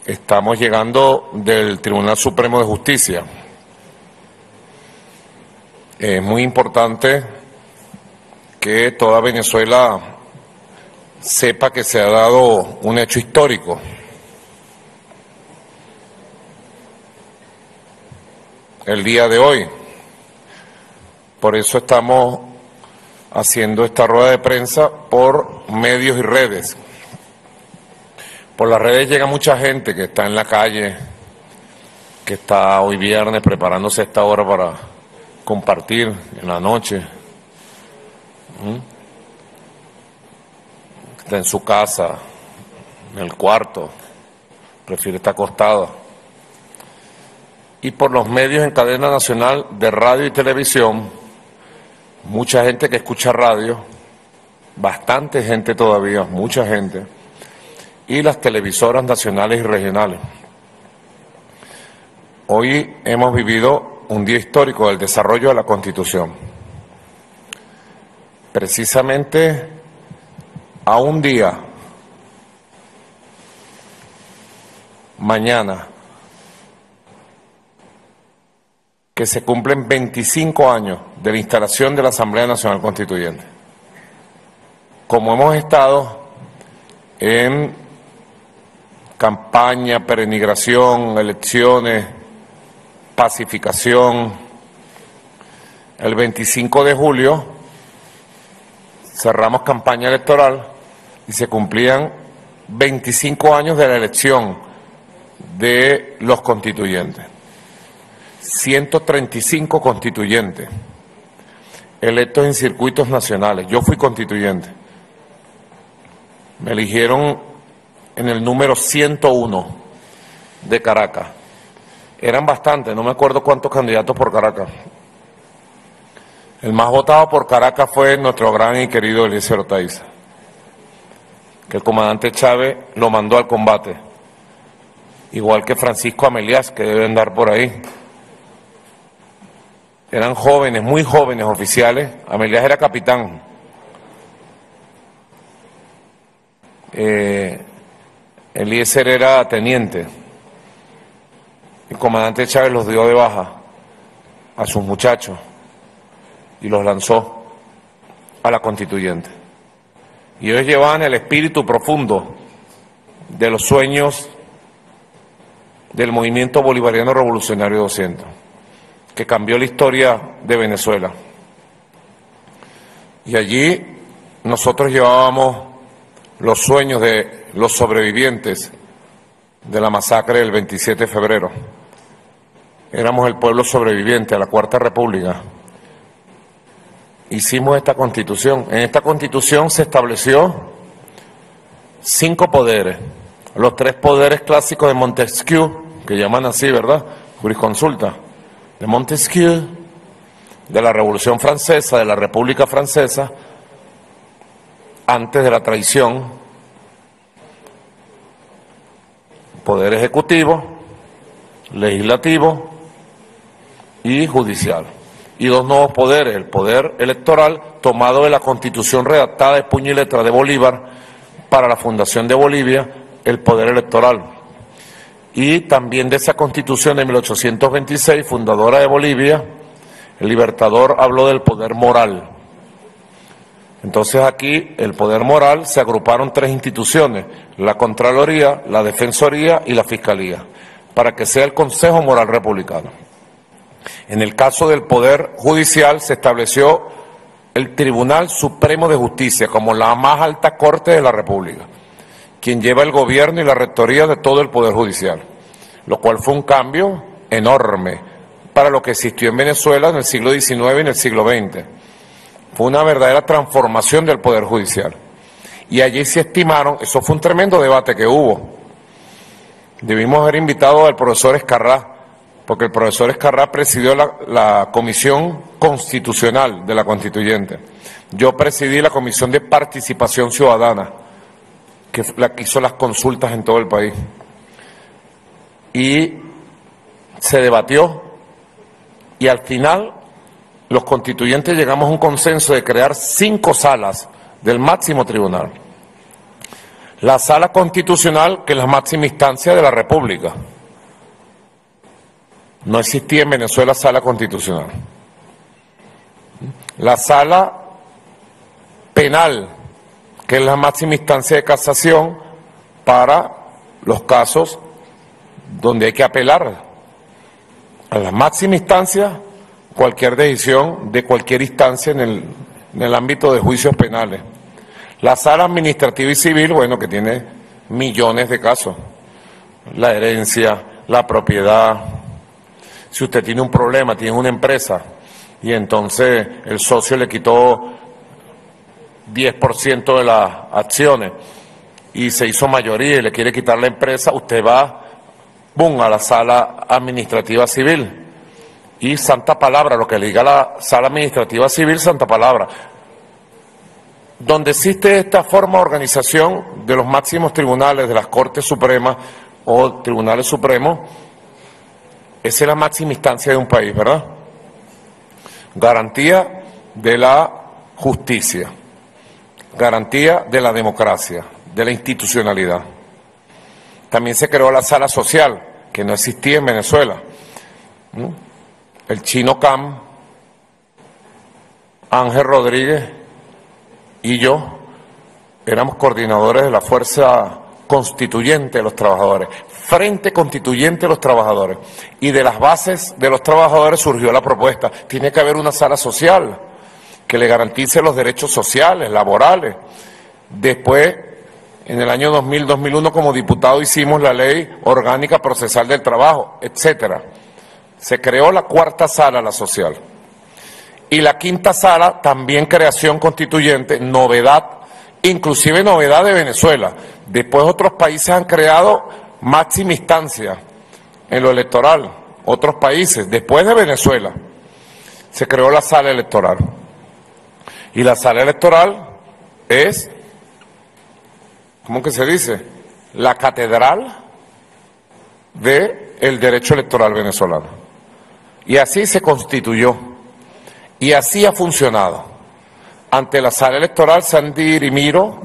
Estamos llegando del Tribunal Supremo de Justicia. Es muy importante que toda Venezuela sepa que se ha dado un hecho histórico. El día de hoy. Por eso estamos haciendo esta rueda de prensa por medios y redes. Por las redes llega mucha gente que está en la calle, que está hoy viernes preparándose a esta hora para compartir en la noche. Está en su casa, en el cuarto, prefiere estar acostado. Y por los medios en cadena nacional de radio y televisión, mucha gente que escucha radio, bastante gente todavía, mucha gente, y las televisoras nacionales y regionales. Hoy hemos vivido un día histórico del desarrollo de la Constitución. Precisamente a un día, mañana, que se cumplen 25 años de la instalación de la Asamblea Nacional Constituyente. Como hemos estado en campaña, peregrinación, elecciones, pacificación, el 25 de julio cerramos campaña electoral y se cumplían 25 años de la elección de los constituyentes. 135 constituyentes electos en circuitos nacionales. Yo fui constituyente. Me eligieron en el número 101 de Caracas. Eran bastantes, no me acuerdo cuántos candidatos por Caracas. El más votado por Caracas fue nuestro gran y querido Eliezer Oteiza, que el comandante Chávez lo mandó al combate, igual que Francisco Amelias, que debe andar por ahí. Eran jóvenes, muy jóvenes oficiales. Amelias era capitán. Eliezer era teniente. El comandante Chávez los dio de baja a sus muchachos y los lanzó a la constituyente. Y ellos llevaban el espíritu profundo de los sueños del movimiento bolivariano revolucionario 200, que cambió la historia de Venezuela. Y allí nosotros llevábamos los sueños de los sobrevivientes de la masacre del 27 de febrero. Éramos el pueblo sobreviviente a la Cuarta República. Hicimos esta Constitución. En esta Constitución se estableció 5 poderes. Los 3 poderes clásicos de Montesquieu, que llaman así, ¿verdad? Jurisconsulta. De Montesquieu, de la Revolución Francesa, de la República Francesa, antes de la traición. Poder ejecutivo, legislativo y judicial. Y 2 nuevos poderes, el poder electoral, tomado de la Constitución redactada de puño y letra de Bolívar para la fundación de Bolivia, el poder electoral. Y también de esa Constitución de 1826, fundadora de Bolivia, el Libertador habló del poder moral. Entonces aquí, el poder moral, se agruparon 3 instituciones, la Contraloría, la Defensoría y la Fiscalía, para que sea el Consejo Moral Republicano. En el caso del Poder Judicial se estableció el Tribunal Supremo de Justicia como la más alta corte de la República, quien lleva el gobierno y la rectoría de todo el Poder Judicial, lo cual fue un cambio enorme para lo que existió en Venezuela en el siglo XIX y en el siglo XX. Fue una verdadera transformación del Poder Judicial. Y allí se estimaron, eso fue un tremendo debate que hubo. Debimos haber invitado al profesor Escarrá, porque el profesor Escarrá presidió la Comisión Constitucional de la Constituyente. Yo presidí la Comisión de Participación Ciudadana, que la que hizo las consultas en todo el país. Y se debatió, y al final los constituyentes llegamos a un consenso de crear 5 salas del máximo tribunal. La Sala Constitucional, que es la máxima instancia de la República. No existía en Venezuela Sala Constitucional. La Sala Penal, que es la máxima instancia de casación para los casos donde hay que apelar a la máxima instancia cualquier decisión de cualquier instancia en el ámbito de juicios penales. La Sala Administrativa y Civil, bueno, que tiene millones de casos. La herencia, la propiedad. Si usted tiene un problema, tiene una empresa y entonces el socio le quitó 10% de las acciones y se hizo mayoría y le quiere quitar la empresa, usted va, ¡bum!, a la Sala Administrativa Civil. Y santa palabra, lo que le diga la Sala Administrativa Civil, santa palabra. Donde existe esta forma de organización de los máximos tribunales, de las Cortes Supremas o Tribunales Supremos, esa es la máxima instancia de un país, ¿verdad? Garantía de la justicia, garantía de la democracia, de la institucionalidad. También se creó la Sala Social, que no existía en Venezuela. El Chino Cam, Ángel Rodríguez y yo éramos coordinadores de la Fuerza Constituyente de los Trabajadores, Frente Constituyente de los Trabajadores, y de las bases de los trabajadores surgió la propuesta, tiene que haber una sala social que le garantice los derechos sociales, laborales. Después, en el año 2000-2001, como diputado hicimos la Ley Orgánica Procesal del Trabajo, etcétera. Se creó la cuarta sala, la social. Y la quinta sala, también creación constituyente, novedad, inclusive novedad de Venezuela. Después otros países han creado máxima instancia en lo electoral, otros países, después de Venezuela, se creó la sala electoral. Y la sala electoral es, ¿cómo que se dice?, la catedral del derecho electoral venezolano. Y así se constituyó, y así ha funcionado. Ante la sala electoral se han dirimiro,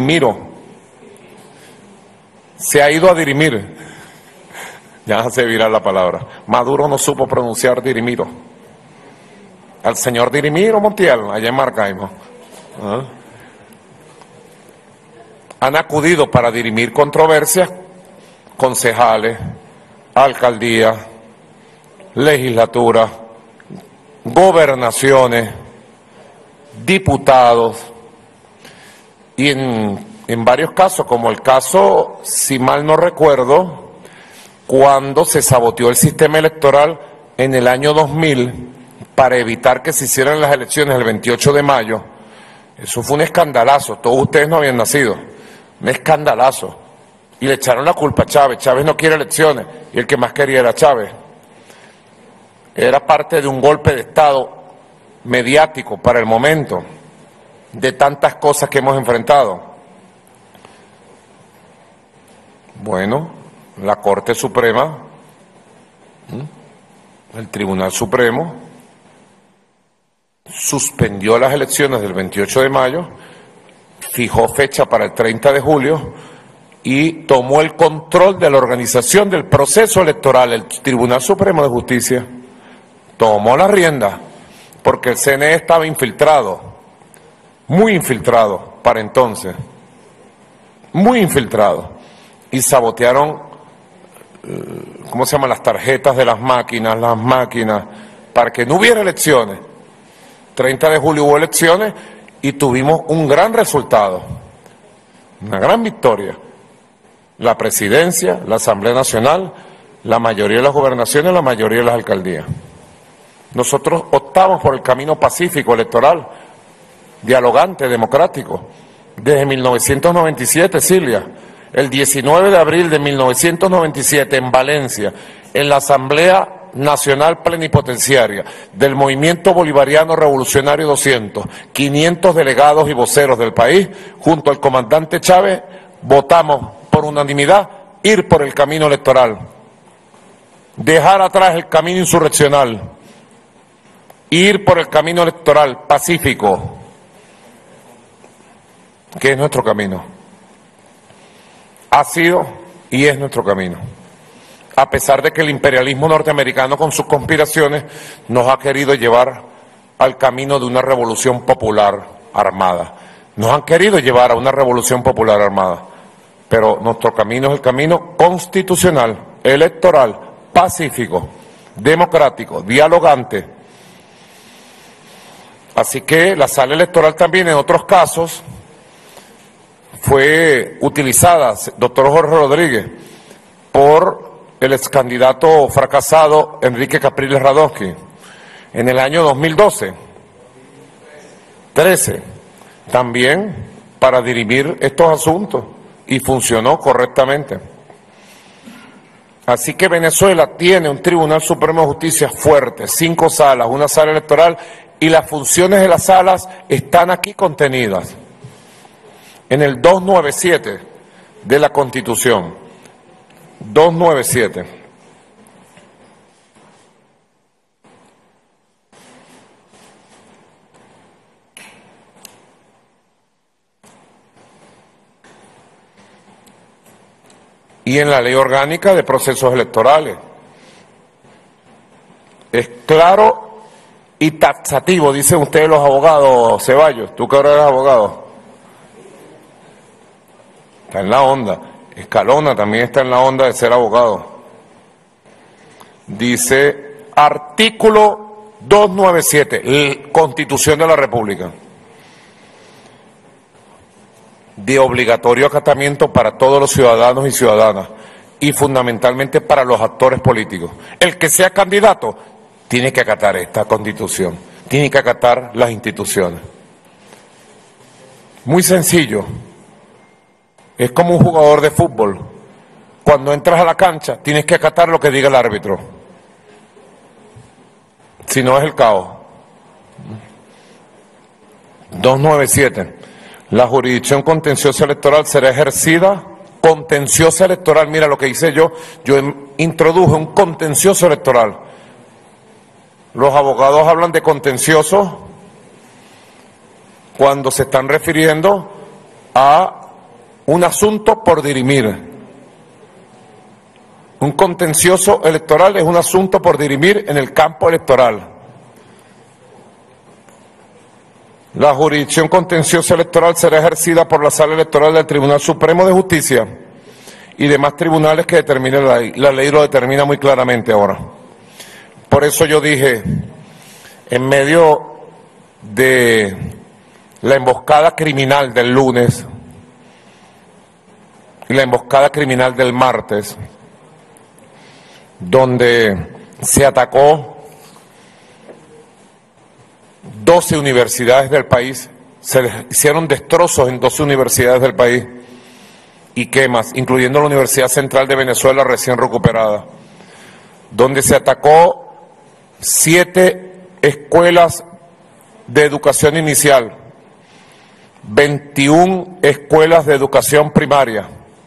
se ha ido a dirimir, ya se virá la palabra, Maduro no supo pronunciar dirimiro, al señor Dirimiro Montiel, allá en Maracaibo. Han acudido para dirimir controversias concejales, alcaldías, legislaturas, gobernaciones, diputados, y en varios casos, como el caso, si mal no recuerdo, cuando se saboteó el sistema electoral en el año 2000 para evitar que se hicieran las elecciones el 28 de mayo, eso fue un escandalazo, todos ustedes no habían nacido, un escandalazo, y le echaron la culpa a Chávez. Chávez no quiere elecciones, y el que más quería era Chávez. Era parte de un golpe de Estado mediático para el momento, de tantas cosas que hemos enfrentado. Bueno, la Corte Suprema, el Tribunal Supremo, suspendió las elecciones del 28 de mayo, fijó fecha para el 30 de julio y tomó el control de la organización del proceso electoral. El Tribunal Supremo de Justicia tomó la rienda porque el CNE estaba infiltrado, muy infiltrado para entonces, muy infiltrado, y sabotearon, ¿cómo se llaman?, las tarjetas de las máquinas, para que no hubiera elecciones. 30 de julio hubo elecciones y tuvimos un gran resultado, una gran victoria. La presidencia, la Asamblea Nacional, la mayoría de las gobernaciones, la mayoría de las alcaldías. Nosotros optamos por el camino pacífico electoral, dialogante, democrático, desde 1997, Silvia. El 19 de abril de 1997 en Valencia, en la Asamblea Nacional Plenipotenciaria del Movimiento Bolivariano Revolucionario 200, 500 delegados y voceros del país, junto al comandante Chávez, votamos por unanimidad ir por el camino electoral, dejar atrás el camino insurreccional, ir por el camino electoral pacífico, que es nuestro camino. ha sido y es nuestro camino. A pesar de que el imperialismo norteamericano con sus conspiraciones nos ha querido llevar al camino de una revolución popular armada. Nos han querido llevar a una revolución popular armada, pero nuestro camino es el camino constitucional, electoral, pacífico, democrático, dialogante. Así que la sala electoral también en otros casos fue utilizada, doctor Jorge Rodríguez, por el ex candidato fracasado Enrique Capriles Radonsky en el año 2012, 13, también para dirimir estos asuntos y funcionó correctamente. Así que Venezuela tiene un Tribunal Supremo de Justicia fuerte, 5 salas, una sala electoral, y las funciones de las salas están aquí contenidas en el 297 de la Constitución. 297. Y en la Ley Orgánica de Procesos Electorales. Es claro y taxativo, dicen ustedes los abogados, Ceballos, tú que ahora eres abogado. Está en la onda. Escalona también está en la onda de ser abogado. Dice, artículo 297, Constitución de la República, de obligatorio acatamiento para todos los ciudadanos y ciudadanas, y fundamentalmente para los actores políticos. El que sea candidato tiene que acatar esta Constitución, tiene que acatar las instituciones. Muy sencillo. Es como un jugador de fútbol. Cuando entras a la cancha, tienes que acatar lo que diga el árbitro. Si no, es el caos. 297. La jurisdicción contenciosa electoral será ejercida. Contenciosa electoral, mira lo que hice yo introduje un contencioso electoral. Los abogados hablan de contencioso cuando se están refiriendo a un asunto por dirimir. Un contencioso electoral es un asunto por dirimir en el campo electoral. La jurisdicción contenciosa electoral será ejercida por la Sala Electoral del Tribunal Supremo de Justicia y demás tribunales que determine la ley. La ley lo determina muy claramente ahora. Por eso yo dije, en medio de la emboscada criminal del lunes y la emboscada criminal del martes, donde se atacó 12 universidades del país, se les hicieron destrozos en 12 universidades del país y quemas, incluyendo la Universidad Central de Venezuela recién recuperada, donde se atacó 7 escuelas de educación inicial, 21 escuelas de educación primaria,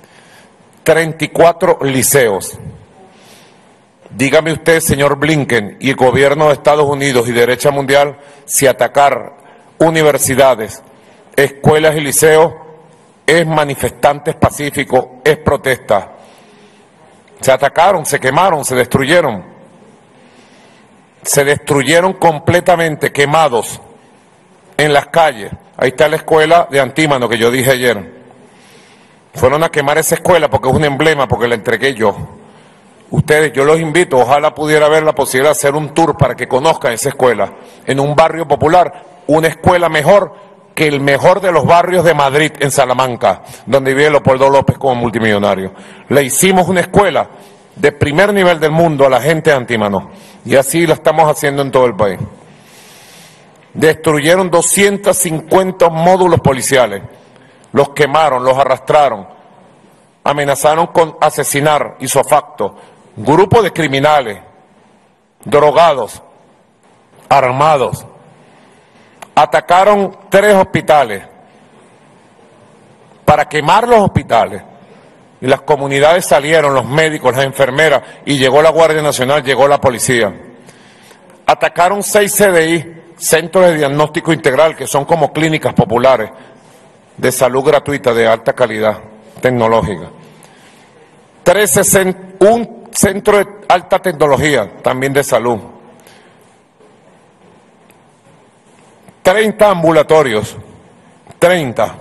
34 liceos. Dígame usted, señor Blinken, y el gobierno de Estados Unidos y derecha mundial, si atacar universidades, escuelas y liceos es manifestantes pacíficos, es protesta. Se atacaron, se quemaron, se destruyeron. Se destruyeron completamente, quemados en las calles. Ahí está la escuela de Antímano que yo dije ayer. Fueron a quemar esa escuela porque es un emblema, porque la entregué yo. Ustedes, yo los invito, ojalá pudiera haber la posibilidad de hacer un tour para que conozcan esa escuela. En un barrio popular, una escuela mejor que el mejor de los barrios de Madrid, en Salamanca, donde vive Leopoldo López como multimillonario. Le hicimos una escuela de primer nivel del mundo a la gente de Antímano. Y así lo estamos haciendo en todo el país. Destruyeron 250 módulos policiales. Los quemaron, los arrastraron. Amenazaron con asesinar isofacto. Grupo de criminales, drogados, armados. Atacaron 3 hospitales para quemar los hospitales. Y las comunidades salieron, los médicos, las enfermeras, y llegó la Guardia Nacional, llegó la policía. Atacaron 6 CDI, Centros de Diagnóstico Integral, que son como clínicas populares de salud gratuita de alta calidad tecnológica. un centro de alta tecnología, también de salud, 30 ambulatorios, 30,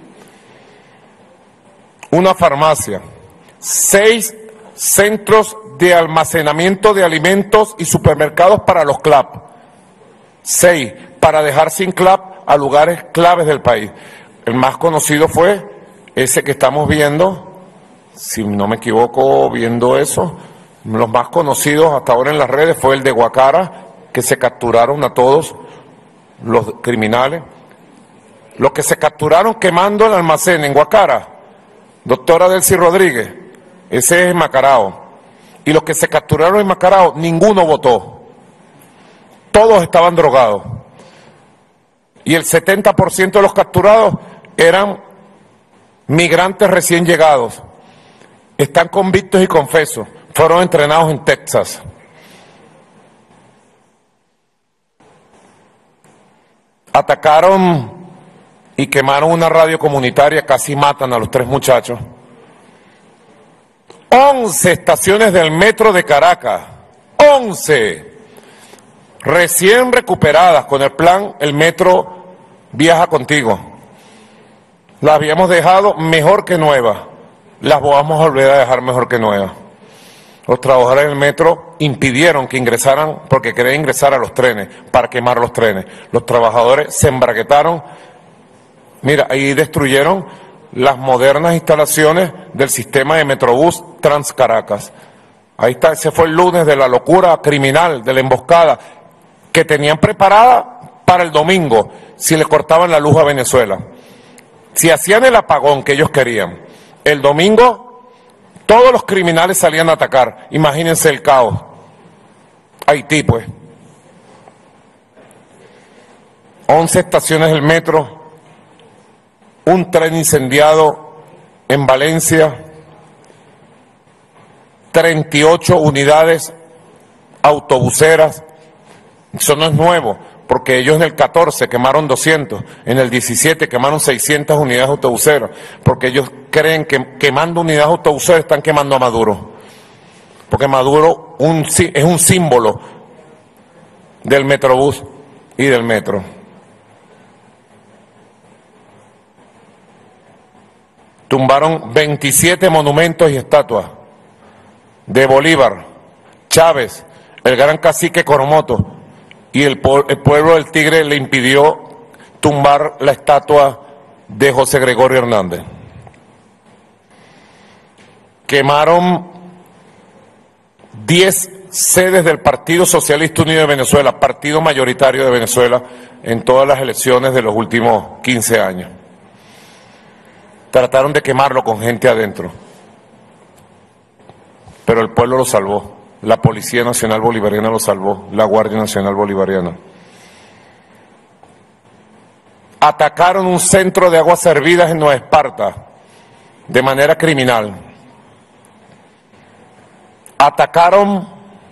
una farmacia, 6 centros de almacenamiento de alimentos y supermercados para los CLAP, 6, para dejar sin CLAP a lugares claves del país. El más conocido fue ese que estamos viendo, si no me equivoco viendo eso, los más conocidos hasta ahora en las redes fue el de Guacara, que se capturaron a todos los criminales. Los que se capturaron quemando el almacén en Guacara, doctora Delcy Rodríguez, ese es Macarao. Y los que se capturaron en Macarao, ninguno votó. Todos estaban drogados. Y el 70% de los capturados eran migrantes recién llegados. Están convictos y confesos. Fueron entrenados en Texas. Atacaron y quemaron una radio comunitaria, casi matan a los 3 muchachos. 11 estaciones del metro de Caracas, 11, recién recuperadas con el plan El Metro Viaja Contigo. Las habíamos dejado mejor que nuevas, las vamos a volver a dejar mejor que nuevas. Los trabajadores del metro impidieron que ingresaran, porque querían ingresar a los trenes, para quemar los trenes. Los trabajadores se embraguetaron, mira, ahí destruyeron las modernas instalaciones del sistema de Metrobús Transcaracas. Ahí está, ese fue el lunes de la locura criminal, de la emboscada, que tenían preparada para el domingo, si le cortaban la luz a Venezuela. Si hacían el apagón que ellos querían, el domingo todos los criminales salían a atacar. Imagínense el caos. Haití, pues. 11 estaciones del metro, un tren incendiado en Valencia, 38 unidades autobuseras. Eso no es nuevo, porque ellos en el 14 quemaron 200, en el 17 quemaron 600 unidades autobuseras, porque ellos creen que quemando unidades autobuseras están quemando a Maduro, porque Maduro es un símbolo del Metrobús y del metro. Tumbaron 27 monumentos y estatuas de Bolívar, Chávez, el gran cacique Coromoto, y el pueblo del Tigre le impidió tumbar la estatua de José Gregorio Hernández. Quemaron 10 sedes del Partido Socialista Unido de Venezuela, partido mayoritario de Venezuela en todas las elecciones de los últimos 15 años. Trataron de quemarlo con gente adentro, pero el pueblo lo salvó. La Policía Nacional Bolivariana lo salvó, la Guardia Nacional Bolivariana. Atacaron un centro de aguas servidas en Nueva Esparta de manera criminal. Atacaron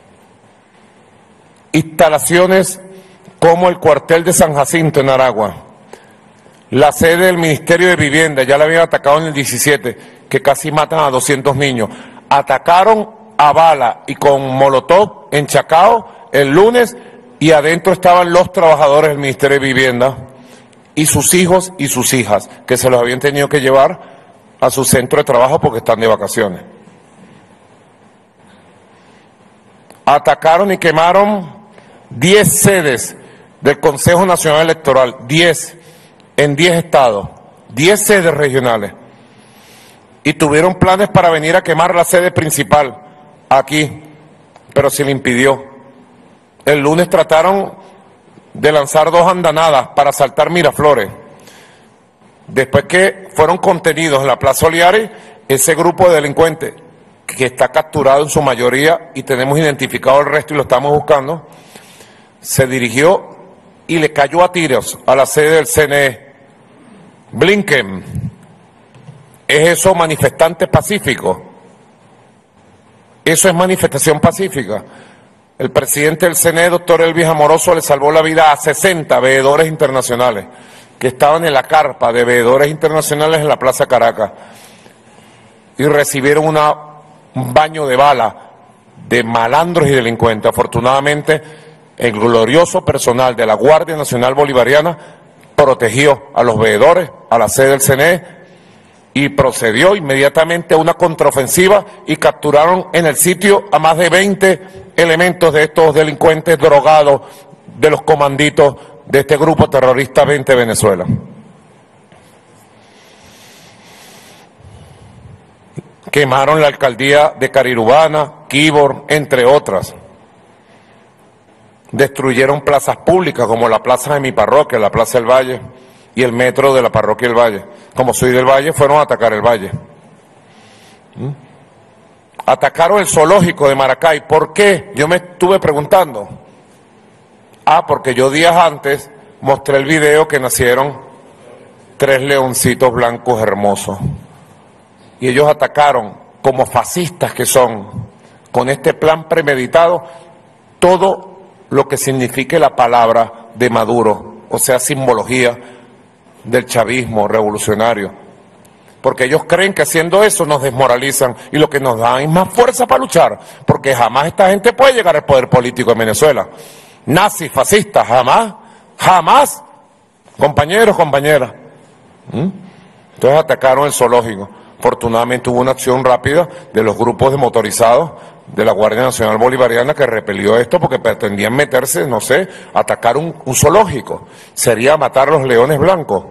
instalaciones como el cuartel de San Jacinto en Aragua, la sede del Ministerio de Vivienda, ya la habían atacado en el 17, que casi matan a 200 niños. Atacaron a bala y con molotov en Chacao el lunes, y adentro estaban los trabajadores del Ministerio de Vivienda y sus hijos y sus hijas, que se los habían tenido que llevar a su centro de trabajo porque están de vacaciones. Atacaron y quemaron 10 sedes del Consejo Nacional Electoral, 10 en 10 estados, 10 sedes regionales, y tuvieron planes para venir a quemar la sede principal aquí, pero se le impidió. El lunes trataron de lanzar 2 andanadas para asaltar Miraflores. Después que fueron contenidos en la Plaza Oliares, ese grupo de delincuentes, que está capturado en su mayoría y tenemos identificado el resto y lo estamos buscando, se dirigió y le cayó a tiros a la sede del CNE. Blinken, ¿es eso manifestante pacífico? Eso es manifestación pacífica. El presidente del CNE, doctor Elvis Amoroso, le salvó la vida a 60 veedores internacionales que estaban en la carpa de veedores internacionales en la Plaza Caracas y recibieron una un baño de bala de malandros y delincuentes. Afortunadamente, el glorioso personal de la Guardia Nacional Bolivariana protegió a los veedores, a la sede del CNE, y procedió inmediatamente a una contraofensiva y capturaron en el sitio a más de 20 elementos de estos delincuentes drogados de los comanditos de este grupo terrorista 20 Venezuela. Quemaron la alcaldía de Carirubana, Quibor, entre otras. Destruyeron plazas públicas como la plaza de mi parroquia, la Plaza del Valle, y el metro de la parroquia del Valle. Como soy del Valle, fueron a atacar el Valle. Atacaron el zoológico de Maracay. ¿Por qué? Yo me estuve preguntando. Porque yo días antes mostré el video que nacieron 3 leoncitos blancos hermosos. Y ellos atacaron, como fascistas que son, con este plan premeditado, todo lo que signifique la palabra de Maduro, o sea, simbología del chavismo revolucionario. Porque ellos creen que haciendo eso nos desmoralizan y lo que nos dan es más fuerza para luchar, porque jamás esta gente puede llegar al poder político en Venezuela. Nazis, fascistas, jamás, jamás, compañeros, compañeras. Entonces atacaron el zoológico. Afortunadamente hubo una acción rápida de los grupos de motorizados de la Guardia Nacional Bolivariana que repelió esto porque pretendían meterse, no sé, atacar un zoológico. Sería matar a los leones blancos.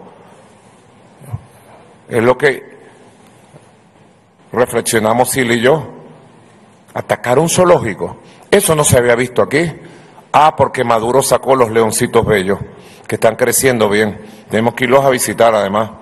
Es lo que reflexionamos Silvia y yo. Atacar un zoológico. Eso no se había visto aquí. Porque Maduro sacó los leoncitos bellos, que están creciendo bien. Tenemos que irlos a visitar además.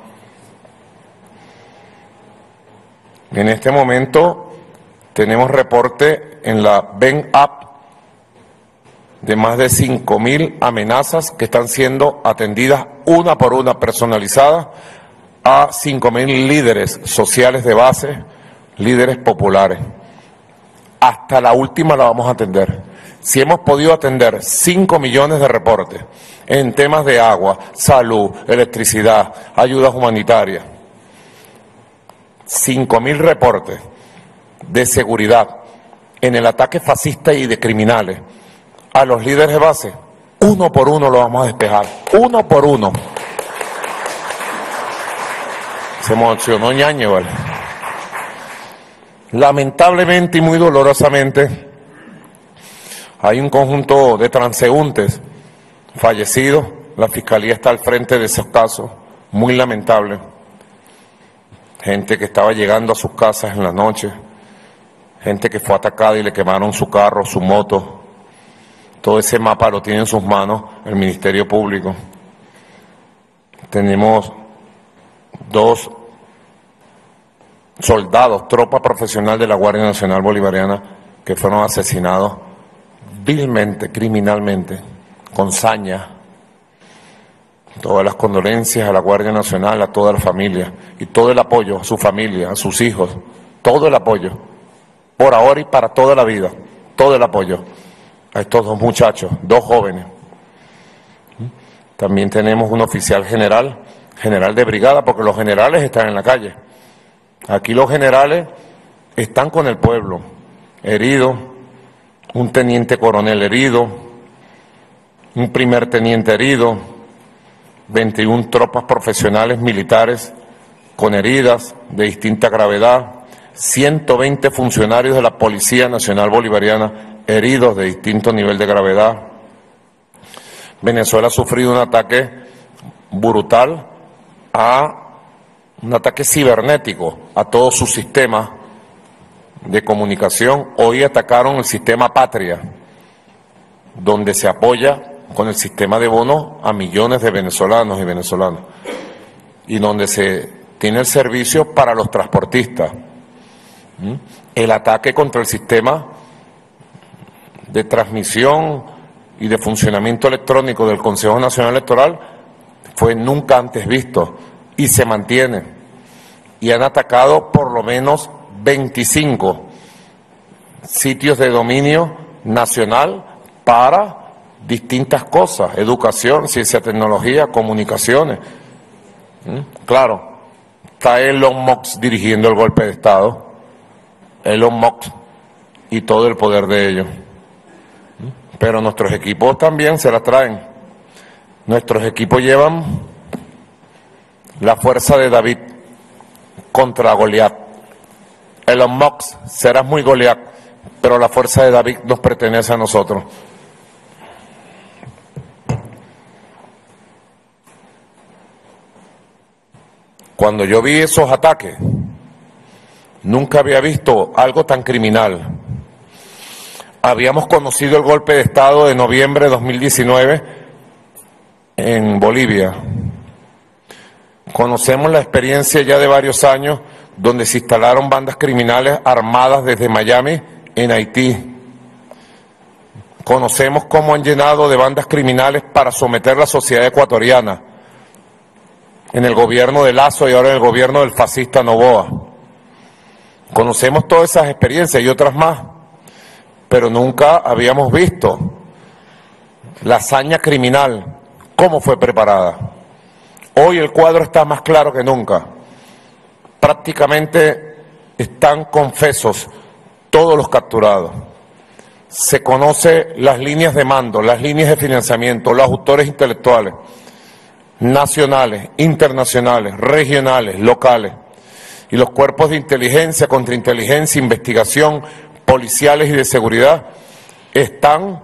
En este momento tenemos reporte en la BEN App de más de 5.000 amenazas que están siendo atendidas una por una, personalizadas, a 5.000 líderes sociales de base, líderes populares. Hasta la última la vamos a atender. Si hemos podido atender 5 millones de reportes en temas de agua, salud, electricidad, ayudas humanitarias, 5.000 reportes de seguridad en el ataque fascista y de criminales a los líderes de base, uno por uno lo vamos a despejar, uno por uno. Se emocionó Ñaño, ¿vale? Lamentablemente y muy dolorosamente hay un conjunto de transeúntes fallecidos. La Fiscalía está al frente de esos casos, muy lamentable. Gente que estaba llegando a sus casas en la noche, gente que fue atacada y le quemaron su carro, su moto. Todo ese mapa lo tiene en sus manos el Ministerio Público. Tenemos 2 soldados, tropa profesional de la Guardia Nacional Bolivariana, que fueron asesinados vilmente, criminalmente, con saña. Todas las condolencias a la Guardia Nacional, a toda la familia, y todo el apoyo a su familia, a sus hijos, todo el apoyo, por ahora y para toda la vida, todo el apoyo a estos 2 muchachos, 2 jóvenes. También tenemos un oficial general de brigada, porque los generales están en la calle. Aquí los generales están con el pueblo, heridos, un teniente coronel herido, un primer teniente herido, 21 tropas profesionales militares con heridas de distinta gravedad, 120 funcionarios de la Policía Nacional Bolivariana heridos de distinto nivel de gravedad. Venezuela ha sufrido un ataque brutal, un ataque cibernético a todos sus sistemas de comunicación. Hoy atacaron el sistema Patria, donde se apoya con el sistema de bonos a millones de venezolanos y venezolanas, y donde se tiene el servicio para los transportistas. El ataque contra el sistema de transmisión y de funcionamiento electrónico del Consejo Nacional Electoral fue nunca antes visto y se mantiene. Y han atacado por lo menos 25 sitios de dominio nacional para distintas cosas: educación, ciencia, tecnología, comunicaciones. Claro, está Elon Musk dirigiendo el golpe de Estado, Elon Musk y todo el poder de ellos. Pero nuestros equipos también se la traen. Nuestros equipos llevan la fuerza de David contra Goliat. Elon Musk será muy Goliat, pero la fuerza de David nos pertenece a nosotros. Cuando yo vi esos ataques, nunca había visto algo tan criminal. Habíamos conocido el golpe de Estado de noviembre de 2019 en Bolivia. Conocemos la experiencia ya de varios años donde se instalaron bandas criminales armadas desde Miami en Haití. Conocemos cómo han llenado de bandas criminales para someter la sociedad ecuatoriana en el gobierno de Lazo y ahora en el gobierno del fascista Noboa. Conocemos todas esas experiencias y otras más, pero nunca habíamos visto la hazaña criminal, cómo fue preparada. Hoy el cuadro está más claro que nunca. Prácticamente están confesos todos los capturados. Se conocen las líneas de mando, las líneas de financiamiento, los autores intelectuales, nacionales, internacionales, regionales, locales, y los cuerpos de inteligencia, contrainteligencia, investigación, policiales y de seguridad están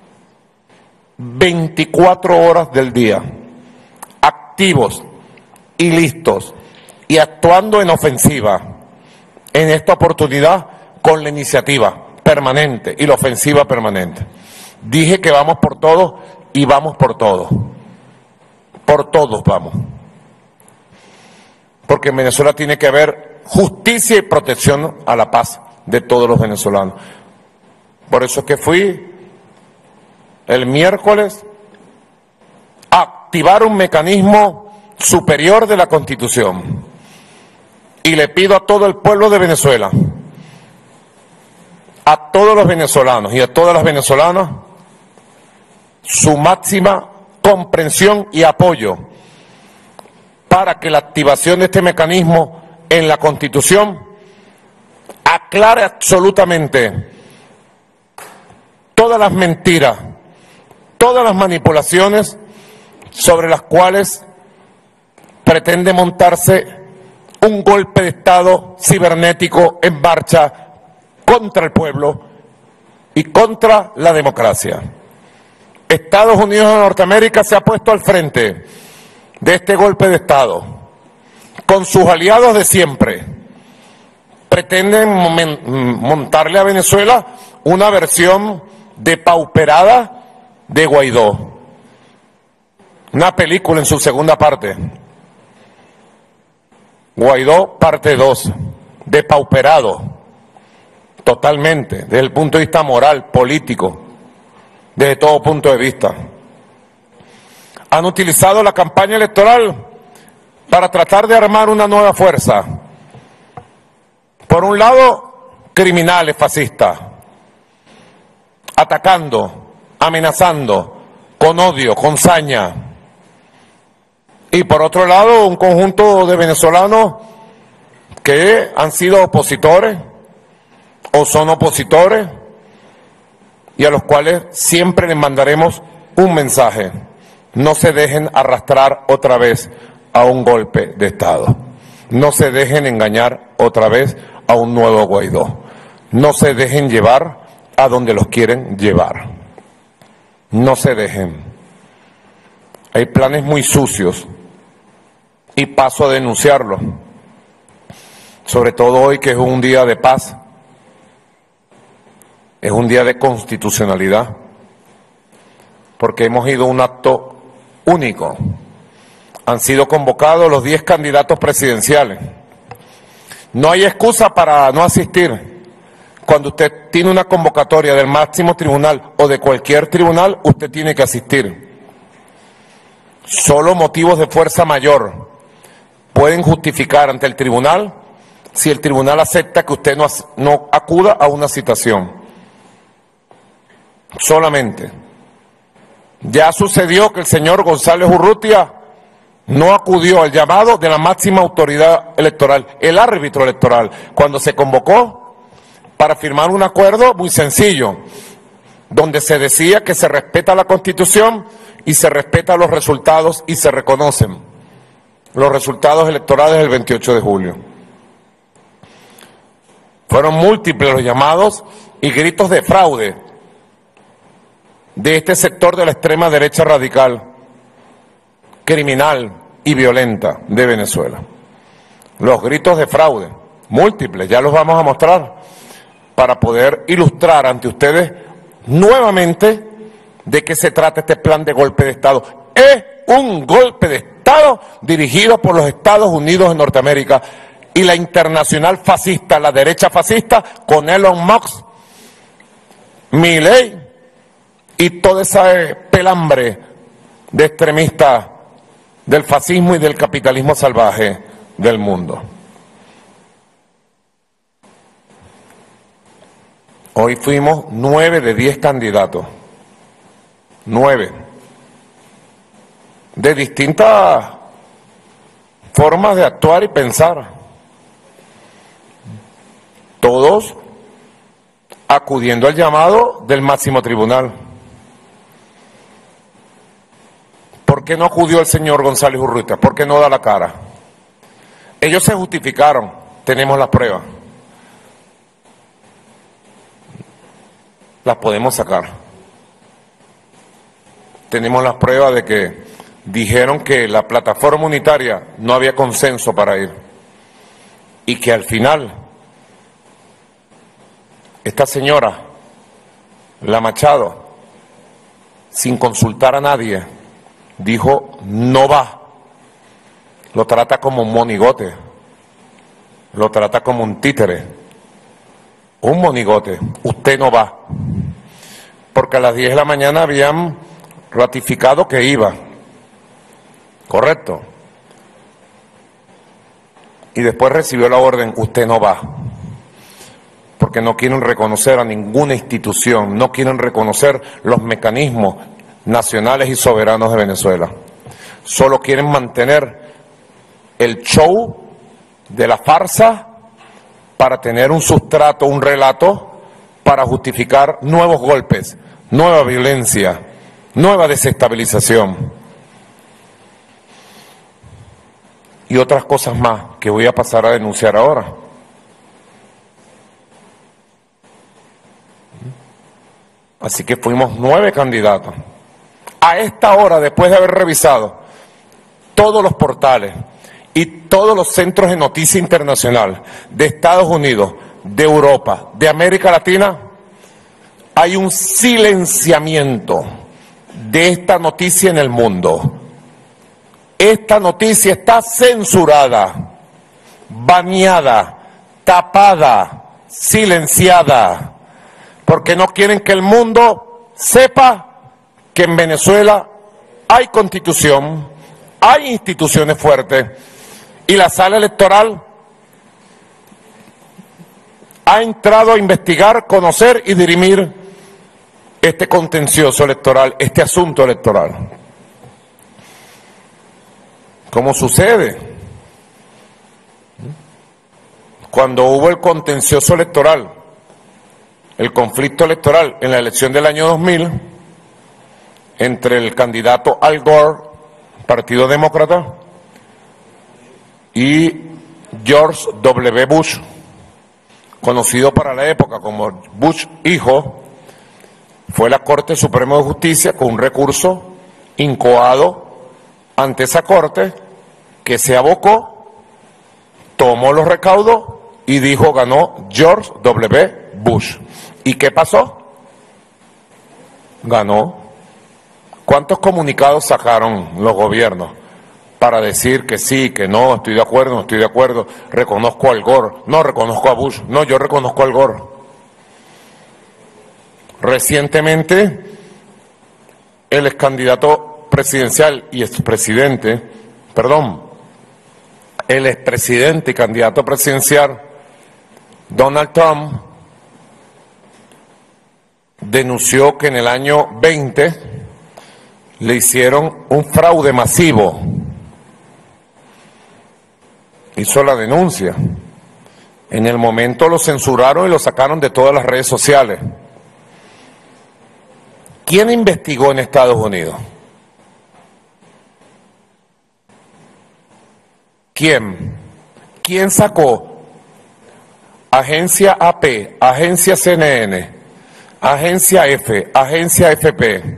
24 horas del día, activos y listos, y actuando en ofensiva, en esta oportunidad con la iniciativa permanente y la ofensiva permanente. Dije que vamos por todos y vamos por todos. Por todos vamos. Porque en Venezuela tiene que haber justicia y protección a la paz de todos los venezolanos. Por eso es que fui el miércoles a activar un mecanismo superior de la Constitución. Y le pido a todo el pueblo de Venezuela, a todos los venezolanos y a todas las venezolanas, su máxima comprensión y apoyo para que la activación de este mecanismo en la Constitución aclare absolutamente todas las mentiras, todas las manipulaciones sobre las cuales pretende montarse un golpe de Estado cibernético en marcha contra el pueblo y contra la democracia. Estados Unidos de Norteamérica se ha puesto al frente de este golpe de Estado con sus aliados de siempre. Pretenden montarle a Venezuela una versión depauperada de Guaidó. Una película en su segunda parte. Guaidó parte 2, depauperado, totalmente, desde el punto de vista moral, político, desde todo punto de vista. Han utilizado la campaña electoral para tratar de armar una nueva fuerza. Por un lado, criminales fascistas, atacando, amenazando, con odio, con saña. Y por otro lado, un conjunto de venezolanos que han sido opositores o son opositores y a los cuales siempre les mandaremos un mensaje: no se dejen arrastrar otra vez a un golpe de Estado, no se dejen engañar otra vez a un nuevo Guaidó, no se dejen llevar a donde los quieren llevar, no se dejen. Hay planes muy sucios y paso a denunciarlos, sobre todo hoy que es un día de paz, es un día de constitucionalidad, porque hemos ido a un acto único. Han sido convocados los 10 candidatos presidenciales. No hay excusa para no asistir. Cuando usted tiene una convocatoria del máximo tribunal o de cualquier tribunal, usted tiene que asistir. Solo motivos de fuerza mayor pueden justificar ante el tribunal si el tribunal acepta que usted no acuda a una citación. Solamente. Ya sucedió que el señor González Urrutia no acudió al llamado de la máxima autoridad electoral, el árbitro electoral, cuando se convocó para firmar un acuerdo muy sencillo, donde se decía que se respeta la Constitución y se respetan los resultados y se reconocen los resultados electorales del 28 de julio. Fueron múltiples los llamados y gritos de fraude de este sector de la extrema derecha radical, criminal y violenta de Venezuela. Los gritos de fraude, múltiples, ya los vamos a mostrar para poder ilustrar ante ustedes nuevamente de qué se trata este plan de golpe de Estado. Es un golpe de Estado dirigido por los Estados Unidos de Norteamérica y la internacional fascista, la derecha fascista, con Elon Musk, Milei y toda esa pelambre de extremistas del fascismo y del capitalismo salvaje del mundo. Hoy fuimos 9 de 10 candidatos, 9, de distintas formas de actuar y pensar, todos acudiendo al llamado del máximo tribunal. ¿Por qué no acudió el señor González Urrutia? ¿Por qué no da la cara? Ellos se justificaron, tenemos las pruebas. Las podemos sacar. Tenemos las pruebas de que dijeron que la plataforma unitaria no había consenso para ir y que al final esta señora, la Machado, sin consultar a nadie, dijo no va. Lo trata como un monigote, lo trata como un títere, un monigote. Usted no va, porque a las 10 de la mañana habían ratificado que iba, correcto, y después recibió la orden, usted no va, porque no quieren reconocer a ninguna institución, no quieren reconocer los mecanismos nacionales y soberanos de Venezuela, solo quieren mantener el show de la farsa para tener un sustrato, un relato, para justificar nuevos golpes, nueva violencia, nueva desestabilización y otras cosas más que voy a pasar a denunciar ahora. Así que fuimos 9 candidatos. A esta hora, después de haber revisado todos los portales y todos los centros de noticia internacional de Estados Unidos, de Europa, de América Latina, hay un silenciamiento de esta noticia en el mundo. Esta noticia está censurada, baneada, tapada, silenciada, porque no quieren que el mundo sepa que en Venezuela hay constitución, hay instituciones fuertes y la sala electoral ha entrado a investigar, conocer y dirimir este contencioso electoral, este asunto electoral. ¿Cómo sucede? Cuando hubo el contencioso electoral, el conflicto electoral en la elección del año 2000, entre el candidato Al Gore, Partido Demócrata, y George W. Bush, conocido para la época como Bush hijo, fue la Corte Suprema de Justicia con un recurso incoado ante esa Corte que se abocó, tomó los recaudos y dijo ganó George W. Bush. ¿Y qué pasó? Ganó. ¿Cuántos comunicados sacaron los gobiernos para decir que sí, que no, estoy de acuerdo, no estoy de acuerdo, reconozco al Gore, no reconozco a Bush, no, yo reconozco al Gore? Recientemente, el ex candidato presidencial y expresidente, el expresidente y candidato presidencial Donald Trump denunció que en el año 20 le hicieron un fraude masivo. Hizo la denuncia En el momento lo censuraron y lo sacaron de todas las redes sociales. ¿Quién investigó en Estados Unidos? ¿Quién? ¿Quién sacó? Agencia AP, Agencia CNN, Agencia F, Agencia FP,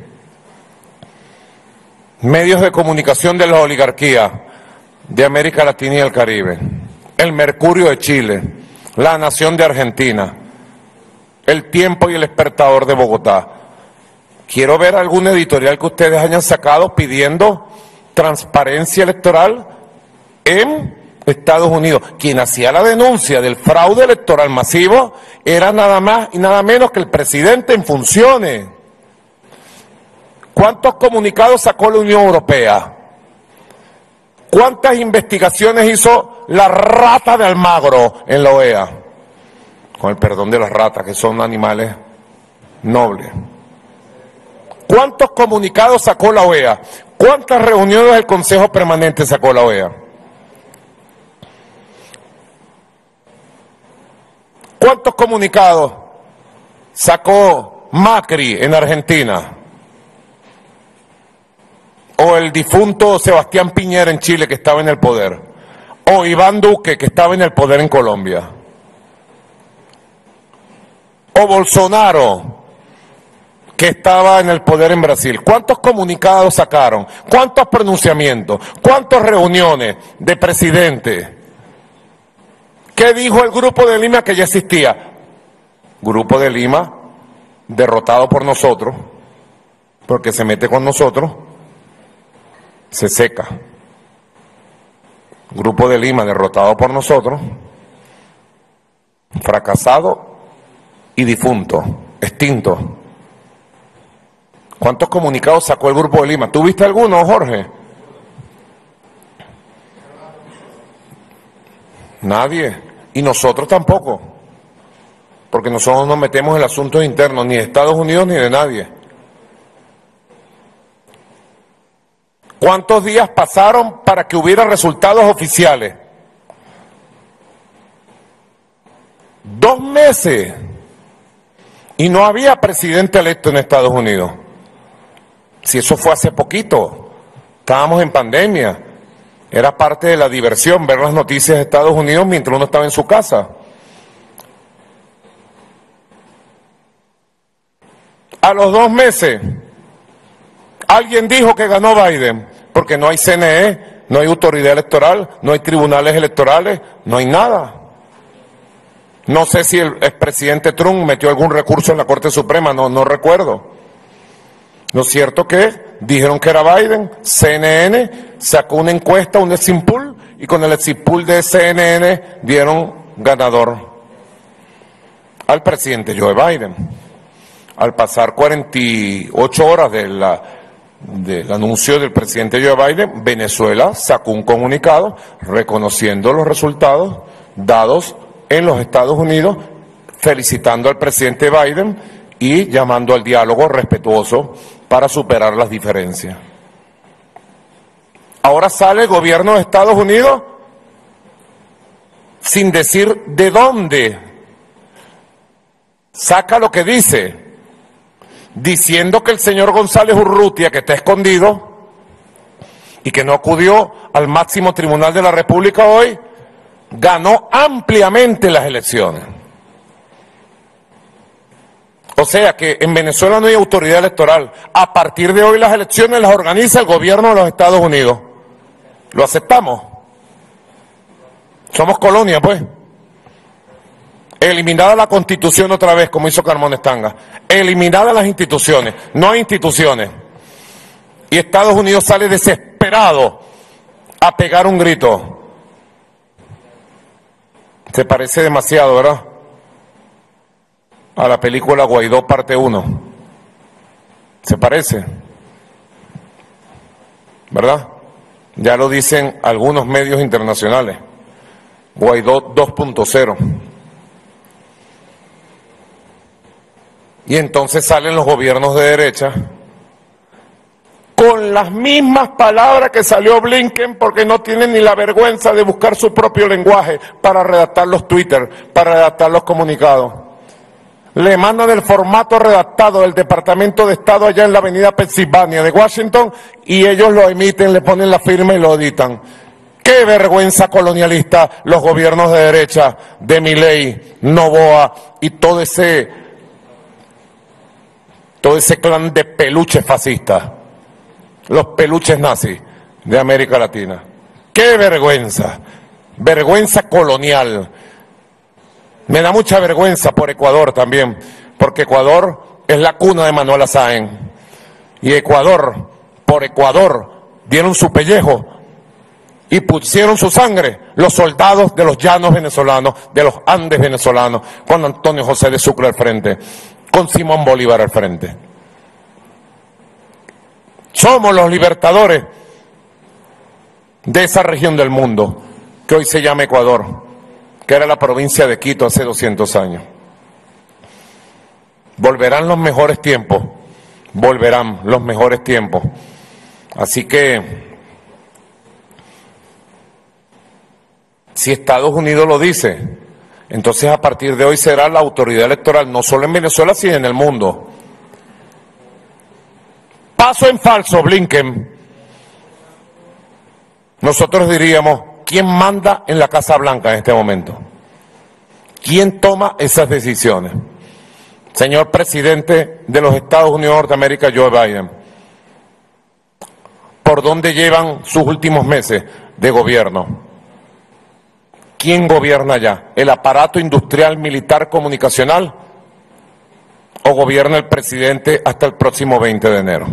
medios de comunicación de la oligarquía de América Latina y el Caribe, el Mercurio de Chile, La Nación de Argentina, El Tiempo y El Despertador de Bogotá. Quiero ver algún editorial que ustedes hayan sacado pidiendo transparencia electoral en Estados Unidos. Quien hacía la denuncia del fraude electoral masivo era nada más y nada menos que el presidente en funciones. ¿Cuántos comunicados sacó la Unión Europea? ¿Cuántas investigaciones hizo la rata de Almagro en la OEA? Con el perdón de las ratas, que son animales nobles. ¿Cuántos comunicados sacó la OEA? ¿Cuántas reuniones del Consejo Permanente sacó la OEA? ¿Cuántos comunicados sacó Macri en Argentina? O el difunto Sebastián Piñera en Chile, que estaba en el poder. O Iván Duque, que estaba en el poder en Colombia. O Bolsonaro, que estaba en el poder en Brasil. ¿Cuántos comunicados sacaron? ¿Cuántos pronunciamientos? ¿Cuántas reuniones de presidente? ¿Qué dijo el Grupo de Lima que ya existía? Grupo de Lima, derrotado por nosotros, porque se mete con nosotros, se seca. Grupo de Lima, derrotado por nosotros, fracasado y difunto, extinto. ¿Cuántos comunicados sacó el Grupo de Lima? ¿Tú viste alguno, Jorge? Nadie. Y nosotros tampoco. Porque nosotros no nos metemos en asuntos internos, ni de Estados Unidos ni de nadie. ¿Cuántos días pasaron para que hubiera resultados oficiales? 2 meses. Y no había presidente electo en Estados Unidos. Si eso fue hace poquito, estábamos en pandemia, era parte de la diversión ver las noticias de Estados Unidos mientras uno estaba en su casa. A los 2 meses, alguien dijo que ganó Biden, porque no hay CNE, no hay autoridad electoral, no hay tribunales electorales, no hay nada. No sé si el expresidente Trump metió algún recurso en la Corte Suprema, no recuerdo. Lo cierto que dijeron que era Biden, CNN sacó una encuesta, un exit poll, y con el exit poll de CNN dieron ganador al presidente Joe Biden. Al pasar 48 horas del anuncio del presidente Joe Biden, Venezuela sacó un comunicado reconociendo los resultados dados en los Estados Unidos, felicitando al presidente Biden y llamando al diálogo respetuoso para superar las diferencias. Ahora sale el gobierno de Estados Unidos sin decir de dónde saca lo que dice, diciendo que el señor González Urrutia, que está escondido y que no acudió al máximo tribunal de la República hoy, ganó ampliamente las elecciones. O sea que en Venezuela no hay autoridad electoral. A partir de hoy las elecciones las organiza el gobierno de los Estados Unidos. ¿Lo aceptamos? Somos colonia, pues. Eliminada la Constitución otra vez, como hizo Carmón Estanga. Eliminadas las instituciones. No hay instituciones. Y Estados Unidos sale desesperado a pegar un grito. Se parece demasiado, ¿verdad?, a la película Guaidó parte 1. ¿Se parece? ¿Verdad? Ya lo dicen algunos medios internacionales. Guaidó 2.0. Y entonces salen los gobiernos de derecha con las mismas palabras que salió Blinken, porque no tienen ni la vergüenza de buscar su propio lenguaje para redactar los Twitter, para redactar los comunicados. Le mandan el formato redactado del Departamento de Estado allá en la avenida Pensilvania de Washington y ellos lo emiten, le ponen la firma y lo editan. ¡Qué vergüenza colonialista los gobiernos de derecha, de Milei, Noboa y todo ese clan de peluches fascistas, los peluches nazis de América Latina! ¡Qué vergüenza! Vergüenza colonial. Me da mucha vergüenza por Ecuador también, porque Ecuador es la cuna de Manuel Sáenz. Y Ecuador, por Ecuador, dieron su pellejo y pusieron su sangre los soldados de los llanos venezolanos, de los Andes venezolanos, con Antonio José de Sucre al frente, con Simón Bolívar al frente. Somos los libertadores de esa región del mundo, que hoy se llama Ecuador, que era la provincia de Quito hace 200 años. Volverán los mejores tiempos, volverán los mejores tiempos. Así que, si Estados Unidos lo dice, entonces a partir de hoy será la autoridad electoral, no solo en Venezuela, sino en el mundo. Paso en falso, Blinken. Nosotros diríamos, ¿quién manda en la Casa Blanca en este momento? ¿Quién toma esas decisiones? Señor presidente de los Estados Unidos de Norteamérica, Joe Biden, ¿por dónde llevan sus últimos meses de gobierno? ¿Quién gobierna ya? ¿El aparato industrial, militar, comunicacional? ¿O gobierna el presidente hasta el próximo 20 de enero?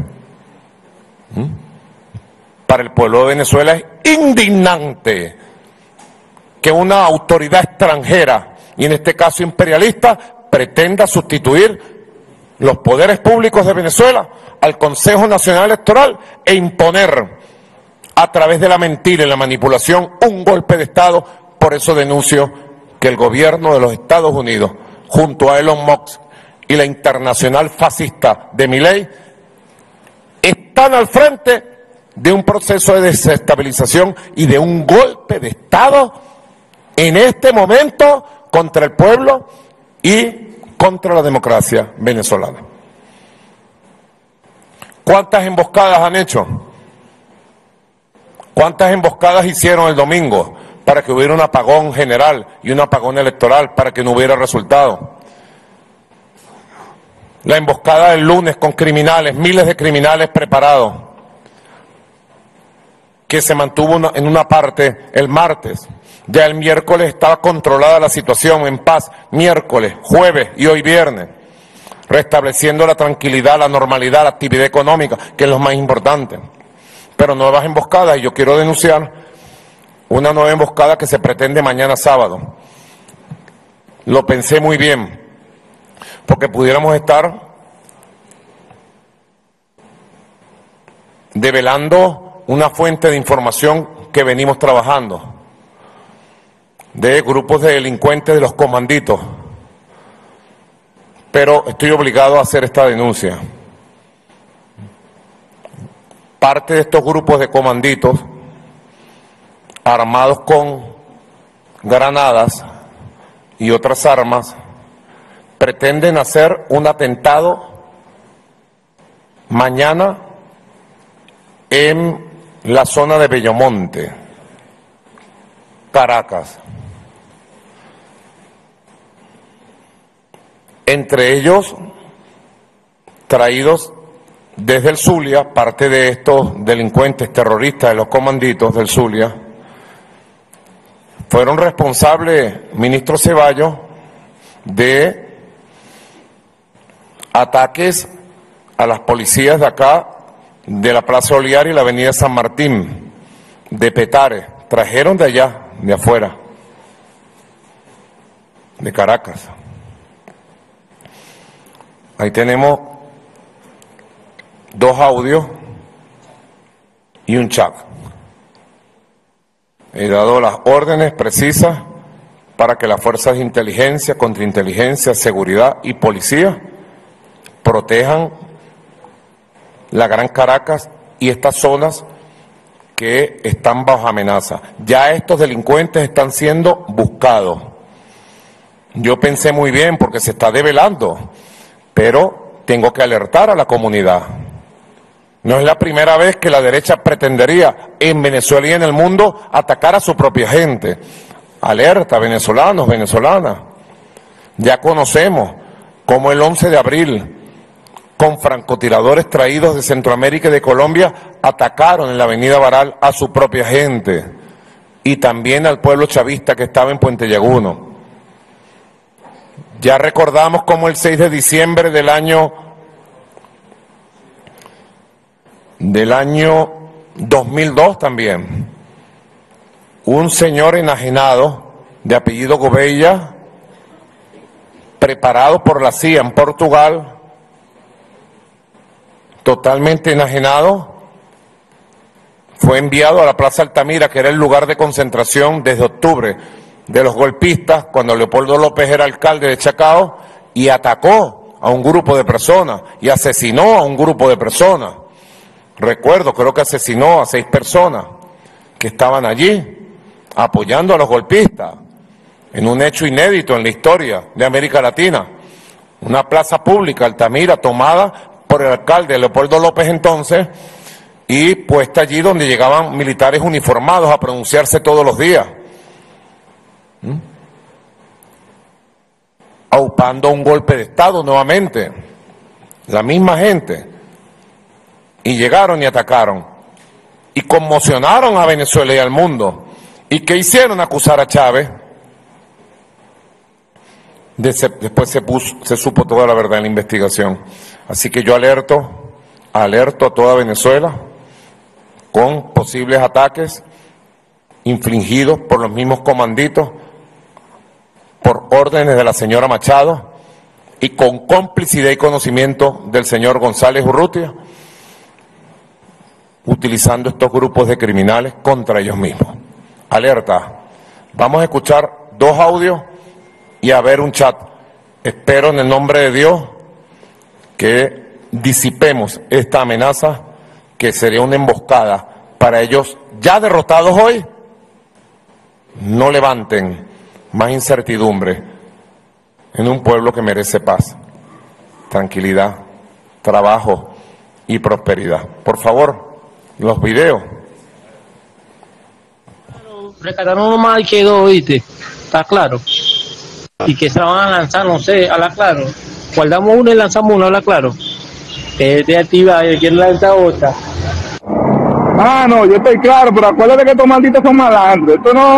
Para el pueblo de Venezuela es indignante que una autoridad extranjera, y en este caso imperialista, pretenda sustituir los poderes públicos de Venezuela al Consejo Nacional Electoral e imponer a través de la mentira y la manipulación un golpe de Estado. Por eso denuncio que el gobierno de los Estados Unidos, junto a Elon Musk y la internacional fascista de Milei, están al frente de un proceso de desestabilización y de un golpe de Estado en este momento contra el pueblo y contra la democracia venezolana. ¿Cuántas emboscadas han hecho? ¿Cuántas emboscadas hicieron el domingo para que hubiera un apagón general y un apagón electoral para que no hubiera resultado? La emboscada del lunes con criminales, miles de criminales preparados, que se mantuvo en una parte el martes. Ya el miércoles estaba controlada la situación en paz, miércoles, jueves y hoy viernes, restableciendo la tranquilidad, la normalidad, la actividad económica, que es lo más importante. Pero nuevas emboscadas, y yo quiero denunciar una nueva emboscada que se pretende mañana sábado. Lo pensé muy bien, porque pudiéramos estar develando una fuente de información que venimos trabajando, de grupos de delincuentes de los comanditos, pero estoy obligado a hacer esta denuncia. Parte de estos grupos de comanditos, armados con granadas y otras armas, pretenden hacer un atentado mañana en la zona de Bellomonte, Caracas. Entre ellos, traídos desde el Zulia, parte de estos delincuentes terroristas de los comanditos del Zulia, fueron responsables, ministro Ceballos, de ataques a las policías de acá, de la Plaza Oliar y la Avenida San Martín, de Petare. Trajeron de allá, de afuera, de Caracas. Ahí tenemos 2 audios y un chat. He dado las órdenes precisas para que las fuerzas de inteligencia, contrainteligencia, seguridad y policía protejan la Gran Caracas y estas zonas que están bajo amenaza. Ya estos delincuentes están siendo buscados. Yo pensé muy bien porque se está develando, pero tengo que alertar a la comunidad. No es la primera vez que la derecha pretendería en Venezuela y en el mundo atacar a su propia gente. Alerta, venezolanos, venezolanas. Ya conocemos cómo el 11 de abril, con francotiradores traídos de Centroamérica y de Colombia, atacaron en la avenida Baral a su propia gente y también al pueblo chavista que estaba en Puente Llaguno. Ya recordamos cómo el 6 de diciembre del año 2002 también, un señor enajenado de apellido Gobella, preparado por la CIA en Portugal, totalmente enajenado, fue enviado a la Plaza Altamira, que era el lugar de concentración desde octubre de los golpistas, cuando Leopoldo López era alcalde de Chacao, y atacó a un grupo de personas y asesinó a un grupo de personas. Recuerdo, creo que asesinó a 6 personas que estaban allí apoyando a los golpistas, en un hecho inédito en la historia de América Latina. Una plaza pública, Altamira, tomada por el alcalde Leopoldo López entonces, y puesta allí donde llegaban militares uniformados a pronunciarse todos los días, aupando un golpe de Estado nuevamente, la misma gente, y llegaron y atacaron, y conmocionaron a Venezuela y al mundo. ¿Y qué hicieron? Acusar a Chávez. Después se supo toda la verdad en la investigación. Así que yo alerto a toda Venezuela con posibles ataques infligidos por los mismos comanditos, por órdenes de la señora Machado y con complicidad y conocimiento del señor González Urrutia, utilizando estos grupos de criminales contra ellos mismos. Alerta. Vamos a escuchar 2 audios y a ver un chat. Espero en el nombre de Dios que disipemos esta amenaza, que sería una emboscada para ellos ya derrotados hoy. No levanten más incertidumbre en un pueblo que merece paz, tranquilidad, trabajo y prosperidad. Por favor, los videos. Rescataron uno más que 2, ¿viste? Está claro. Y que se la van a lanzar, no sé, a la claro. Guardamos uno y lanzamos uno a la claro. Que te activa y quiere lanzar otra. Ah, no, yo estoy claro, pero acuérdate que estos malditos son malandros.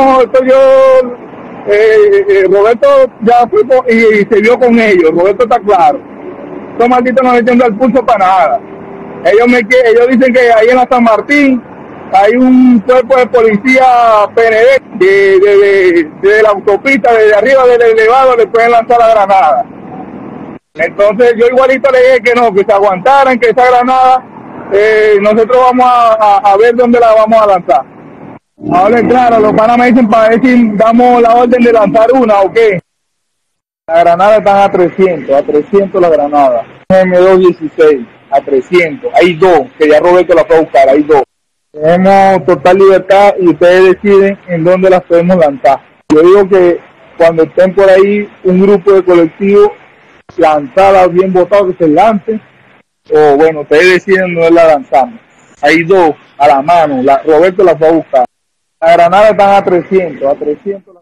Roberto ya fue y se vio con ellos, Roberto está claro. Estos malditos no le entiendo el pulso para nada. Ellos dicen que ahí en la San Martín hay un cuerpo de policía PND de la autopista, desde arriba del elevado le pueden lanzar la granada. Entonces yo igualito le dije que no, que se aguantaran, que esa granada nosotros vamos a ver dónde la vamos a lanzar. Ahora claro, los panas me dicen para ver si damos la orden de lanzar una o qué. La granada están a 300 la granada. M216 a 300, hay 2, que ya Roberto la fue a buscar, hay 2. Tenemos total libertad y ustedes deciden en dónde las podemos lanzar. Yo digo que cuando estén por ahí un grupo de colectivos, lanzarlas bien botadas, que se lancen, o bueno, ustedes deciden dónde la lanzamos. Hay 2 a la mano, Roberto las va a buscar. La granada están a 300.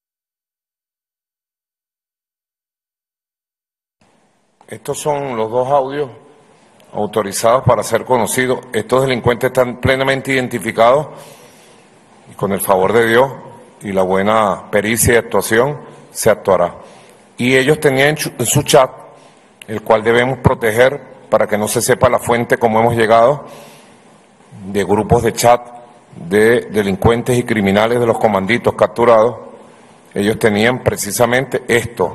Estos son los 2 audios autorizados para ser conocidos. Estos delincuentes están plenamente identificados y con el favor de Dios y la buena pericia y actuación se actuará. Y ellos tenían en su chat, el cual debemos proteger para que no se sepa la fuente como hemos llegado, de grupos de chat de delincuentes y criminales de los comanditos capturados. Ellos tenían precisamente esto.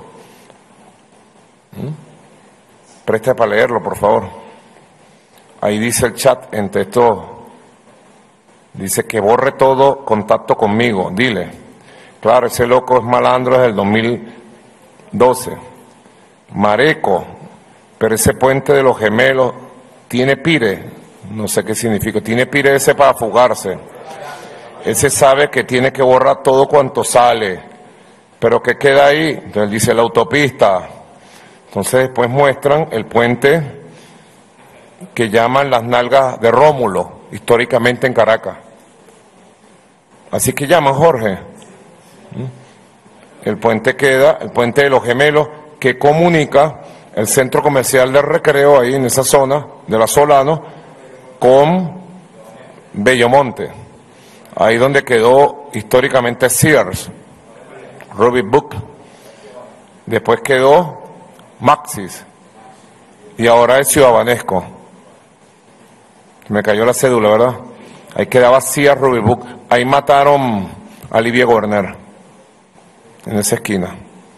Preste para leerlo, por favor. Ahí dice el chat, entre estos, dice que borre todo contacto conmigo, dile. Claro, ese loco es malandro desde el 2012. Mareco, pero ese puente de los gemelos tiene pire, No sé qué significa. Tiene pire ese para fugarse. Ese sabe que tiene que borrar todo cuanto sale. Pero ¿qué queda ahí? Entonces dice la autopista. Entonces después muestran el puente que llaman las nalgas de Rómulo, históricamente en Caracas. Así que llaman, Jorge. El puente queda, el puente de los Gemelos, que comunica el centro comercial de Recreo, ahí en esa zona de la Solano, con Bellomonte. Ahí donde quedó históricamente Sears, Ruby Book. Después quedó Maxis. Y ahora es Ciudad Banesco. Me cayó la cédula, ¿verdad? Ahí quedaba Sears, Ruby Book. Ahí mataron a Livia Gorner, en esa esquina.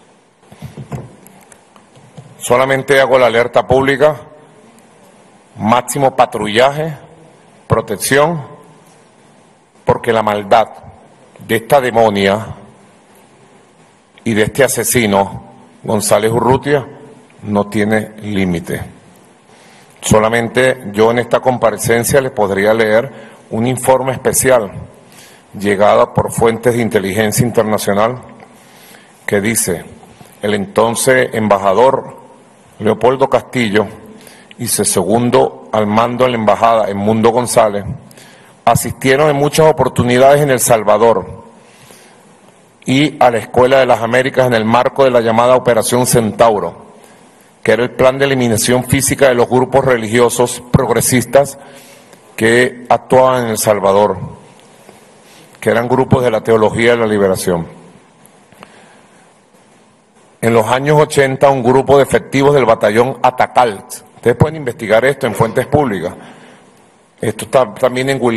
Solamente hago la alerta pública, máximo patrullaje, protección, porque la maldad de esta demonia y de este asesino, González Urrutia, no tiene límite. Solamente yo en esta comparecencia les podría leer un informe especial llegado por fuentes de inteligencia internacional que dice: el entonces embajador Leopoldo Castillo y su segundo al mando de la embajada, Edmundo González, asistieron en muchas oportunidades en El Salvador y a la Escuela de las Américas en el marco de la llamada Operación Centauro, que era el plan de eliminación física de los grupos religiosos progresistas que actuaban en El Salvador, que eran grupos de la teología de la liberación. En los años 80, un grupo de efectivos del batallón Atacalt, ustedes pueden investigar esto en fuentes públicas, esto está también en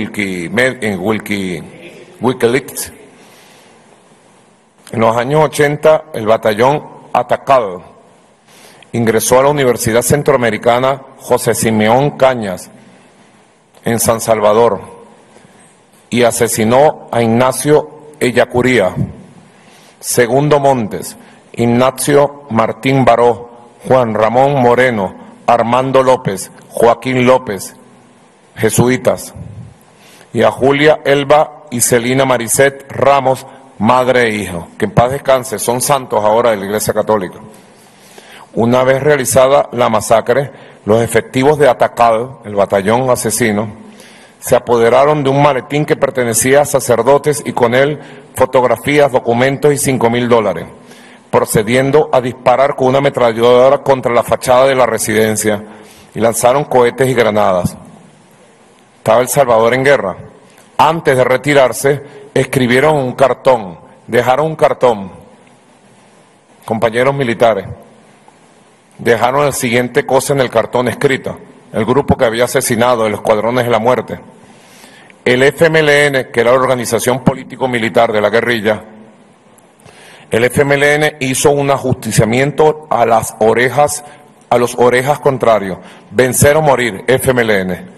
Wikileaks. En los años 80, el batallón Atacalt ingresó a la Universidad Centroamericana José Simeón Cañas, en San Salvador, y asesinó a Ignacio Ellacuría, Segundo Montes, Ignacio Martín Baró, Juan Ramón Moreno, Armando López, Joaquín López, jesuitas, y a Julia Elba y Celina Maricet Ramos, madre e hijo, que en paz descanse, son santos ahora de la Iglesia Católica. Una vez realizada la masacre, los efectivos de Atacado, el batallón asesino, se apoderaron de un maletín que pertenecía a sacerdotes y con él fotografías, documentos y $5,000, procediendo a disparar con una ametralladora contra la fachada de la residencia y lanzaron cohetes y granadas. Estaba El Salvador en guerra. Antes de retirarse, escribieron un cartón, dejaron un cartón, compañeros militares, dejaron la siguiente cosa en el cartón escrita: el grupo que había asesinado, el Escuadrones de la Muerte. El FMLN, que era la organización político-militar de la guerrilla, el FMLN hizo un ajusticiamiento a las orejas, a los orejas contrarios. Vencer o morir, FMLN.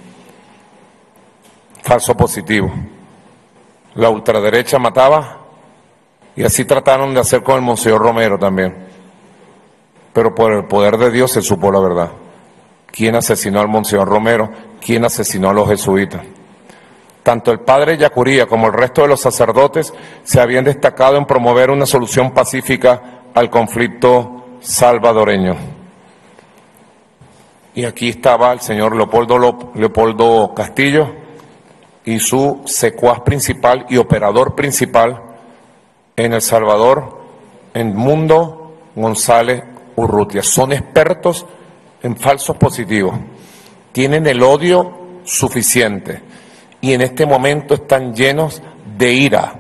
Falso positivo. La ultraderecha mataba y así trataron de hacer con el Monseñor Romero también. Pero por el poder de Dios se supo la verdad. ¿Quién asesinó al Monseñor Romero? ¿Quién asesinó a los jesuitas? Tanto el padre Ellacuría como el resto de los sacerdotes se habían destacado en promover una solución pacífica al conflicto salvadoreño. Y aquí estaba el señor Leopoldo Castillo y su secuaz principal y operador principal en El Salvador, Edmundo González Urrutia. Son expertos en falsos positivos, tienen el odio suficiente y en este momento están llenos de ira,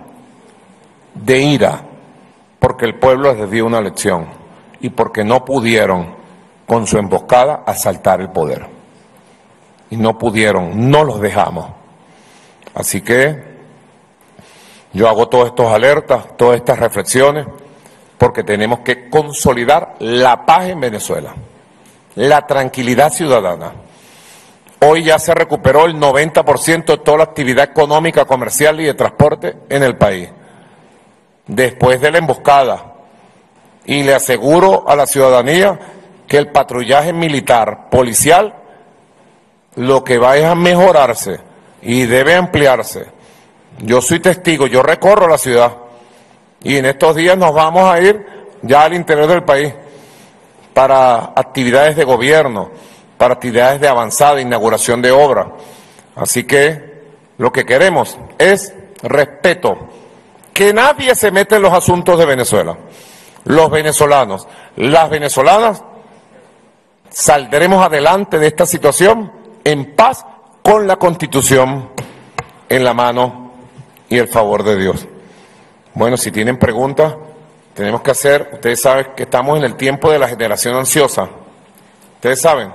porque el pueblo les dio una lección y porque no pudieron con su emboscada asaltar el poder. Y no pudieron, no los dejamos. Así que yo hago todas estas alertas, todas estas reflexiones, porque tenemos que consolidar la paz en Venezuela, la tranquilidad ciudadana. Hoy ya se recuperó el 90% de toda la actividad económica, comercial y de transporte en el país, después de la emboscada. Y le aseguro a la ciudadanía que el patrullaje militar, policial, lo que va es a mejorarse y debe ampliarse. Yo soy testigo, yo recorro la ciudad y en estos días nos vamos a ir ya al interior del país para actividades de gobierno, para actividades de avanzada, inauguración de obras. Así que lo que queremos es respeto, que nadie se meta en los asuntos de Venezuela. Los venezolanos, las venezolanas, saldremos adelante de esta situación en paz con la Constitución en la mano y el favor de Dios. Bueno, si tienen preguntas, tenemos que hacer, ustedes saben que estamos en el tiempo de la generación ansiosa. Ustedes saben,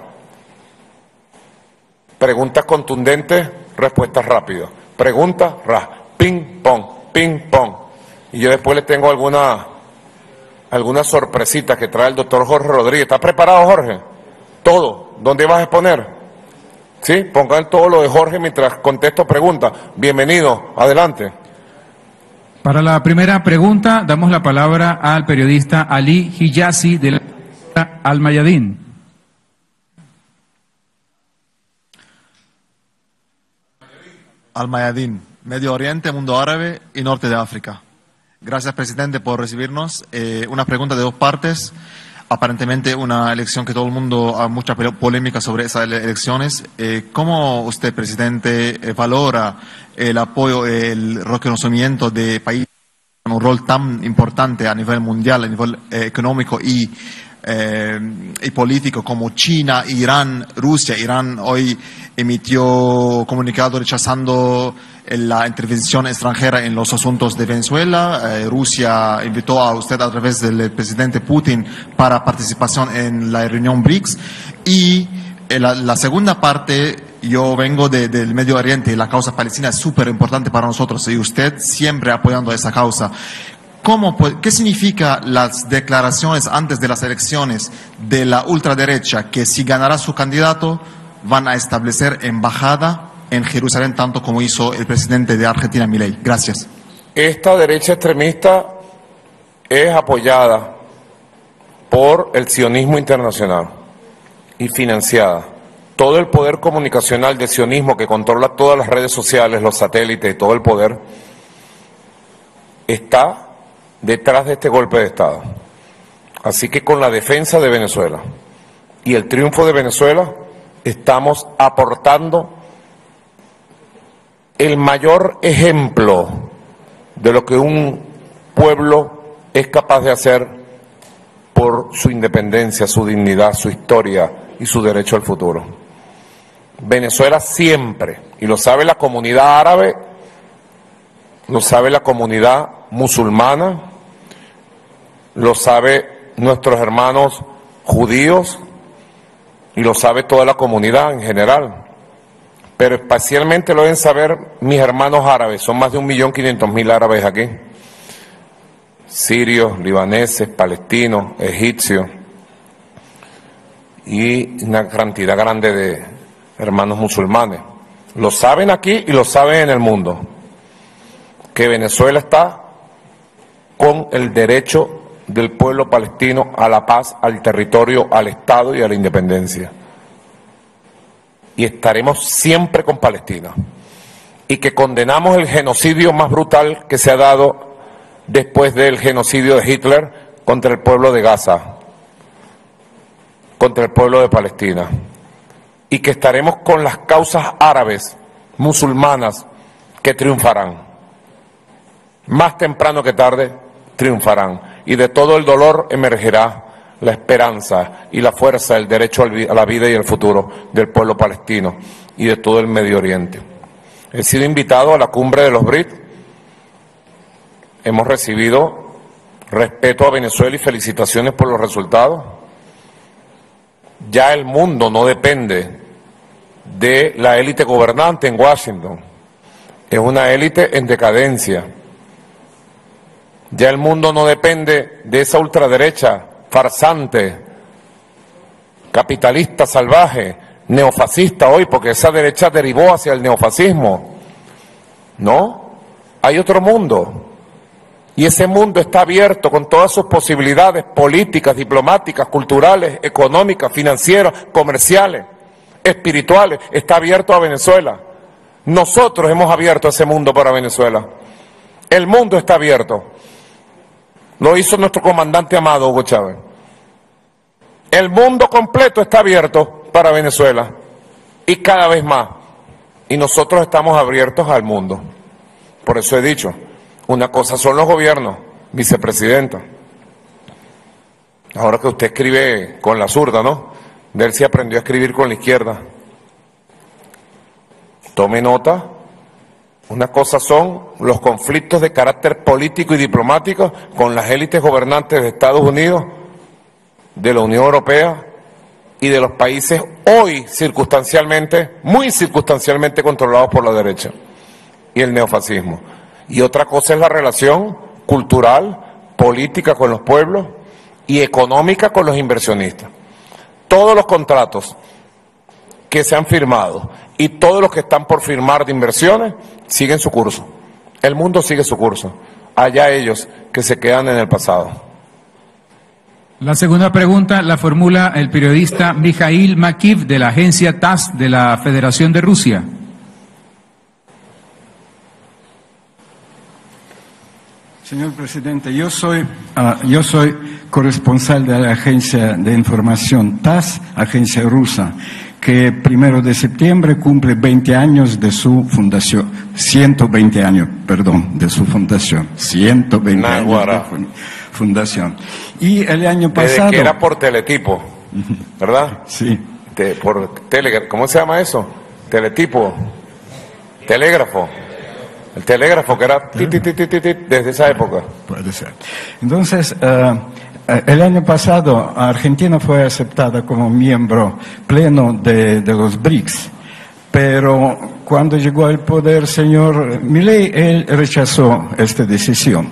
preguntas contundentes, respuestas rápidas. Preguntas, ping, pong. Y yo después les tengo algunas sorpresitas que trae el doctor Jorge Rodríguez. ¿Está preparado, Jorge? Todo. ¿Dónde vas a exponer? Sí, pongan todo lo de Jorge mientras contesto preguntas. Bienvenido, adelante. Para la primera pregunta, damos la palabra al periodista Ali Hijazi de la Al Mayadin. Al Mayadin, Medio Oriente, Mundo Árabe y Norte de África. Gracias, presidente, por recibirnos. Una pregunta de dos partes. Aparentemente una elección que todo el mundo, hay mucha polémica sobre esas elecciones. ¿Cómo usted, presidente, valora el apoyo, el reconocimiento de países con un rol tan importante a nivel mundial, a nivel económico y político como China, Irán, Rusia? Irán hoy emitió comunicado rechazando la intervención extranjera en los asuntos de Venezuela. Rusia invitó a usted a través del presidente Putin para participación en la reunión BRICS. Y la segunda parte, yo vengo del Medio Oriente y la causa palestina es súper importante para nosotros y usted siempre apoyando esa causa. ¿Qué significa las declaraciones antes de las elecciones de la ultraderecha que si ganará su candidato van a establecer embajada en Jerusalén, tanto como hizo el presidente de Argentina, Milei? Gracias. Esta derecha extremista es apoyada por el sionismo internacional y financiada. Todo el poder comunicacional del sionismo que controla todas las redes sociales, los satélites y todo el poder está detrás de este golpe de Estado. Así que con la defensa de Venezuela y el triunfo de Venezuela estamos aportando el mayor ejemplo de lo que un pueblo es capaz de hacer por su independencia, su dignidad, su historia y su derecho al futuro. Venezuela siempre, y lo sabe la comunidad árabe, lo sabe la comunidad musulmana, lo sabe nuestros hermanos judíos y lo sabe toda la comunidad en general. Pero especialmente lo deben saber mis hermanos árabes, son más de 1.500.000 árabes aquí, sirios, libaneses, palestinos, egipcios y una cantidad grande de hermanos musulmanes. Lo saben aquí y lo saben en el mundo, que Venezuela está con el derecho del pueblo palestino a la paz, al territorio, al Estado y a la independencia. Y estaremos siempre con Palestina. Y que condenamos el genocidio más brutal que se ha dado después del genocidio de Hitler contra el pueblo de Gaza, contra el pueblo de Palestina. Y que estaremos con las causas árabes, musulmanas, que triunfarán. Más temprano que tarde, triunfarán. Y de todo el dolor emergerá la esperanza y la fuerza del derecho a la vida y el futuro del pueblo palestino y de todo el Medio Oriente. He sido invitado a la cumbre de los BRICS. Hemos recibido respeto a Venezuela y felicitaciones por los resultados. Ya el mundo no depende de la élite gobernante en Washington. Es una élite en decadencia. Ya el mundo no depende de esa ultraderecha farsante, capitalista salvaje, neofascista hoy, porque esa derecha derivó hacia el neofascismo. No, hay otro mundo. Y ese mundo está abierto con todas sus posibilidades políticas, diplomáticas, culturales, económicas, financieras, comerciales. espirituales, está abierto a Venezuela. Nosotros hemos abierto ese mundo para Venezuela. El mundo está abierto. Lo hizo nuestro comandante amado, Hugo Chávez. El mundo completo está abierto para Venezuela. Y cada vez más. Y nosotros estamos abiertos al mundo. Por eso he dicho, una cosa son los gobiernos, vicepresidenta. Ahora que usted escribe con la zurda, ¿no? De él sí aprendió a escribir con la izquierda. Tome nota. Una cosa son los conflictos de carácter político y diplomático con las élites gobernantes de Estados Unidos, de la Unión Europea y de los países hoy circunstancialmente, muy circunstancialmente controlados por la derecha y el neofascismo. Y otra cosa es la relación cultural, política con los pueblos y económica con los inversionistas. Todos los contratos que se han firmado y todos los que están por firmar de inversiones siguen su curso. El mundo sigue su curso. Allá ellos que se quedan en el pasado. La segunda pregunta la formula el periodista Mikhail Makiv de la agencia TASS de la Federación de Rusia. Señor presidente, yo soy corresponsal de la agencia de información TASS, agencia rusa, que 1 de septiembre cumple 20 años de su fundación, 120 años, perdón, de su fundación, 120 años de fundación. Y el año pasado... Desde que era por teletipo, ¿verdad? Sí. Por ¿cómo se llama eso? Teletipo, telégrafo. El telégrafo que era desde esa época. Puede ser. Entonces, el año pasado Argentina fue aceptada como miembro pleno de los BRICS, pero cuando llegó al poder el señor Milei, él rechazó esta decisión.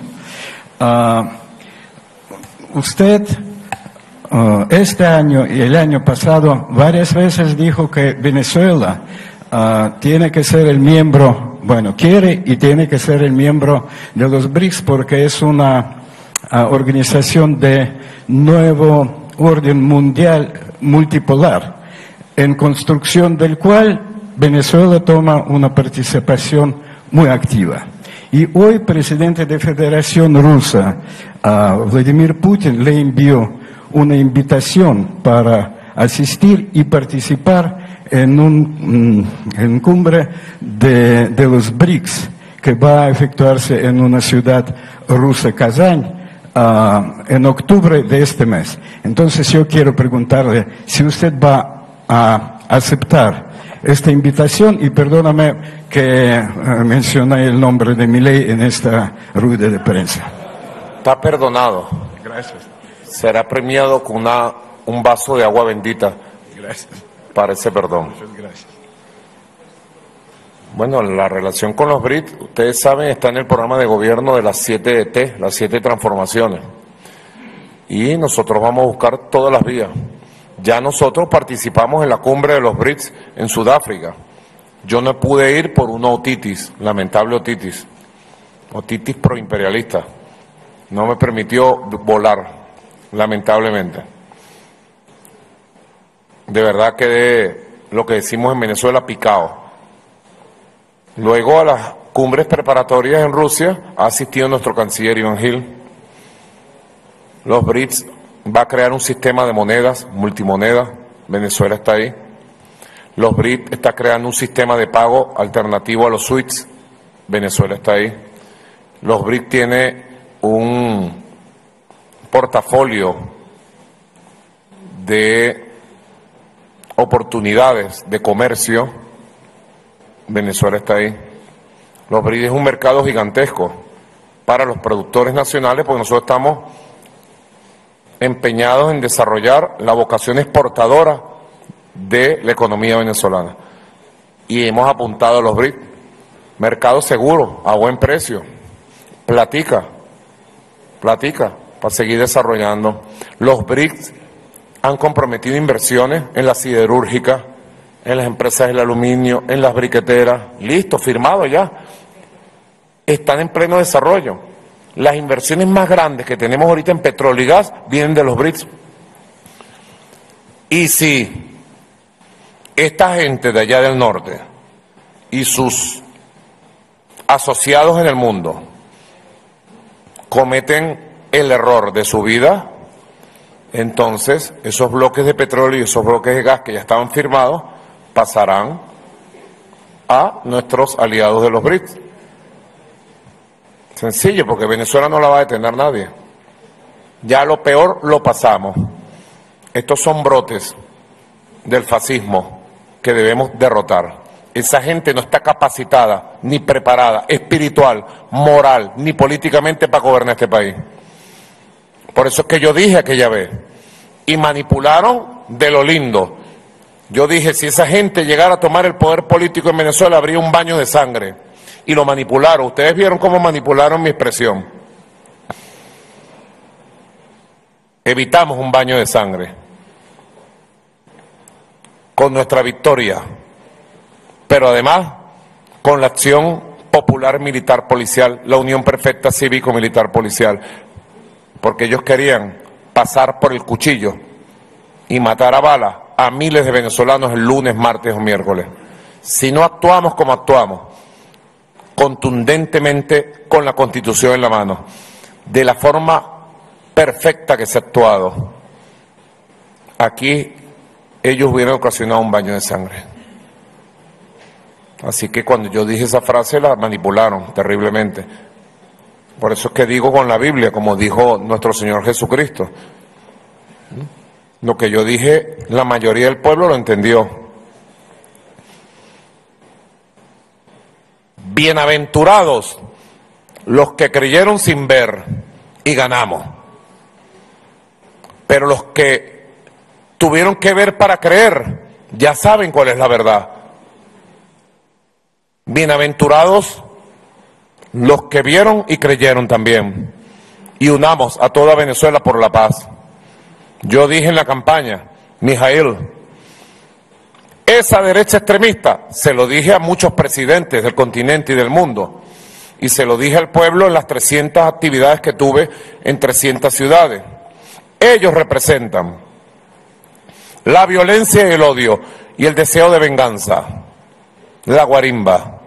Usted este año y el año pasado varias veces dijo que Venezuela tiene que ser el miembro, quiere y tiene que ser el miembro de los BRICS porque es una organización de nuevo orden mundial multipolar, en construcción del cual Venezuela toma una participación muy activa. Y hoy, presidente de Federación Rusa, Vladimir Putin, le envió una invitación para asistir y participar en cumbre de los BRICS, que va a efectuarse en una ciudad rusa, Kazán, en octubre de este mes. Entonces yo quiero preguntarle si usted va a aceptar esta invitación, y perdóname que mencioné el nombre de Milei en esta rueda de prensa. Está perdonado. Gracias. Será premiado con un vaso de agua bendita. Gracias. Para ese perdón. Muchas gracias. Bueno, la relación con los BRICS, ustedes saben, está en el programa de gobierno de las 7 T, las 7 transformaciones. Y nosotros vamos a buscar todas las vías. Ya nosotros participamos en la cumbre de los BRICS en Sudáfrica. Yo no pude ir por una otitis, lamentable otitis proimperialista. No me permitió volar, lamentablemente. De verdad quedé, lo que decimos en Venezuela, picado. Luego a las cumbres preparatorias en Rusia ha asistido nuestro canciller Iván Gil. Los BRICS va a crear un sistema de monedas, multimonedas, Venezuela está ahí. Los BRICS está creando un sistema de pago alternativo a los SWIFT, Venezuela está ahí. Los BRICS tiene un portafolio de oportunidades de comercio, Venezuela está ahí. Los BRICS es un mercado gigantesco para los productores nacionales, porque nosotros estamos empeñados en desarrollar la vocación exportadora de la economía venezolana. Y hemos apuntado a los BRICS, mercado seguro, a buen precio, platica, para seguir desarrollando. Los BRICS han comprometido inversiones en la siderúrgica, en las empresas del aluminio, en las briqueteras, listo, firmado ya. Están en pleno desarrollo. Las inversiones más grandes que tenemos ahorita en petróleo y gas vienen de los BRICS. Y si esta gente de allá del norte y sus asociados en el mundo cometen el error de su vida, entonces esos bloques de petróleo y esos bloques de gas que ya estaban firmados pasarán a nuestros aliados de los BRICS. Sencillo, porque Venezuela no la va a detener nadie. Ya lo peor lo pasamos. Estos son brotes del fascismo que debemos derrotar. Esa gente no está capacitada, ni preparada, espiritual, moral, ni políticamente para gobernar este país. Por eso es que yo dije aquella vez, y manipularon de lo lindo. Yo dije, si esa gente llegara a tomar el poder político en Venezuela, habría un baño de sangre. Y lo manipularon. Ustedes vieron cómo manipularon mi expresión. Evitamos un baño de sangre con nuestra victoria, pero además con la acción popular militar policial, la unión perfecta cívico-militar policial, porque ellos querían pasar por el cuchillo y matar a bala a miles de venezolanos el lunes, martes o miércoles. Si no actuamos como actuamos, contundentemente con la Constitución en la mano, de la forma perfecta que se ha actuado, aquí ellos hubieran ocasionado un baño de sangre. Así que cuando yo dije esa frase la manipularon terriblemente. Por eso es que digo con la Biblia, como dijo nuestro Señor Jesucristo. Lo que yo dije, la mayoría del pueblo lo entendió. Bienaventurados los que creyeron sin ver y ganamos. Pero los que tuvieron que ver para creer, ya saben cuál es la verdad. Bienaventurados los que vieron y creyeron también. Y unamos a toda Venezuela por la paz. Yo dije en la campaña, Mijail, esa derecha extremista, se lo dije a muchos presidentes del continente y del mundo, y se lo dije al pueblo en las 300 actividades que tuve en 300 ciudades. Ellos representan la violencia y el odio y el deseo de venganza, la guarimba,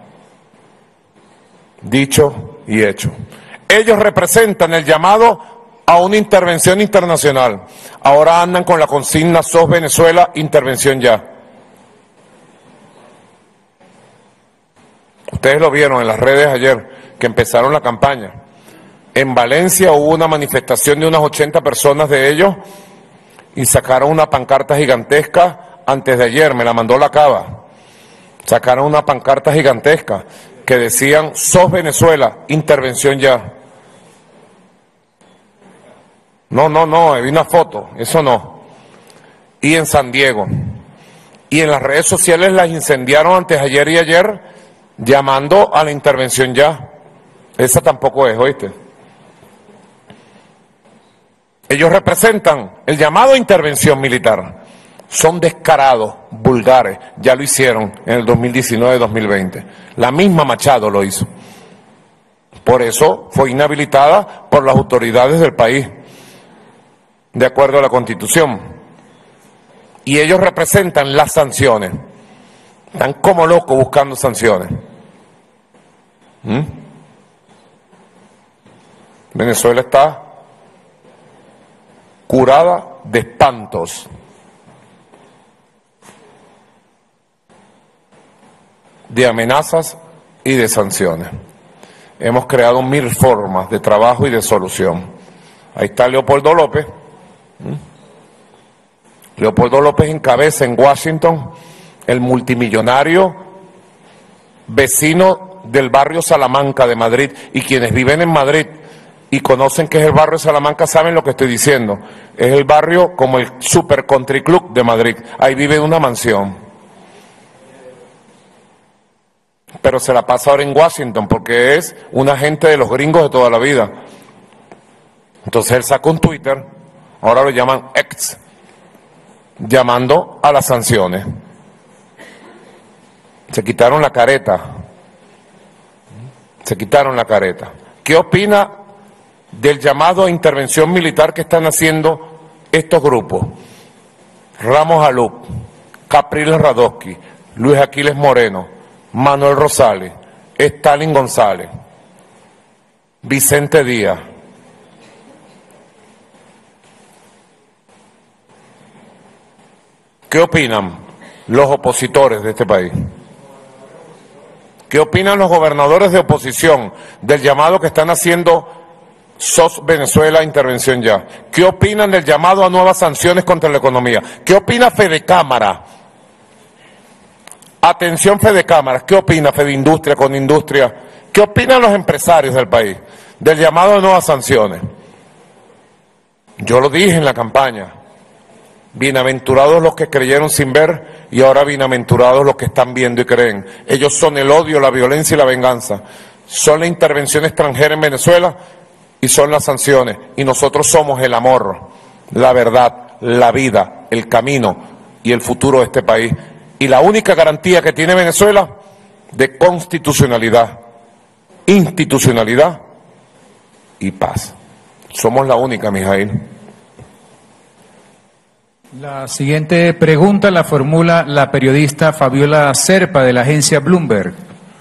dicho y hecho. Ellos representan el llamado a una intervención internacional. Ahora andan con la consigna SOS Venezuela, intervención ya. Ustedes lo vieron en las redes ayer, que empezaron la campaña. En Valencia hubo una manifestación de unas 80 personas de ellos y sacaron una pancarta gigantesca antes de ayer, me la mandó la Cava. Sacaron una pancarta gigantesca que decían SOS Venezuela, intervención ya. No, vi una foto, eso no. Y en San Diego. Y en las redes sociales las incendiaron antes ayer y ayer, llamando a la intervención ya. Esa tampoco es, ¿oíste? Ellos representan el llamado a intervención militar. Son descarados, vulgares, ya lo hicieron en el 2019-2020. La misma Machado lo hizo. Por eso fue inhabilitada por las autoridades del país, de acuerdo a la Constitución. Y ellos representan las sanciones. Están como locos buscando sanciones. Venezuela está curada de espantos. De amenazas y de sanciones. Hemos creado 1000 formas de trabajo y de solución. Ahí está Leopoldo López. Leopoldo López encabeza en Washington el multimillonario vecino del barrio Salamanca de Madrid, y quienes viven en Madrid y conocen qué es el barrio Salamanca saben lo que estoy diciendo. Es el barrio como el Super Country Club de Madrid. Ahí vive en una mansión. Pero se la pasa ahora en Washington porque es un agente de los gringos de toda la vida. Entonces él sacó un Twitter, ahora lo llaman X, llamando a las sanciones. Se quitaron la careta. Se quitaron la careta. ¿Qué opina del llamado a intervención militar que están haciendo estos grupos? Ramos Alup, Capriles Radosky, Luis Aquiles Moreno, Manuel Rosales, Stalin González, Vicente Díaz, ¿qué opinan los opositores de este país? ¿Qué opinan los gobernadores de oposición del llamado que están haciendo SOS Venezuela, intervención ya? ¿Qué opinan del llamado a nuevas sanciones contra la economía? ¿Qué opina Fedecámara? Atención Fedecámara, ¿qué opina Fedindustria, Conindustria? ¿Qué opinan los empresarios del país del llamado a nuevas sanciones? Yo lo dije en la campaña. Bienaventurados los que creyeron sin ver y ahora bienaventurados los que están viendo y creen. Ellos son el odio, la violencia y la venganza. Son la intervención extranjera en Venezuela y son las sanciones. Y nosotros somos el amor, la verdad, la vida, el camino y el futuro de este país. Y la única garantía que tiene Venezuela de constitucionalidad, institucionalidad y paz. Somos la única, Mijail. La siguiente pregunta la formula la periodista Fabiola Serpa de la agencia Bloomberg.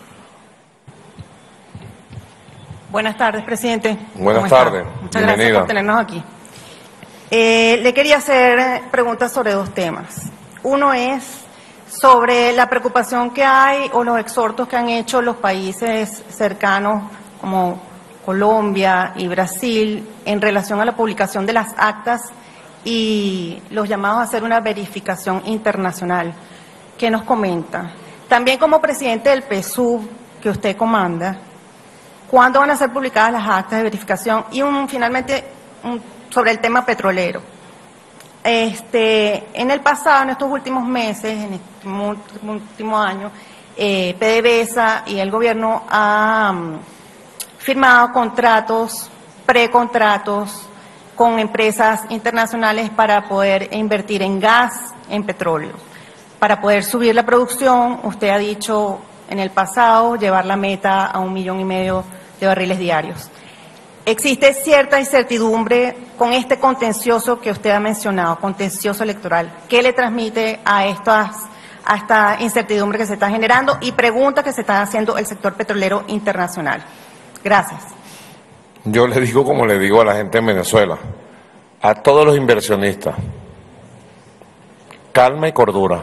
Buenas tardes, presidente. Buenas tardes. Muchas gracias por tenernos aquí. Le quería hacer preguntas sobre dos temas. Uno es sobre la preocupación que hay o los exhortos que han hecho los países cercanos como Colombia y Brasil en relación a la publicación de las actas y los llamados a hacer una verificación internacional. ¿Qué nos comenta? También como presidente del PSUV que usted comanda, ¿cuándo van a ser publicadas las actas de verificación? Y finalmente sobre el tema petrolero. En el pasado, en estos últimos meses, en este último año, PDVSA y el gobierno han firmado contratos, precontratos con empresas internacionales para poder invertir en gas, en petróleo. Para poder subir la producción, usted ha dicho en el pasado llevar la meta a 1,5 millones de barriles diarios. Existe cierta incertidumbre con este contencioso que usted ha mencionado, contencioso electoral. ¿Qué le transmite a esta incertidumbre que se está generando y preguntas que se está haciendo el sector petrolero internacional? Gracias. Yo le digo como le digo a la gente en Venezuela, a todos los inversionistas, calma y cordura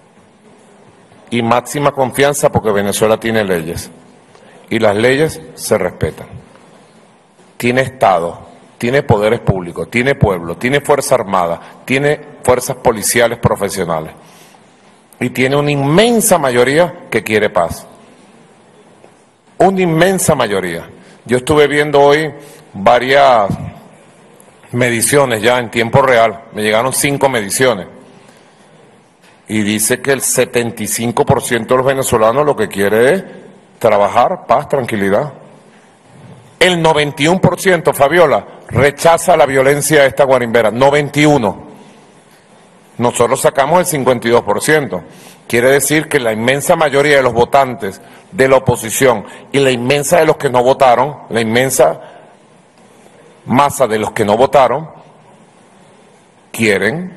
y máxima confianza porque Venezuela tiene leyes y las leyes se respetan. Tiene Estado, tiene poderes públicos, tiene pueblo, tiene Fuerza Armada, tiene fuerzas policiales profesionales y tiene una inmensa mayoría que quiere paz. Una inmensa mayoría. Yo estuve viendo hoy varias mediciones ya en tiempo real, me llegaron 5 mediciones y dice que el 75% de los venezolanos lo que quiere es trabajar, paz, tranquilidad. El 91%, Fabiola, rechaza la violencia de esta guarimbera, 91%. Nosotros sacamos el 52%. Quiere decir que la inmensa mayoría de los votantes de la oposición y la inmensa de los que no votaron, la inmensa masa de los que no votaron, quieren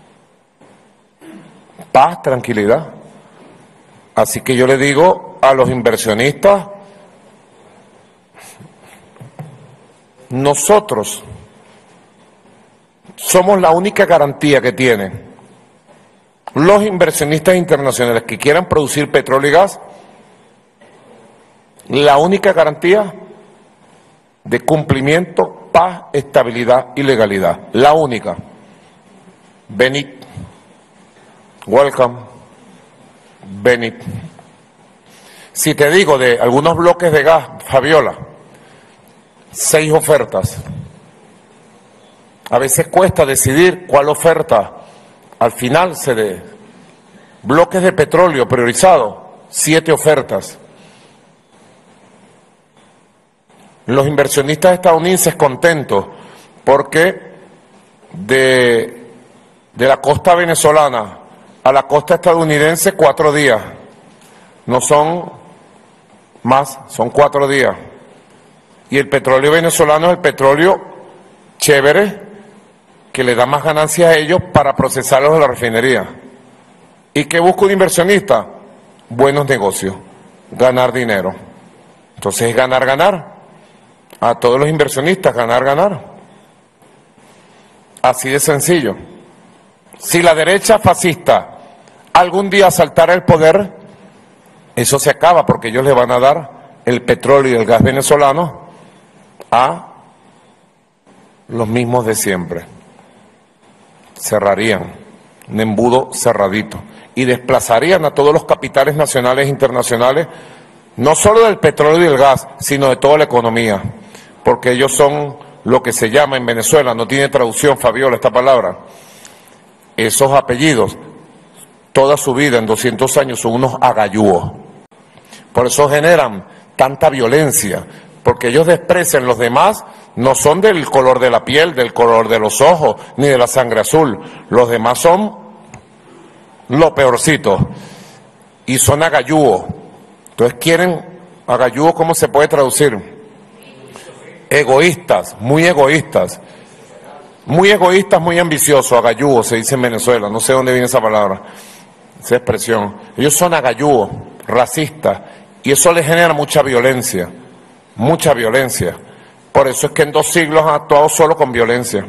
paz, tranquilidad. Así que yo le digo a los inversionistas, nosotros somos la única garantía que tienen los inversionistas internacionales que quieran producir petróleo y gas, la única garantía de cumplimiento, paz, estabilidad y legalidad. La única. Venid. Welcome. Venid. Si te digo de algunos bloques de gas, Fabiola, 6 ofertas. A veces cuesta decidir cuál oferta. Al final se de bloques de petróleo priorizados, 7 ofertas. Los inversionistas estadounidenses contentos porque de la costa venezolana a la costa estadounidense 4 días. No son más, son 4 días. Y el petróleo venezolano es el petróleo chévere que le da más ganancias a ellos para procesarlos en la refinería. ¿Y qué busca un inversionista? Buenos negocios, ganar dinero. Entonces es ganar, ganar. A todos los inversionistas, ganar, ganar. Así de sencillo. Si la derecha fascista algún día asaltara el poder, eso se acaba porque ellos le van a dar el petróleo y el gas venezolano a los mismos de siempre. Cerrarían un embudo cerradito y desplazarían a todos los capitales nacionales e internacionales, no solo del petróleo y del gas, sino de toda la economía, porque ellos son lo que se llama en Venezuela, no tiene traducción, Fabiola, esta palabra, esos apellidos, toda su vida, en 200 años, son unos agayúos. Por eso generan tanta violencia, porque ellos desprecian los demás, no son del color de la piel, del color de los ojos, ni de la sangre azul. Los demás son lo peorcito, y son agayúos. Entonces quieren, agayúos, ¿cómo se puede traducir? Egoístas, muy egoístas. Muy egoístas, muy ambiciosos, agayúos, se dice en Venezuela, no sé dónde viene esa palabra, esa expresión. Ellos son agayúos, racistas, y eso les genera mucha violencia, mucha violencia. Por eso es que en 2 siglos han actuado solo con violencia.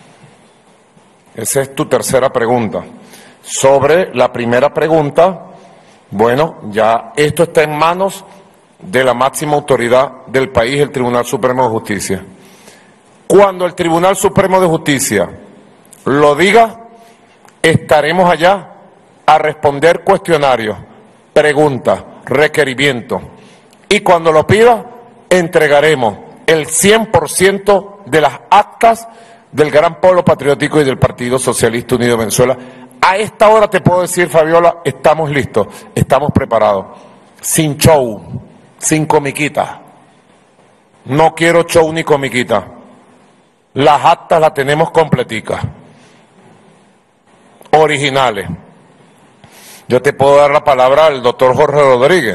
Esa es tu tercera pregunta. Sobre la primera pregunta, bueno, ya esto está en manos de la máxima autoridad del país, el Tribunal Supremo de Justicia. Cuando el Tribunal Supremo de Justicia lo diga, estaremos allá a responder cuestionarios, preguntas, requerimientos. Y cuando lo pida, entregaremos el 100% de las actas del Gran Polo Patriótico y del Partido Socialista Unido de Venezuela. A esta hora te puedo decir, Fabiola, estamos listos, estamos preparados. Sin show, sin comiquita. No quiero show ni comiquita. Las actas las tenemos completicas, originales. Yo te puedo dar la palabra al doctor Jorge Rodríguez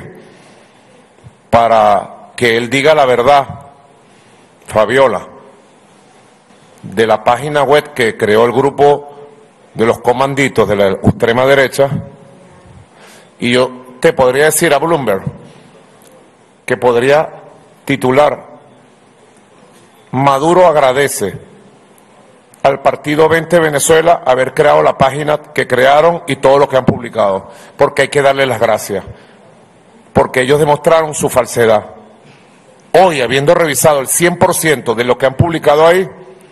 para que él diga la verdad, Fabiola, de la página web que creó el grupo de los comanditos de la extrema derecha, y yo te podría decir a Bloomberg que podría titular: Maduro agradece al Partido 20 Venezuela haber creado la página que crearon y todo lo que han publicado, porque hay que darle las gracias, porque ellos demostraron su falsedad. Hoy, habiendo revisado el 100% de lo que han publicado ahí,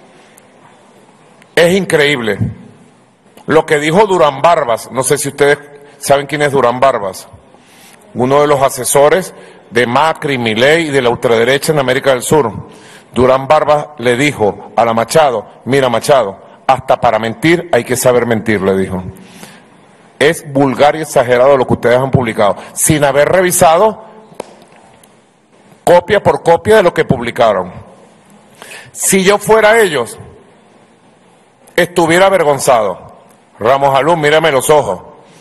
es increíble. Lo que dijo Durán Barbas, no sé si ustedes saben quién es Durán Barbas, uno de los asesores de Macri, Milei y de la ultraderecha en América del Sur. Durán Barbas le dijo a la Machado: mira, Machado, hasta para mentir hay que saber mentir, le dijo. Es vulgar y exagerado lo que ustedes han publicado, sin haber revisado copia por copia de lo que publicaron. Si yo fuera ellos, estuviera avergonzado. Ramos Alum, mírame los ojos.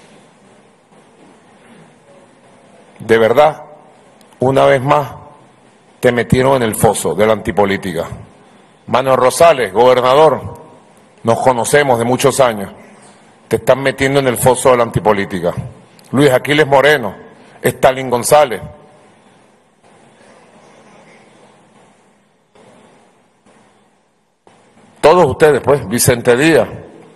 De verdad, una vez más, te metieron en el foso de la antipolítica. Manuel Rosales, gobernador, nos conocemos de muchos años. Te están metiendo en el foso de la antipolítica. Luis Aquiles Moreno, Stalin González. Todos ustedes, pues, Vicente Díaz.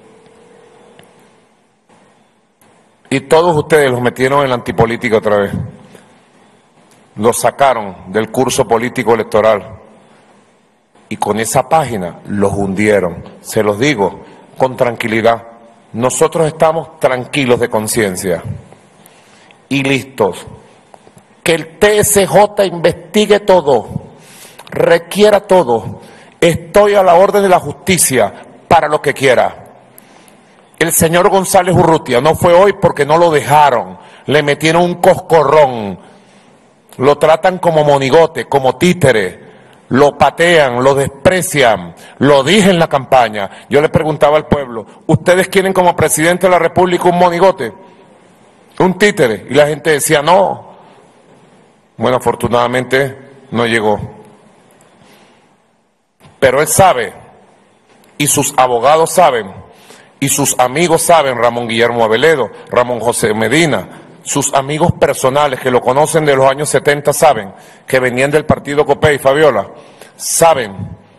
Y todos ustedes los metieron en la antipolítica otra vez. Los sacaron del curso político electoral. Y con esa página los hundieron. Se los digo con tranquilidad. Nosotros estamos tranquilos de conciencia y listos. Que el TSJ investigue todo, requiera todo. Estoy a la orden de la justicia para lo que quiera. El señor González Urrutia no fue hoy porque no lo dejaron, le metieron un coscorrón, lo tratan como monigote, como títere, lo patean, lo desprecian, lo dije en la campaña. Yo le preguntaba al pueblo: ¿ustedes quieren como presidente de la República un monigote, un títere? Y la gente decía no. Bueno, afortunadamente no llegó. Pero él sabe, y sus abogados saben, Y sus amigos saben, Ramón Guillermo Aveledo, Ramón José Medina, sus amigos personales que lo conocen de los años 70 saben, que venían del partido Copey, Fabiola, saben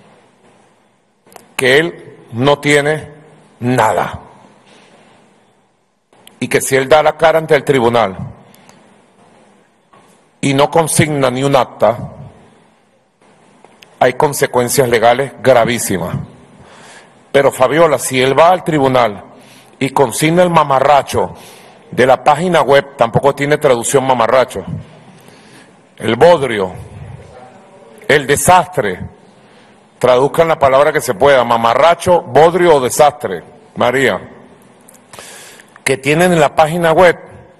que él no tiene nada. Y que si él da la cara ante el tribunal y no consigna ni un acta, hay consecuencias legales gravísimas. Pero Fabiola, si él va al tribunal y consigna el mamarracho de la página web, tampoco tiene traducción mamarracho, el bodrio, el desastre, traduzcan la palabra que se pueda, mamarracho, bodrio o desastre, María, que tienen en la página web,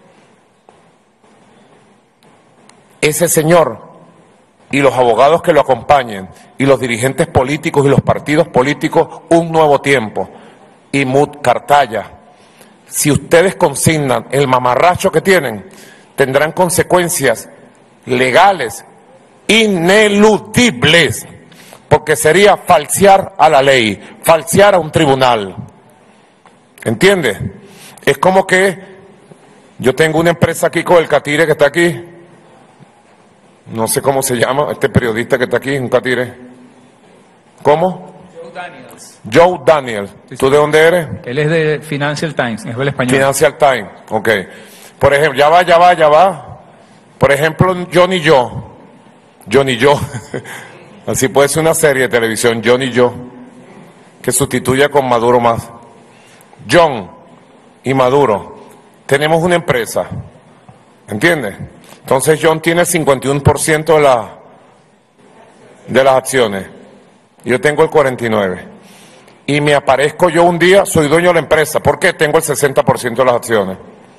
ese señor y los abogados que lo acompañen, y los dirigentes políticos y los partidos políticos, Un Nuevo Tiempo, y Mud Cartaya, si ustedes consignan el mamarracho que tienen, tendrán consecuencias legales ineludibles, porque sería falsear a la ley, falsear a un tribunal. ¿Entiendes? Es como que yo tengo una empresa aquí con el catire que está aquí, no sé cómo se llama, este periodista que está aquí, un catire. ¿Cómo? Joe Daniels. Joe Daniels. ¿Tú de dónde eres? Él es de Financial Times, es el español. Financial Times, ok. Por ejemplo, ya va. Por ejemplo, Johnny Joe. Así puede ser una serie de televisión, Johnny Joe, que sustituya con Maduro más. John y Maduro, tenemos una empresa, ¿entiendes? Entonces John tiene el 51% de las acciones, yo tengo el 49%, y me aparezco yo un día, soy dueño de la empresa, ¿por qué? Tengo el 60% de las acciones.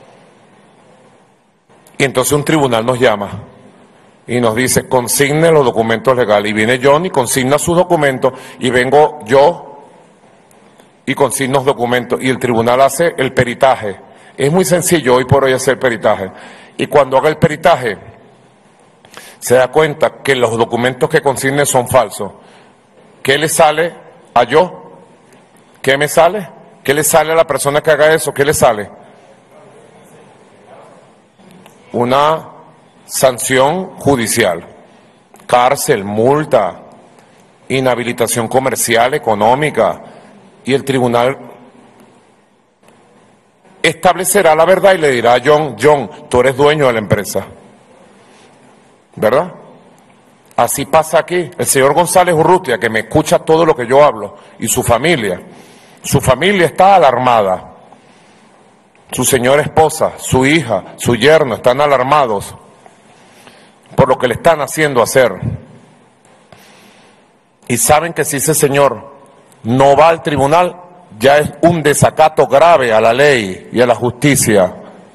Y entonces un tribunal nos llama y nos dice, consigne los documentos legales, y viene John y consigna sus documentos, y vengo yo y consigno los documentos, y el tribunal hace el peritaje. Es muy sencillo hoy por hoy hacer peritaje. Y cuando haga el peritaje, se da cuenta que los documentos que consigne son falsos. ¿Qué le sale a yo? ¿Qué me sale? ¿Qué le sale a la persona que haga eso? ¿Qué le sale? Una sanción judicial, cárcel, multa, inhabilitación comercial, económica, y el tribunal establecerá la verdad y le dirá a John, tú eres dueño de la empresa, ¿verdad? Así pasa aquí. El señor González Urrutia, que me escucha todo lo que yo hablo, y su familia está alarmada. Su señora esposa, su hija, su yerno están alarmados por lo que le están haciendo hacer. Y saben que si ese señor no va al tribunal, ya es un desacato grave a la ley y a la justicia.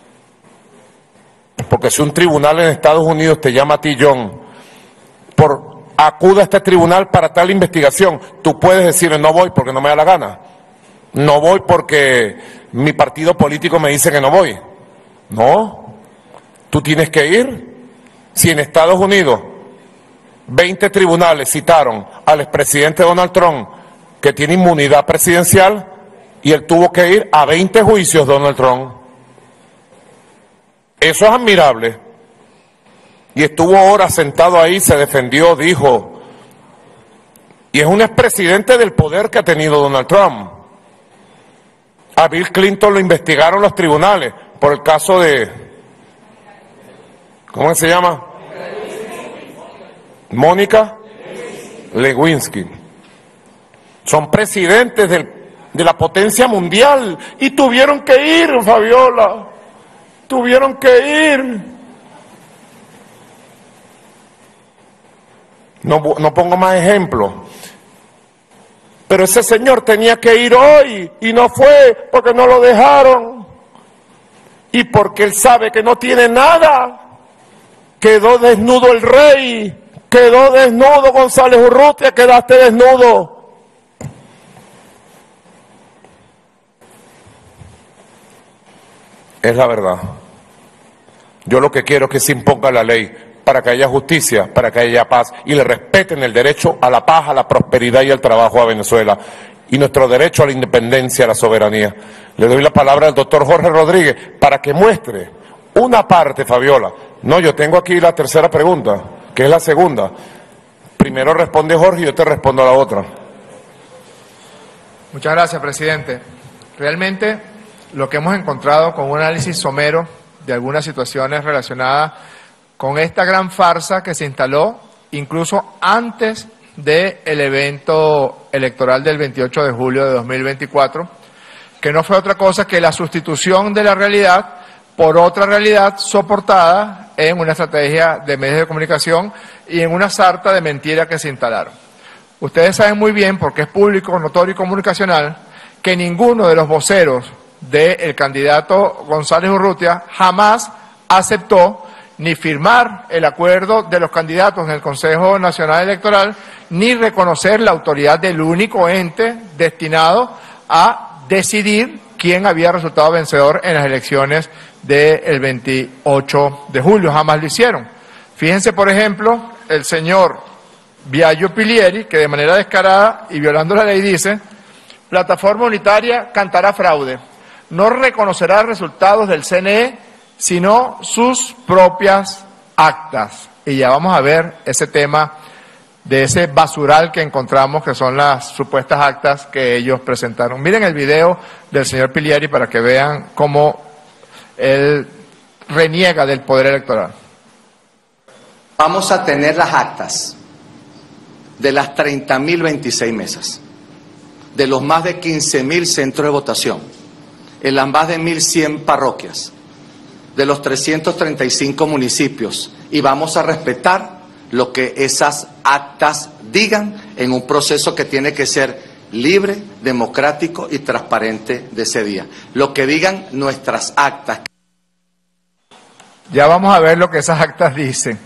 Porque si un tribunal en Estados Unidos te llama a ti, John, acude a este tribunal para tal investigación, tú puedes decirle, no voy porque no me da la gana. No voy porque mi partido político me dice que no voy. No, tú tienes que ir. Si en Estados Unidos 20 tribunales citaron al expresidente Donald Trump, que tiene inmunidad presidencial, y él tuvo que ir a 20 juicios, Donald Trump. Eso es admirable. Y estuvo horas sentado ahí, se defendió, dijo. Y es un expresidente del poder que ha tenido Donald Trump. A Bill Clinton lo investigaron los tribunales por el caso de, ¿cómo se llama? Mónica Lewinsky. Son presidentes de la potencia mundial y tuvieron que ir, Fabiola. Tuvieron que ir. No pongo más ejemplos. Pero ese señor tenía que ir hoy y no fue porque no lo dejaron. Y porque él sabe que no tiene nada. Quedó desnudo el rey. Quedó desnudo González Urrutia, quedaste desnudo. Es la verdad. Yo lo que quiero es que se imponga la ley para que haya justicia, para que haya paz y le respeten el derecho a la paz, a la prosperidad y al trabajo a Venezuela. y nuestro derecho a la independencia, a la soberanía. Le doy la palabra al doctor Jorge Rodríguez para que muestre una parte, Fabiola. No, yo tengo aquí la tercera pregunta, que es la segunda. Primero responde Jorge y yo te respondo a la otra. Muchas gracias, presidente. Realmente lo que hemos encontrado con un análisis somero de algunas situaciones relacionadas con esta gran farsa que se instaló incluso antes del evento electoral del 28 de julio de 2024, que no fue otra cosa que la sustitución de la realidad por otra realidad soportada en una estrategia de medios de comunicación y en una sarta de mentiras que se instalaron. Ustedes saben muy bien, porque es público, notorio y comunicacional, que ninguno de los voceros del candidato González Urrutia jamás aceptó ni firmar el acuerdo de los candidatos en el Consejo Nacional Electoral, ni reconocer la autoridad del único ente destinado a decidir quién había resultado vencedor en las elecciones del 28 de julio. Jamás lo hicieron. Fíjense, por ejemplo, el señor Biagio Pilieri, que de manera descarada y violando la ley dice: plataforma unitaria cantará fraude, no reconocerá resultados del CNE, sino sus propias actas. Y ya vamos a ver ese tema de ese basural que encontramos, que son las supuestas actas que ellos presentaron. Miren el video del señor Pilieri para que vean cómo él reniega del poder electoral. Vamos a tener las actas de las 30.026 mesas, de los más de 15.000 centros de votación, en las más de 1.100 parroquias, de los 335 municipios, y vamos a respetar lo que esas actas digan en un proceso que tiene que ser libre, democrático y transparente de ese día. Lo que digan nuestras actas. Ya vamos a ver lo que esas actas dicen.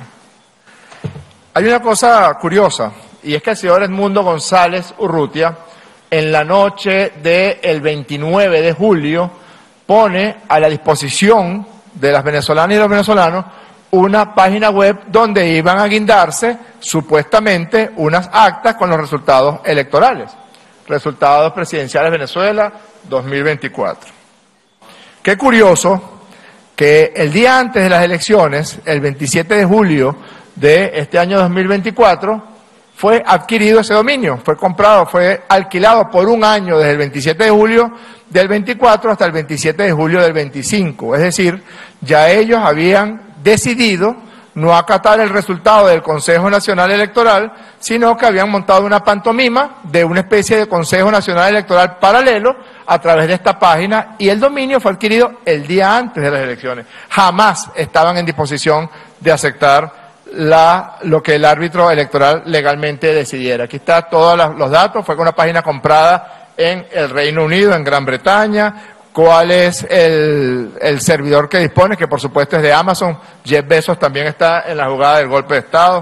Hay una cosa curiosa, y es que el señor Edmundo González Urrutia, en la noche del 29 de julio, pone a la disposición de las venezolanas y los venezolanos una página web donde iban a guindarse supuestamente unas actas con los resultados electorales, resultados presidenciales de Venezuela 2024. Qué curioso que el día antes de las elecciones, el 27 de julio de este año 2024, fue adquirido ese dominio, fue comprado, fue alquilado por un año desde el 27 de julio del 24 hasta el 27 de julio del 25. Es decir, ya ellos habían decidido no acatar el resultado del Consejo Nacional Electoral, sino que habían montado una pantomima de una especie de Consejo Nacional Electoral paralelo a través de esta página, y el dominio fue adquirido el día antes de las elecciones. Jamás estaban en disposición de aceptar lo que el árbitro electoral legalmente decidiera. Aquí está todos los datos. Fue con una página comprada en el Reino Unido, en Gran Bretaña. ¿Cuál es el servidor que dispone? Que por supuesto es de Amazon. Jeff Bezos también está en la jugada del golpe de Estado.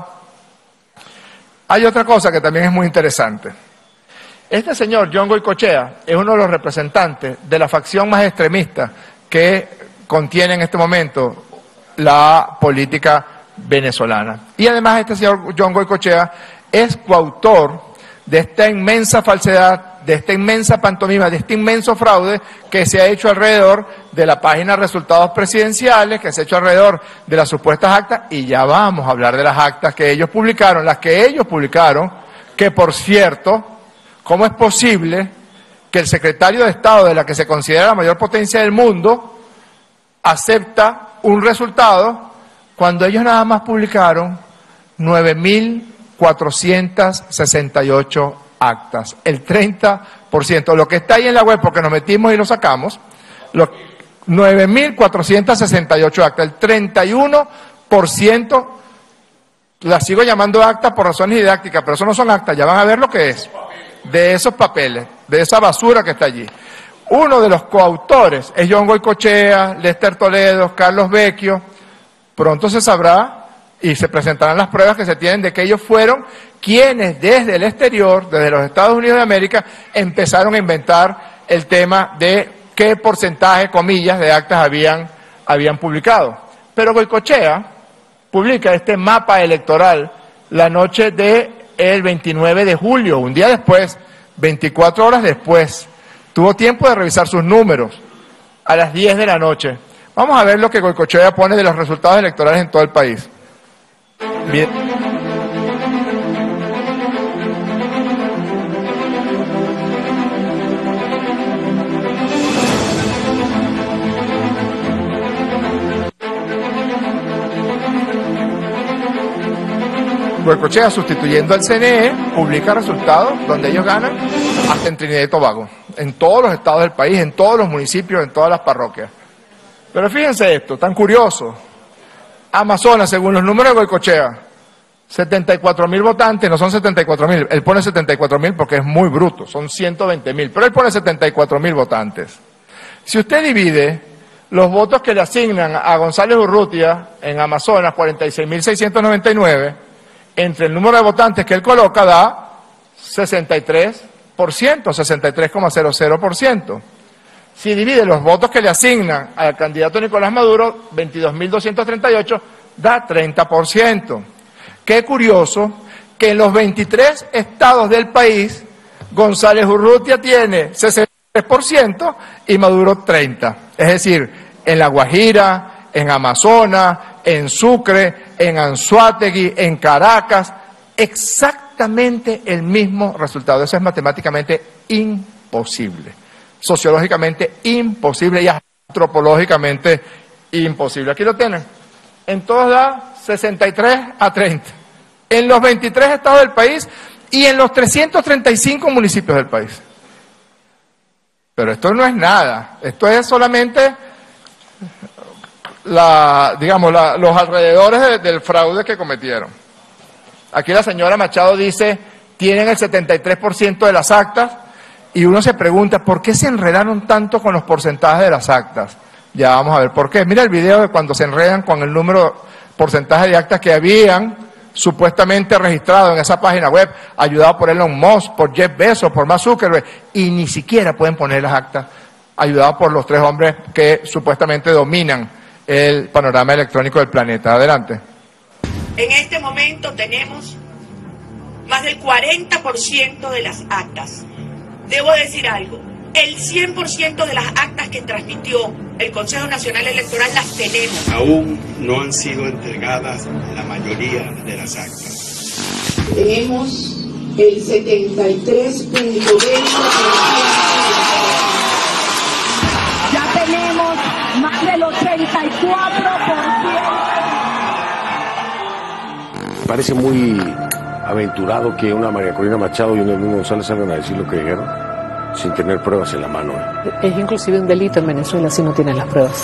Hay otra cosa que también es muy interesante. Este señor, John Goycochea, es uno de los representantes de la facción más extremista que contiene en este momento la política venezolana. Y además este señor John Goycochea es coautor de esta inmensa falsedad, de esta inmensa pantomima, de este inmenso fraude que se ha hecho alrededor de la página Resultados Presidenciales, que se ha hecho alrededor de las supuestas actas, y ya vamos a hablar de las actas que ellos publicaron, que por cierto, ¿cómo es posible que el secretario de Estado de la que se considera la mayor potencia del mundo acepta un resultado cuando ellos nada más publicaron 9.468 actas, el 30%, lo que está ahí en la web, porque nos metimos y lo sacamos, 9.468 actas, el 31%, la sigo llamando actas por razones didácticas, pero eso no son actas, ya van a ver lo que es, de esos papeles, de esa basura que está allí. Uno de los coautores es John Goycochea, Lester Toledo, Carlos Vecchio. Pronto se sabrá y se presentarán las pruebas que se tienen de que ellos fueron quienes desde el exterior, desde los Estados Unidos de América, empezaron a inventar el tema de qué porcentaje, comillas, de actas habían publicado. Pero Goycochea publica este mapa electoral la noche del 29 de julio, un día después 24 horas después, tuvo tiempo de revisar sus números a las 10 de la noche. Vamos a ver lo que Goicoechea pone de los resultados electorales en todo el país. Bien. Goicoechea, sustituyendo al CNE, publica resultados donde ellos ganan hasta en Trinidad y Tobago, en todos los estados del país, en todos los municipios, en todas las parroquias. Pero fíjense esto, tan curioso. Amazonas, según los números de Goicoechea, 74.000 votantes, no son 74.000, él pone 74.000 porque es muy bruto, son 120.000, pero él pone 74.000 votantes. Si usted divide los votos que le asignan a González Urrutia en Amazonas, 46.699, entre el número de votantes que él coloca da 63%, 63,00%. Si divide los votos que le asignan al candidato Nicolás Maduro, 22.238, da 30%. Qué curioso que en los 23 estados del país, González Urrutia tiene 63% y Maduro 30%. Es decir, en La Guajira, en Amazonas, en Sucre, en Anzoátegui, en Caracas, exactamente el mismo resultado. Eso es matemáticamente imposible, sociológicamente imposible y antropológicamente imposible. Aquí lo tienen. En todos da 63-30. En los 23 estados del país y en los 335 municipios del país. Pero esto no es nada. Esto es solamente los alrededores del fraude que cometieron. Aquí la señora Machado dice, tienen el 73% de las actas, y uno se pregunta, ¿por qué se enredaron tanto con los porcentajes de las actas? Ya vamos a ver por qué. Mira el video de cuando se enredan con el porcentaje de actas que habían supuestamente registrado en esa página web, ayudado por Elon Musk, por Jeff Bezos, por Mark Zuckerberg, y ni siquiera pueden poner las actas, ayudados por los 3 hombres que supuestamente dominan el panorama electrónico del planeta. Adelante. En este momento tenemos más del 40% de las actas. Debo decir algo, el 100% de las actas que transmitió el Consejo Nacional Electoral las tenemos. Aún no han sido entregadas la mayoría de las actas. Tenemos el 73.20%. Ya tenemos más del 84%. Parece muy aventurado que una María Corina Machado y un Edmundo González salgan a decir lo que dijeron sin tener pruebas en la mano. Es inclusive un delito en Venezuela si no tienen las pruebas.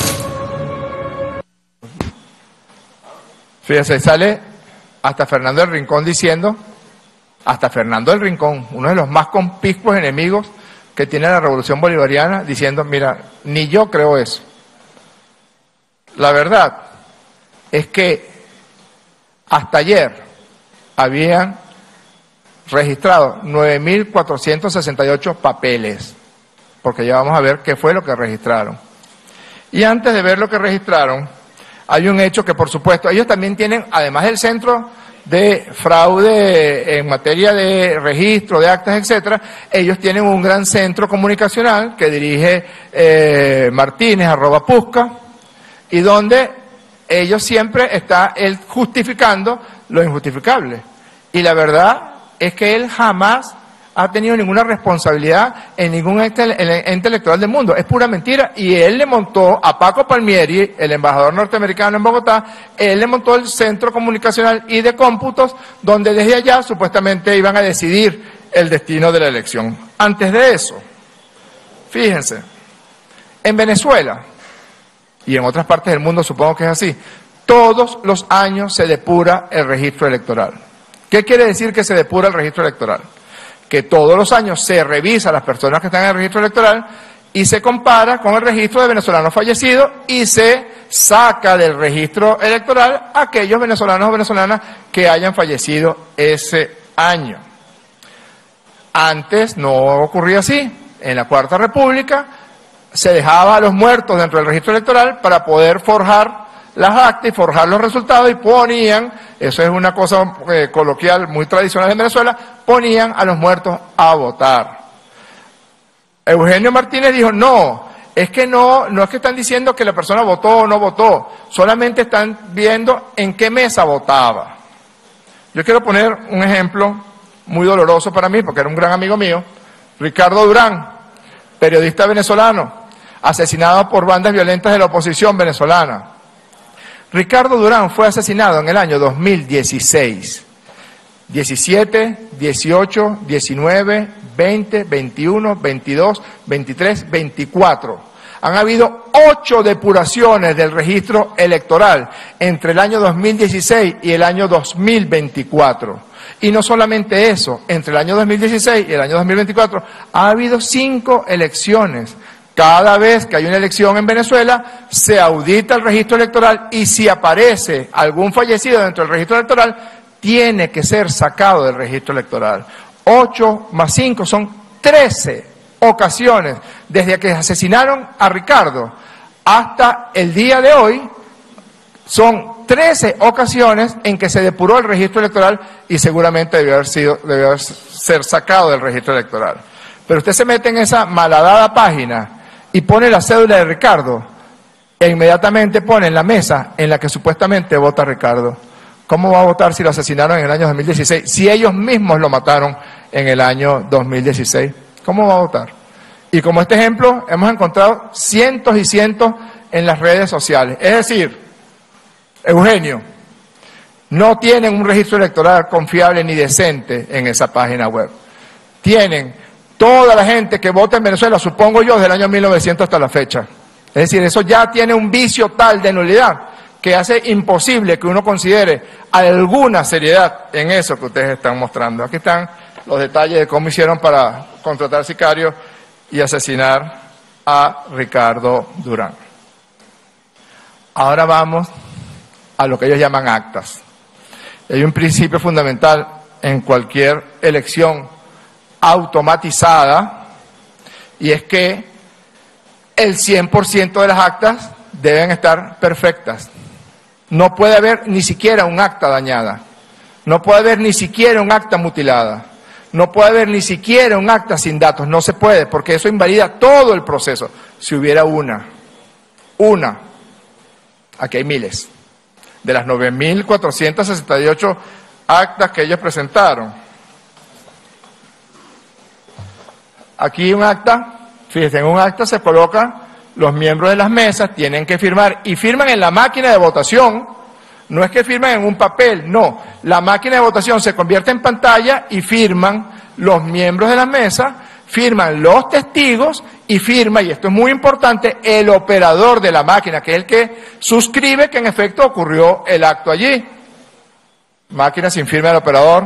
Fíjense, sale hasta Fernando del Rincón diciendo, hasta Fernando del Rincón, uno de los más conspicuos enemigos que tiene la revolución bolivariana, diciendo, mira, ni yo creo eso. La verdad es que hasta ayer habían registrado 9.468 papeles, porque ya vamos a ver qué fue lo que registraron. Y antes de ver lo que registraron, hay un hecho que, por supuesto, ellos también tienen, además del centro de fraude en materia de registro, de actas, etcétera, ellos tienen un gran centro comunicacional que dirige Martínez, @Pusca, y donde ellos siempre está él justificando lo injustificable. Y la verdad es que él jamás ha tenido ninguna responsabilidad en ningún ente electoral del mundo. Es pura mentira. Y él le montó a Paco Palmieri, el embajador norteamericano en Bogotá, él le montó el centro comunicacional y de cómputos, donde desde allá supuestamente iban a decidir el destino de la elección. Antes de eso, fíjense, en Venezuela y en otras partes del mundo supongo que es así, todos los años se depura el registro electoral. ¿Qué quiere decir que se depura el registro electoral? Que todos los años se revisa a las personas que están en el registro electoral y se compara con el registro de venezolanos fallecidos y se saca del registro electoral a aquellos venezolanos o venezolanas que hayan fallecido ese año. Antes no ocurría así. En la Cuarta República se dejaba a los muertos dentro del registro electoral para poder forjar las actas y forjar los resultados, y ponían, eso es una cosa coloquial muy tradicional en Venezuela, ponían a los muertos a votar. Eugenio Martínez dijo, no es que están diciendo que la persona votó o no votó, solamente están viendo en qué mesa votaba. Yo quiero poner un ejemplo muy doloroso para mí, porque era un gran amigo mío, Ricardo Durán, periodista venezolano, asesinado por bandas violentas de la oposición venezolana. Ricardo Durán fue asesinado en el año 2016, 17, 18, 19, 20, 21, 22, 23, 24. Han habido 8 depuraciones del registro electoral entre el año 2016 y el año 2024. Y no solamente eso, entre el año 2016 y el año 2024 ha habido 5 elecciones. Cada vez que hay una elección en Venezuela, se audita el registro electoral y si aparece algún fallecido dentro del registro electoral, tiene que ser sacado del registro electoral. 8 más 5 son 13 ocasiones, desde que asesinaron a Ricardo hasta el día de hoy, son 13 ocasiones en que se depuró el registro electoral y seguramente debió ser sacado del registro electoral. Pero usted se mete en esa malhadada página y pone la cédula de Ricardo e inmediatamente pone en la mesa en la que supuestamente vota Ricardo. ¿Cómo va a votar si lo asesinaron en el año 2016? Si ellos mismos lo mataron en el año 2016, ¿cómo va a votar? Y como este ejemplo, hemos encontrado cientos y cientos en las redes sociales. Es decir, Eugenio, no tienen un registro electoral confiable ni decente en esa página web. Tienen toda la gente que vota en Venezuela, supongo yo, desde el año 1900 hasta la fecha. Es decir, eso ya tiene un vicio tal de nulidad que hace imposible que uno considere alguna seriedad en eso que ustedes están mostrando. Aquí están los detalles de cómo hicieron para contratar sicarios y asesinar a Ricardo Durán. Ahora vamos a lo que ellos llaman actas. Hay un principio fundamental en cualquier elección automatizada y es que el 100% de las actas deben estar perfectas. No puede haber ni siquiera un acta dañada, no puede haber ni siquiera un acta mutilada, no puede haber ni siquiera un acta sin datos, no se puede, porque eso invalida todo el proceso. Si hubiera una, aquí hay miles, de las 9.468 actas que ellos presentaron. Aquí un acta, fíjense, en un acta se colocan los miembros de las mesas, tienen que firmar y firman en la máquina de votación, no es que firman en un papel, no, la máquina de votación se convierte en pantalla y firman los miembros de la mesa, firman los testigos y firma, y esto es muy importante, el operador de la máquina, que es el que suscribe que en efecto ocurrió el acto allí. Máquina sin firma del operador.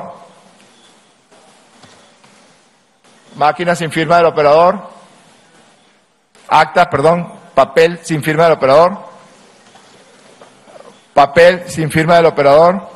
Máquina sin firma del operador. Acta, perdón, papel sin firma del operador. Papel sin firma del operador.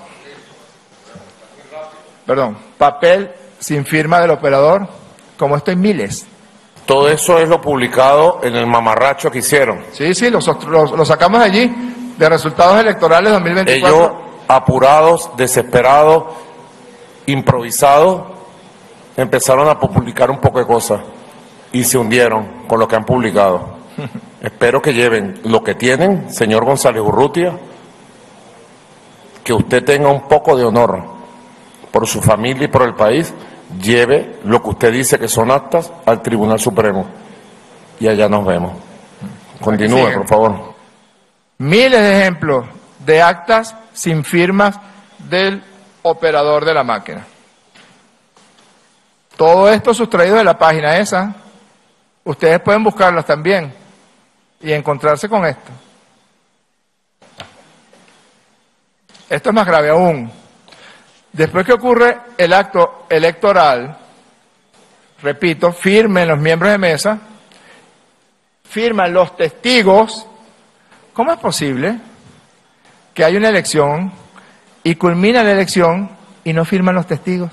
Perdón, papel sin firma del operador. Como esto hay miles. Todo eso es lo publicado en el mamarracho que hicieron. Sí, lo sacamos de allí, de resultados electorales 2024. Ellos, apurados, desesperados, improvisados, empezaron a publicar un poco de cosas y se hundieron con lo que han publicado. Espero que lleven lo que tienen, señor González Urrutia, que usted tenga un poco de honor por su familia y por el país, lleve lo que usted dice que son actas al Tribunal Supremo y allá nos vemos. Continúe, por favor. Miles de ejemplos de actas sin firmas del operador de la máquina. Todo esto sustraído de la página esa. Ustedes pueden buscarlas también y encontrarse con esto. Esto es más grave aún. Después que ocurre el acto electoral, repito, firmen los miembros de mesa, firman los testigos. ¿Cómo es posible que haya una elección y culmina la elección y no firman los testigos?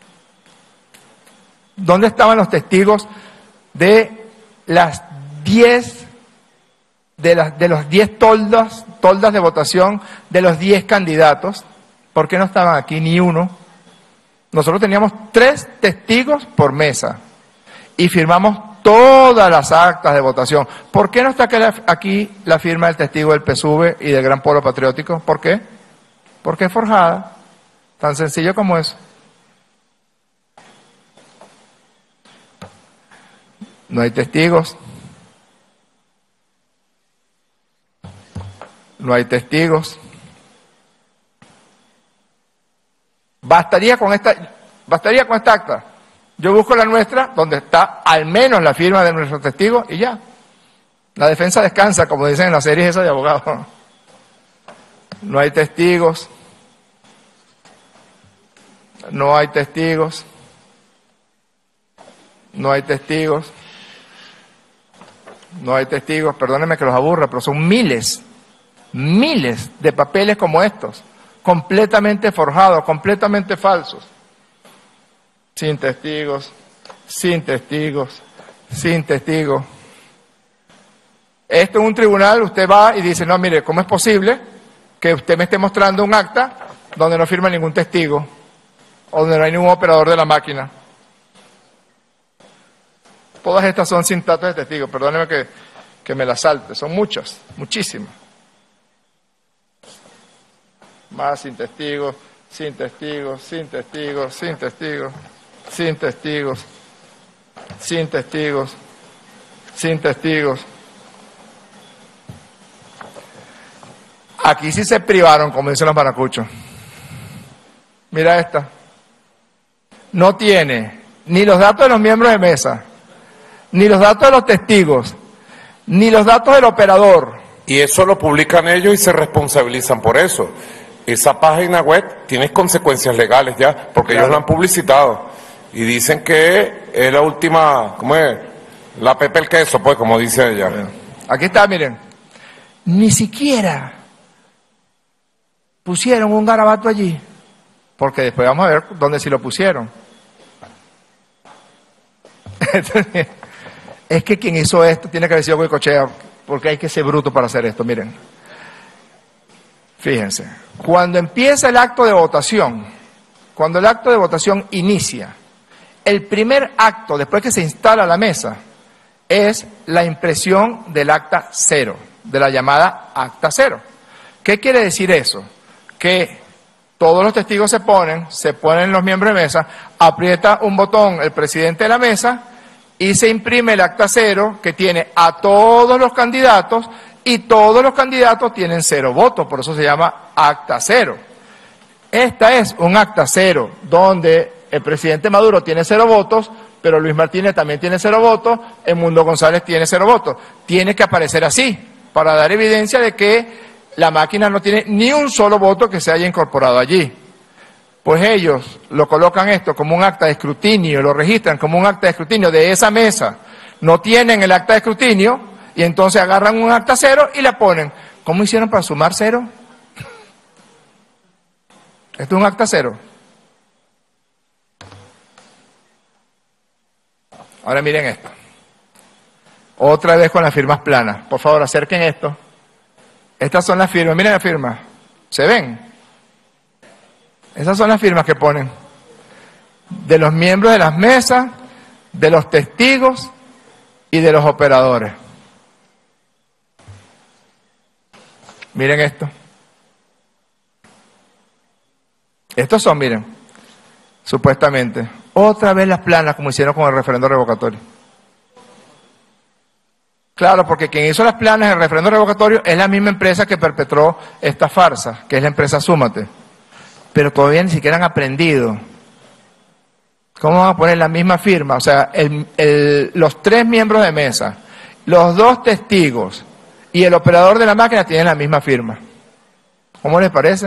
¿Dónde estaban los testigos de las 10 de los 10 toldas de votación de los 10 candidatos? ¿Por qué no estaban aquí ni uno? Nosotros teníamos 3 testigos por mesa y firmamos todas las actas de votación. ¿Por qué no está aquí la firma del testigo del PSUV y del Gran Polo Patriótico? ¿Por qué? Porque es forjada. Tan sencillo como eso. No hay testigos. No hay testigos. Bastaría con esta acta. Yo busco la nuestra, donde está al menos la firma de nuestros testigos y ya. La defensa descansa, como dicen en las series esas de abogados. No hay testigos. No hay testigos. No hay testigos. No hay testigos. Perdónenme que los aburra, pero son miles de papeles como estos, completamente forjados, completamente falsos. Sin testigos, sin testigos, sin testigos. Esto es un tribunal, usted va y dice, no, mire, ¿cómo es posible que usted me esté mostrando un acta donde no firma ningún testigo, o donde no hay ningún operador de la máquina? Todas estas son sin datos de testigos, perdóneme que me las salte, son muchas, muchísimas. Más sin testigos, sin testigos, sin testigos, sin testigos, sin testigos, sin testigos, sin testigos. Aquí sí se privaron, como dicen los maracuchos. Mira esta. No tiene ni los datos de los miembros de mesa, ni los datos de los testigos, ni los datos del operador. Y eso lo publican ellos y se responsabilizan por eso. Esa página web tiene consecuencias legales ya, porque ellos la han publicitado. Y dicen que es la última, ¿cómo es? La Pepe el queso, pues, como dice ella. Aquí está, miren. Ni siquiera pusieron un garabato allí, porque después vamos a ver dónde sí lo pusieron. Es que quien hizo esto tiene que haber sido Goicoechea, porque hay que ser bruto para hacer esto, miren. Fíjense, cuando empieza el acto de votación, cuando el acto de votación inicia, el primer acto, después que se instala la mesa, es la impresión del acta cero, de la llamada acta cero. ¿Qué quiere decir eso? Que todos los testigos se ponen los miembros de mesa, aprieta un botón el presidente de la mesa y se imprime el acta cero que tiene a todos los candidatos y todos los candidatos tienen 0 votos, por eso se llama acta cero. Esta es un acta cero donde el presidente Maduro tiene 0 votos, pero Luis Martínez también tiene 0 votos, Edmundo González tiene 0 votos. Tiene que aparecer así, para dar evidencia de que la máquina no tiene ni un solo voto que se haya incorporado allí. Pues ellos lo colocan esto como un acta de escrutinio, lo registran como un acta de escrutinio de esa mesa. No tienen el acta de escrutinio y entonces agarran un acta cero y la ponen. ¿Cómo hicieron para sumar 0? Esto es un acta cero. Ahora miren esto. Otra vez con las firmas planas. Por favor, acerquen esto. Estas son las firmas. Miren las firmas. ¿Se ven? Esas son las firmas que ponen. De los miembros de las mesas, de los testigos y de los operadores. Miren esto. Estos son, miren, supuestamente, otra vez las planas como hicieron con el referendo revocatorio. Claro, porque quien hizo las planas en el referendo revocatorio es la misma empresa que perpetró esta farsa, que es la empresa Súmate. Pero todavía ni siquiera han aprendido. ¿Cómo van a poner la misma firma? O sea, los 3 miembros de mesa, los 2 testigos y el operador de la máquina tienen la misma firma. ¿Cómo les parece?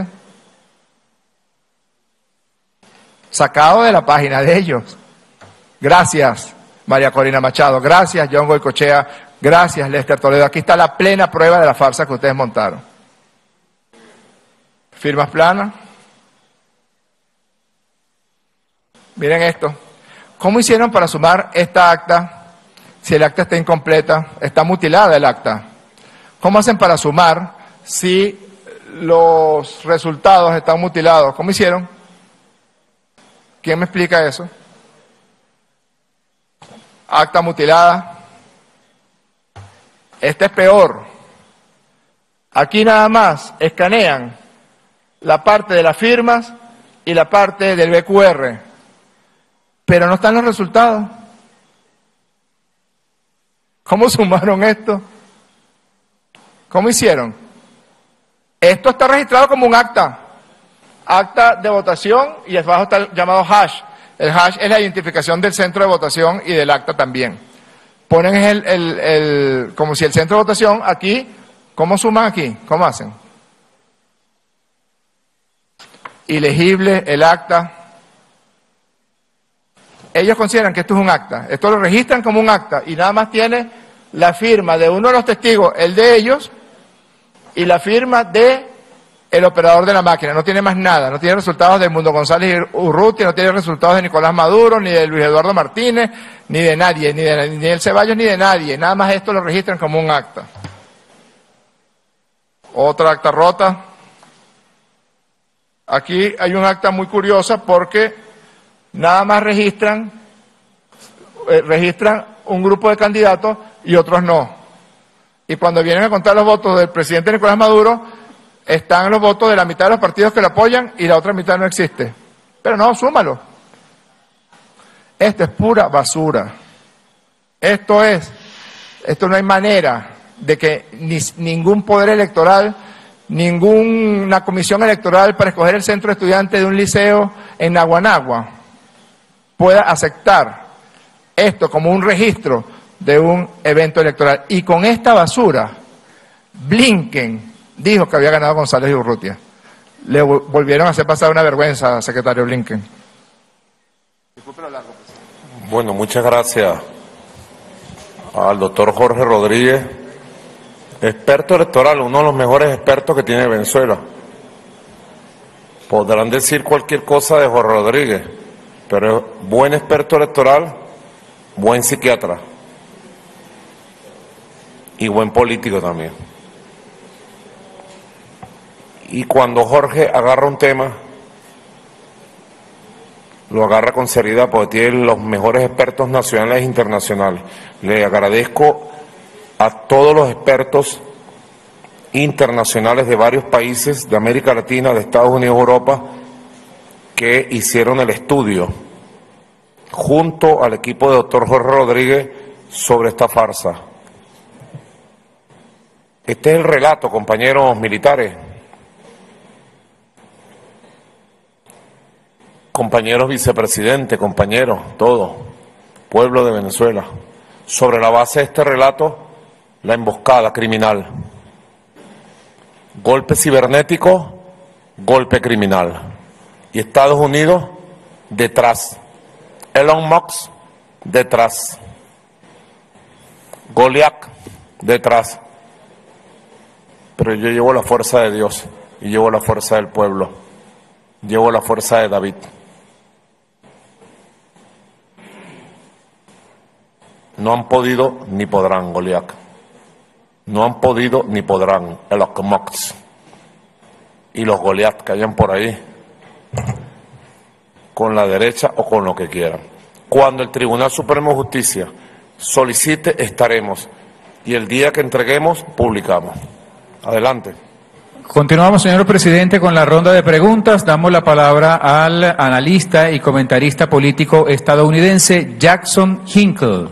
Sacado de la página de ellos. Gracias, María Corina Machado. Gracias, John Goicoechea. Gracias, Lester Toledo. Aquí está la plena prueba de la farsa que ustedes montaron. Firmas planas. Miren esto. ¿Cómo hicieron para sumar esta acta si el acta está incompleta? Está mutilada el acta. ¿Cómo hacen para sumar si los resultados están mutilados? ¿Cómo hicieron? ¿Quién me explica eso? acta mutilada. Este es peor. Aquí nada más escanean la parte de las firmas y la parte del BQR, pero no están los resultados. ¿Cómo sumaron esto? ¿Cómo hicieron? Esto está registrado como un acta de votación, y abajo está el llamado hash. El hash es la identificación del centro de votación y del acta también. Ponen como si el centro de votación aquí, ¿cómo suman aquí? ¿Cómo hacen? Ilegible el acta. Ellos consideran que esto es un acta. Esto lo registran como un acta y nada más tiene la firma de uno de los testigos, el de ellos, y la firma de el operador de la máquina. No tiene más nada. No tiene resultados de Edmundo González Urrutia, no tiene resultados de Nicolás Maduro, ni de Luis Eduardo Martínez, ni de nadie, ni de El Ceballos, ni de nadie. Nada más esto lo registran como un acta. Otra acta rota. Aquí hay un acta muy curiosa porque nada más registran un grupo de candidatos y otros no. Y cuando vienen a contar los votos del presidente Nicolás Maduro, están los votos de la mitad de los partidos que lo apoyan y la otra mitad no existe. Pero no, súmalo. Esto es pura basura. Esto no hay manera de que ningún poder electoral, ninguna comisión electoral para escoger el centro de estudiantes de un liceo en Naguanagua pueda aceptar esto como un registro de un evento electoral. Y con esta basura, Blinken dijo que había ganado González y Urrutia. Le volvieron a hacer pasar una vergüenza, secretario Blinken. Bueno, muchas gracias al doctor Jorge Rodríguez, experto electoral, uno de los mejores expertos que tiene Venezuela. Podrán decir cualquier cosa de Jorge Rodríguez, pero es buen experto electoral, buen psiquiatra y buen político también. Y cuando Jorge agarra un tema, lo agarra con seriedad porque tiene los mejores expertos nacionales e internacionales. Le agradezco a todos los expertos internacionales de varios países de América Latina, de Estados Unidos, Europa, que hicieron el estudio junto al equipo de doctor Jorge Rodríguez sobre esta farsa. Este es el relato, compañeros militares, compañeros vicepresidentes, compañeros, todos, pueblo de Venezuela. Sobre la base de este relato, la emboscada criminal. Golpe cibernético, golpe criminal. Y Estados Unidos detrás. Elon Musk detrás. Goliat detrás. Pero yo llevo la fuerza de Dios y llevo la fuerza del pueblo. Llevo la fuerza de David. No han podido ni podrán, Goliat. No han podido ni podrán, Elon Musk y los Goliat que hayan por ahí, con la derecha o con lo que quieran. Cuando el Tribunal Supremo de Justicia solicite, estaremos. Y el día que entreguemos, publicamos. Adelante. Continuamos, señor presidente, con la ronda de preguntas. Damos la palabra al analista y comentarista político estadounidense Jackson Hinkle.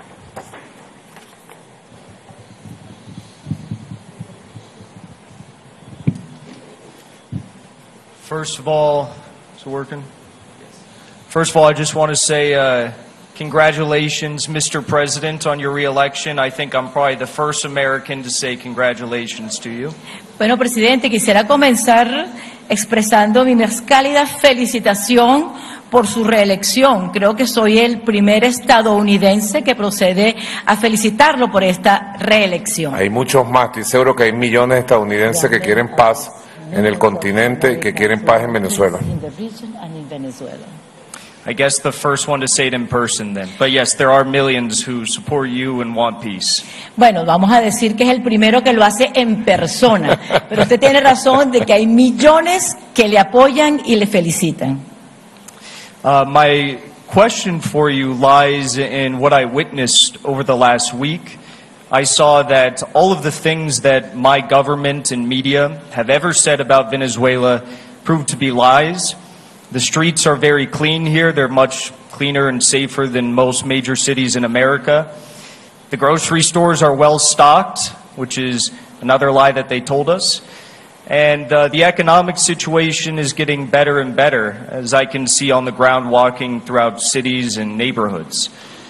First of all, is it working? First of all, I just want to say congratulations, Mr. President, on your re-election. I think I'm probably the first American to say congratulations to you. Bueno, presidente, quisiera comenzar expresando mi más cálida felicitación por su reelección. Creo que soy el primer estadounidense que procede a felicitarlo por esta reelección. Hay muchos más, estoy seguro que hay millones de estadounidenses que quieren paz en el continente y que quieren paz en Venezuela. I guess the first one to say it in person then. But yes, there are millions who support you and want peace. Bueno, vamos a decir que es el primero que lo hace en persona. Pero usted tiene razón de que hay millones que le apoyan y le felicitan. My question for you lies in what I witnessed over the last week. I saw that all of the things that my government and media have ever said about Venezuela proved to be lies. The streets are very clean here. They're much cleaner and safer than most major cities in America. The grocery stores are well stocked, which is another lie that they told us. And the economic situation is getting better and better, as I can see on the ground walking throughout cities and neighborhoods.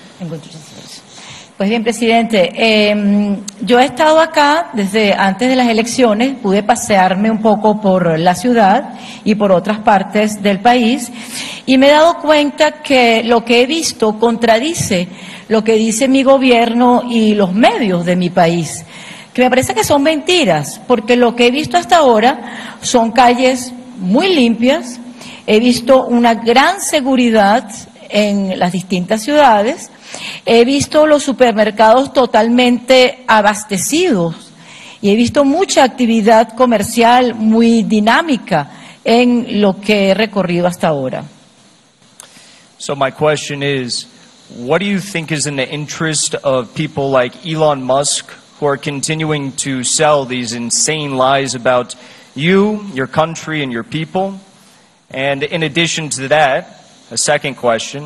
Pues bien, presidente, yo he estado acá desde antes de las elecciones, pude pasearme un poco por la ciudad y por otras partes del país y me he dado cuenta que lo que he visto contradice lo que dice mi gobierno y los medios de mi país, que me parece que son mentiras, porque lo que he visto hasta ahora son calles muy limpias, he visto una gran seguridad en las distintas ciudades. He visto los supermercados totalmente abastecidos y he visto mucha actividad comercial muy dinámica en lo que he recorrido hasta ahora. So my question is, what do you think is in the interest of people like Elon Musk who are continuing to sell these insane lies about you, your country, and your people? And in addition to that, a second question,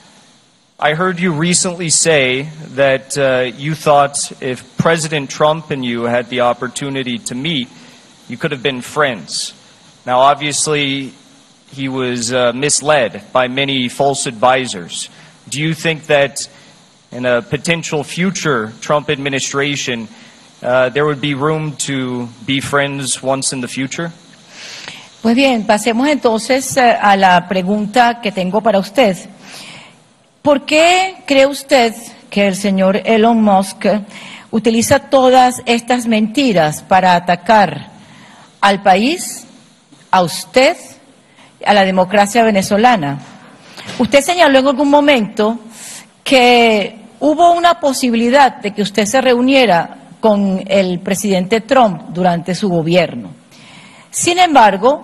I heard you recently say that you thought if President Trump and you had the opportunity to meet, you could have been friends. Now, obviously, he was misled by many false advisors. Do you think that in a potential future Trump administration, there would be room to be friends once in the future? Pues bien, pasemos entonces a la pregunta que tengo para usted. ¿Por qué cree usted que el señor Elon Musk utiliza todas estas mentiras para atacar al país, a usted, a la democracia venezolana? Usted señaló en algún momento que hubo una posibilidad de que usted se reuniera con el presidente Trump durante su gobierno. Sin embargo,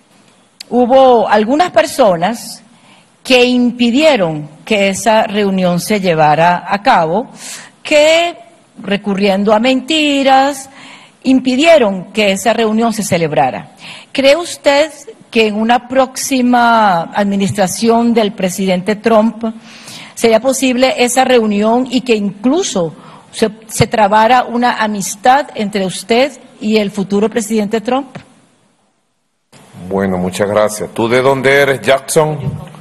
hubo algunas personas que impidieron que esa reunión se llevara a cabo, que recurriendo a mentiras, impidieron que esa reunión se celebrara. ¿Cree usted que en una próxima administración del presidente Trump sería posible esa reunión y que incluso se trabara una amistad entre usted y el futuro presidente Trump? Bueno, muchas gracias. ¿Tú de dónde eres, Jackson?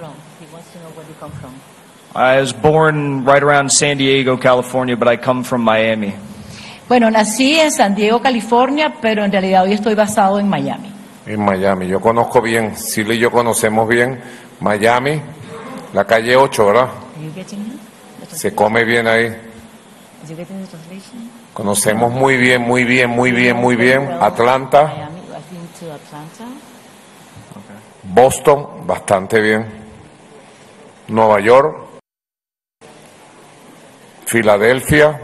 I was born right around San Diego, California, but I come from Miami. Bueno, nací en San Diego, California, pero en realidad hoy estoy basado en Miami. En Miami. Yo conozco bien, Silvia y yo conocemos bien Miami, la calle 8, ¿verdad? Se come bien ahí. Conocemos muy bien, muy bien, muy bien, muy bien Atlanta, Boston, bastante bien, Nueva York, Filadelfia,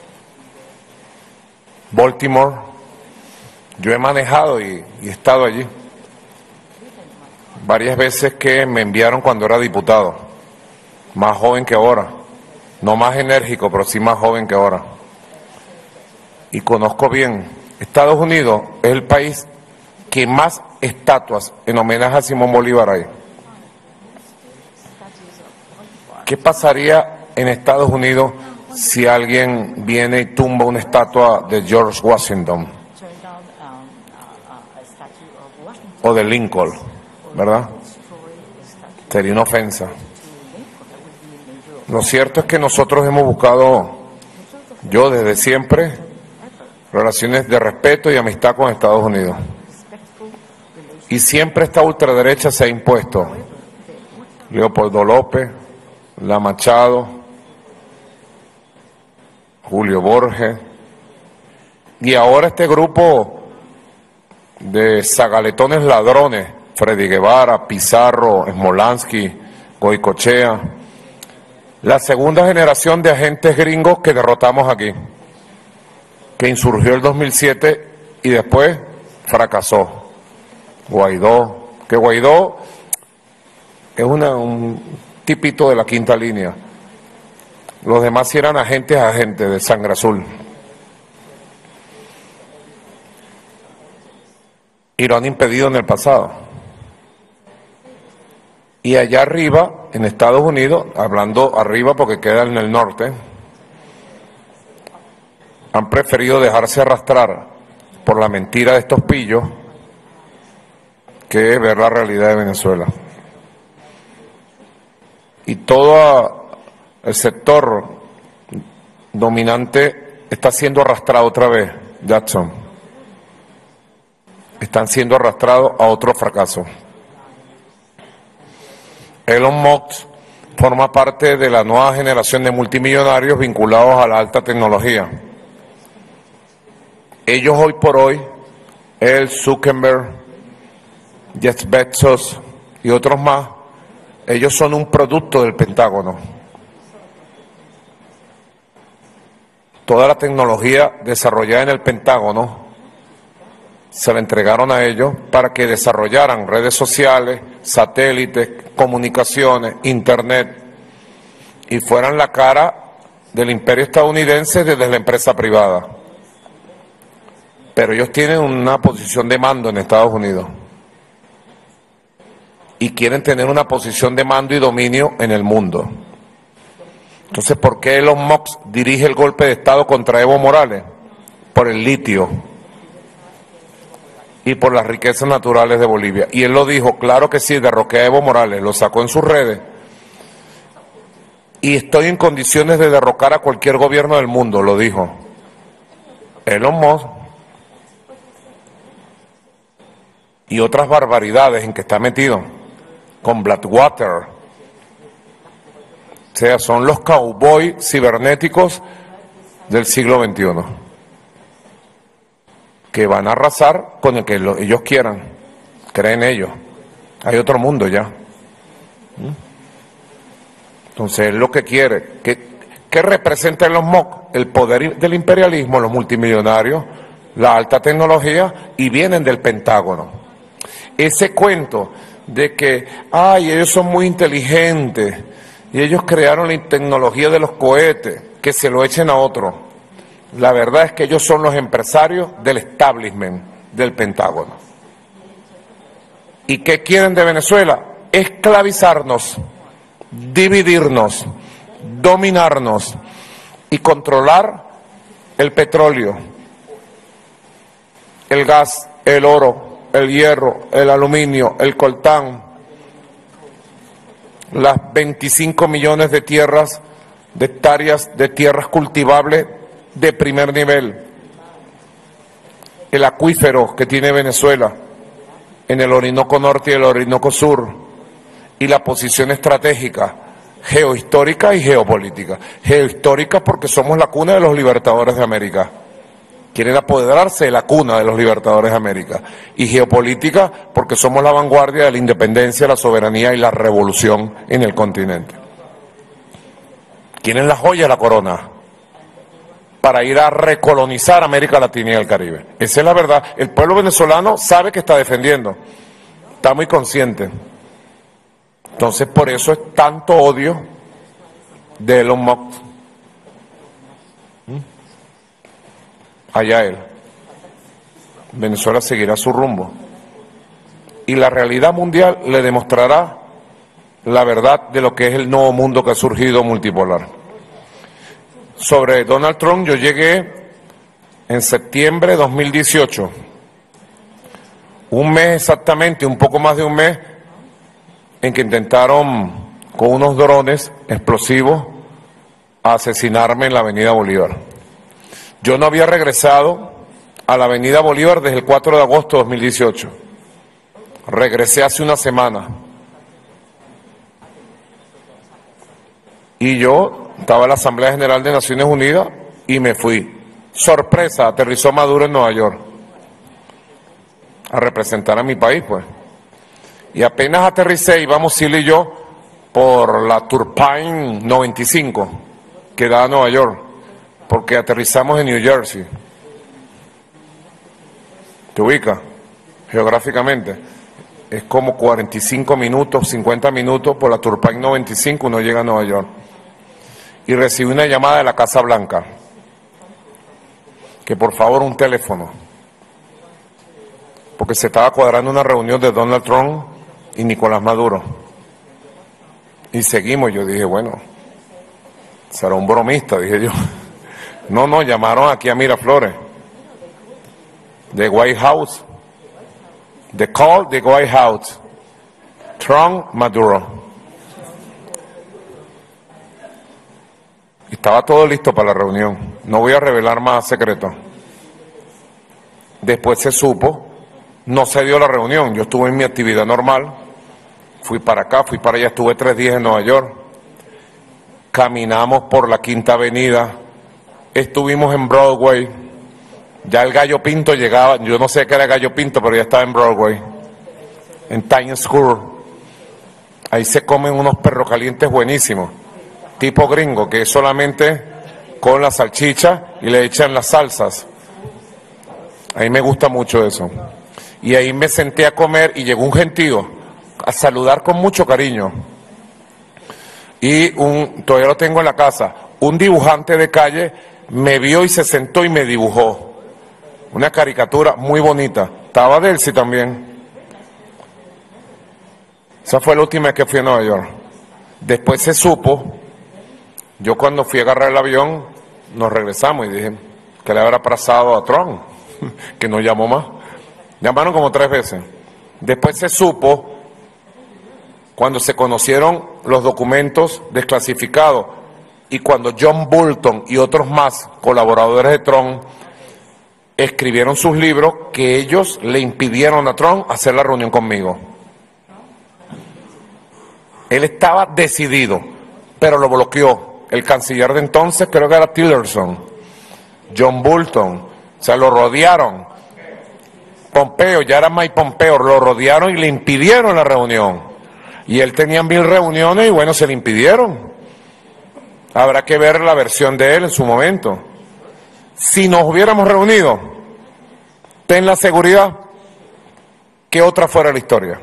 Baltimore. Yo he manejado y he estado allí varias veces que me enviaron cuando era diputado, más joven que ahora, no más enérgico, pero sí más joven que ahora. Y conozco bien, Estados Unidos es el país que más estatuas en homenaje a Simón Bolívar hay. ¿Qué pasaría en Estados Unidos si alguien viene y tumba una estatua de George Washington o de Lincoln, ¿verdad? Sería una ofensa. Lo cierto es que nosotros hemos buscado, yo desde siempre, relaciones de respeto y amistad con Estados Unidos. Y siempre esta ultraderecha se ha impuesto. Leopoldo López, La Machado, Julio Borges, y ahora este grupo de zagaletones ladrones, Freddy Guevara, Pizarro, Smolansky, Goicochea, la segunda generación de agentes gringos que derrotamos aquí, que insurgió el 2007 y después fracasó. Guaidó, que Guaidó es un tipito de la quinta línea. Los demás sí eran agentes de sangre azul. Y lo han impedido en el pasado. Y allá arriba, en Estados Unidos, hablando arriba porque queda en el norte, han preferido dejarse arrastrar por la mentira de estos pillos que ver la realidad de Venezuela. Y todo el sector dominante está siendo arrastrado otra vez, Jackson. Están siendo arrastrados a otro fracaso. Elon Musk forma parte de la nueva generación de multimillonarios vinculados a la alta tecnología. Ellos hoy por hoy, él, Zuckerberg, Jeff Bezos y otros más, ellos son un producto del Pentágono. Toda la tecnología desarrollada en el Pentágono se la entregaron a ellos para que desarrollaran redes sociales, satélites, comunicaciones, internet, y fueran la cara del imperio estadounidense desde la empresa privada. Pero ellos tienen una posición de mando en Estados Unidos y quieren tener una posición de mando y dominio en el mundo. Entonces, ¿por qué Elon Musk dirige el golpe de Estado contra Evo Morales? Por el litio y por las riquezas naturales de Bolivia. Y él lo dijo, claro que sí, derroqué a Evo Morales, lo sacó en sus redes. Y estoy en condiciones de derrocar a cualquier gobierno del mundo, lo dijo Elon Musk. Y otras barbaridades en que está metido, con Blackwater. O sea, son los cowboys cibernéticos del siglo XXI, que van a arrasar con el que ellos quieran, creen ellos. Hay otro mundo ya. Entonces, él lo que quiere, ¿qué representa en los MOC? El poder del imperialismo, los multimillonarios, la alta tecnología, y vienen del Pentágono. Ese cuento de que, ellos son muy inteligentes y ellos crearon la tecnología de los cohetes, que se lo echen a otro. La verdad es que ellos son los empresarios del establishment del Pentágono. ¿Y qué quieren de Venezuela? Esclavizarnos, dividirnos, dominarnos y controlar el petróleo, el gas, el oro, el hierro, el aluminio, el coltán, las 25 millones de hectáreas de tierras cultivables de primer nivel, el acuífero que tiene Venezuela en el Orinoco Norte y el Orinoco Sur, y la posición estratégica, geohistórica y geopolítica. Geohistórica porque somos la cuna de los libertadores de América. Quieren apoderarse de la cuna de los libertadores de América. Y geopolítica porque somos la vanguardia de la independencia, la soberanía y la revolución en el continente. Quieren la joya de la corona para ir a recolonizar América Latina y el Caribe. Esa es la verdad. El pueblo venezolano sabe que está defendiendo. Está muy consciente. Entonces, por eso es tanto odio de Elon Musk. Allá él. Venezuela seguirá su rumbo. Y la realidad mundial le demostrará la verdad de lo que es el nuevo mundo que ha surgido multipolar. Sobre Donald Trump, yo llegué en septiembre de 2018. Un mes exactamente, un poco más de un mes, en que intentaron con unos drones explosivos asesinarme en la Avenida Bolívar. Yo no había regresado a la Avenida Bolívar desde el 4 de agosto de 2018. Regresé hace una semana. Y yo estaba en la Asamblea General de Naciones Unidas y me fui. Sorpresa, aterrizó Maduro en Nueva York a representar a mi país, pues. Y apenas aterricé, íbamos Silvia y yo por la Turpine 95, que da a Nueva York, porque aterrizamos en New Jersey. ¿Te ubica? Geográficamente. es como 45 minutos, 50 minutos por la Turnpike 95, uno llega a Nueva York. Y recibí una llamada de la Casa Blanca, que por favor un teléfono, porque se estaba cuadrando una reunión de Donald Trump y Nicolás Maduro. Y seguimos, yo dije, bueno, será un bromista, dije yo. No, llamaron aquí a Miraflores, de White House, the call de White House, Trump, Maduro. Estaba todo listo para la reunión, no voy a revelar más secretos. Después se supo, no se dio la reunión, yo estuve en mi actividad normal, fui para acá, fui para allá, estuve 3 días en Nueva York, caminamos por la Quinta Avenida, estuvimos en Broadway, ya el Gallo Pinto llegaba, yo no sé qué era Gallo Pinto, pero ya estaba en Broadway, en Times Square. Ahí se comen unos perros calientes buenísimos, tipo gringo, que es solamente con la salchicha y le echan las salsas. Ahí me gusta mucho eso. Y ahí me senté a comer y llegó un gentío a saludar con mucho cariño. Y todavía lo tengo en la casa, un dibujante de calle me vio y se sentó y me dibujó una caricatura muy bonita. Estaba Delcy también. Esa fue la última vez que fui a Nueva York. Después se supo, yo cuando fui a agarrar el avión, nos regresamos y dije que le habrá pasado a Trump, que no llamó más. Llamaron como 3 veces. Después se supo, cuando se conocieron los documentos desclasificados y cuando John Bolton y otros más colaboradores de Trump escribieron sus libros, que ellos le impidieron a Trump hacer la reunión conmigo. Él estaba decidido, pero lo bloqueó. El canciller de entonces, creo que era Tillerson, John Bolton, o sea, lo rodearon. Pompeo, ya era Mike Pompeo, lo rodearon y le impidieron la reunión. Y él tenía 1000 reuniones y bueno, se le impidieron. Habrá que ver la versión de él en su momento. Si nos hubiéramos reunido, ten la seguridad que otra fuera la historia.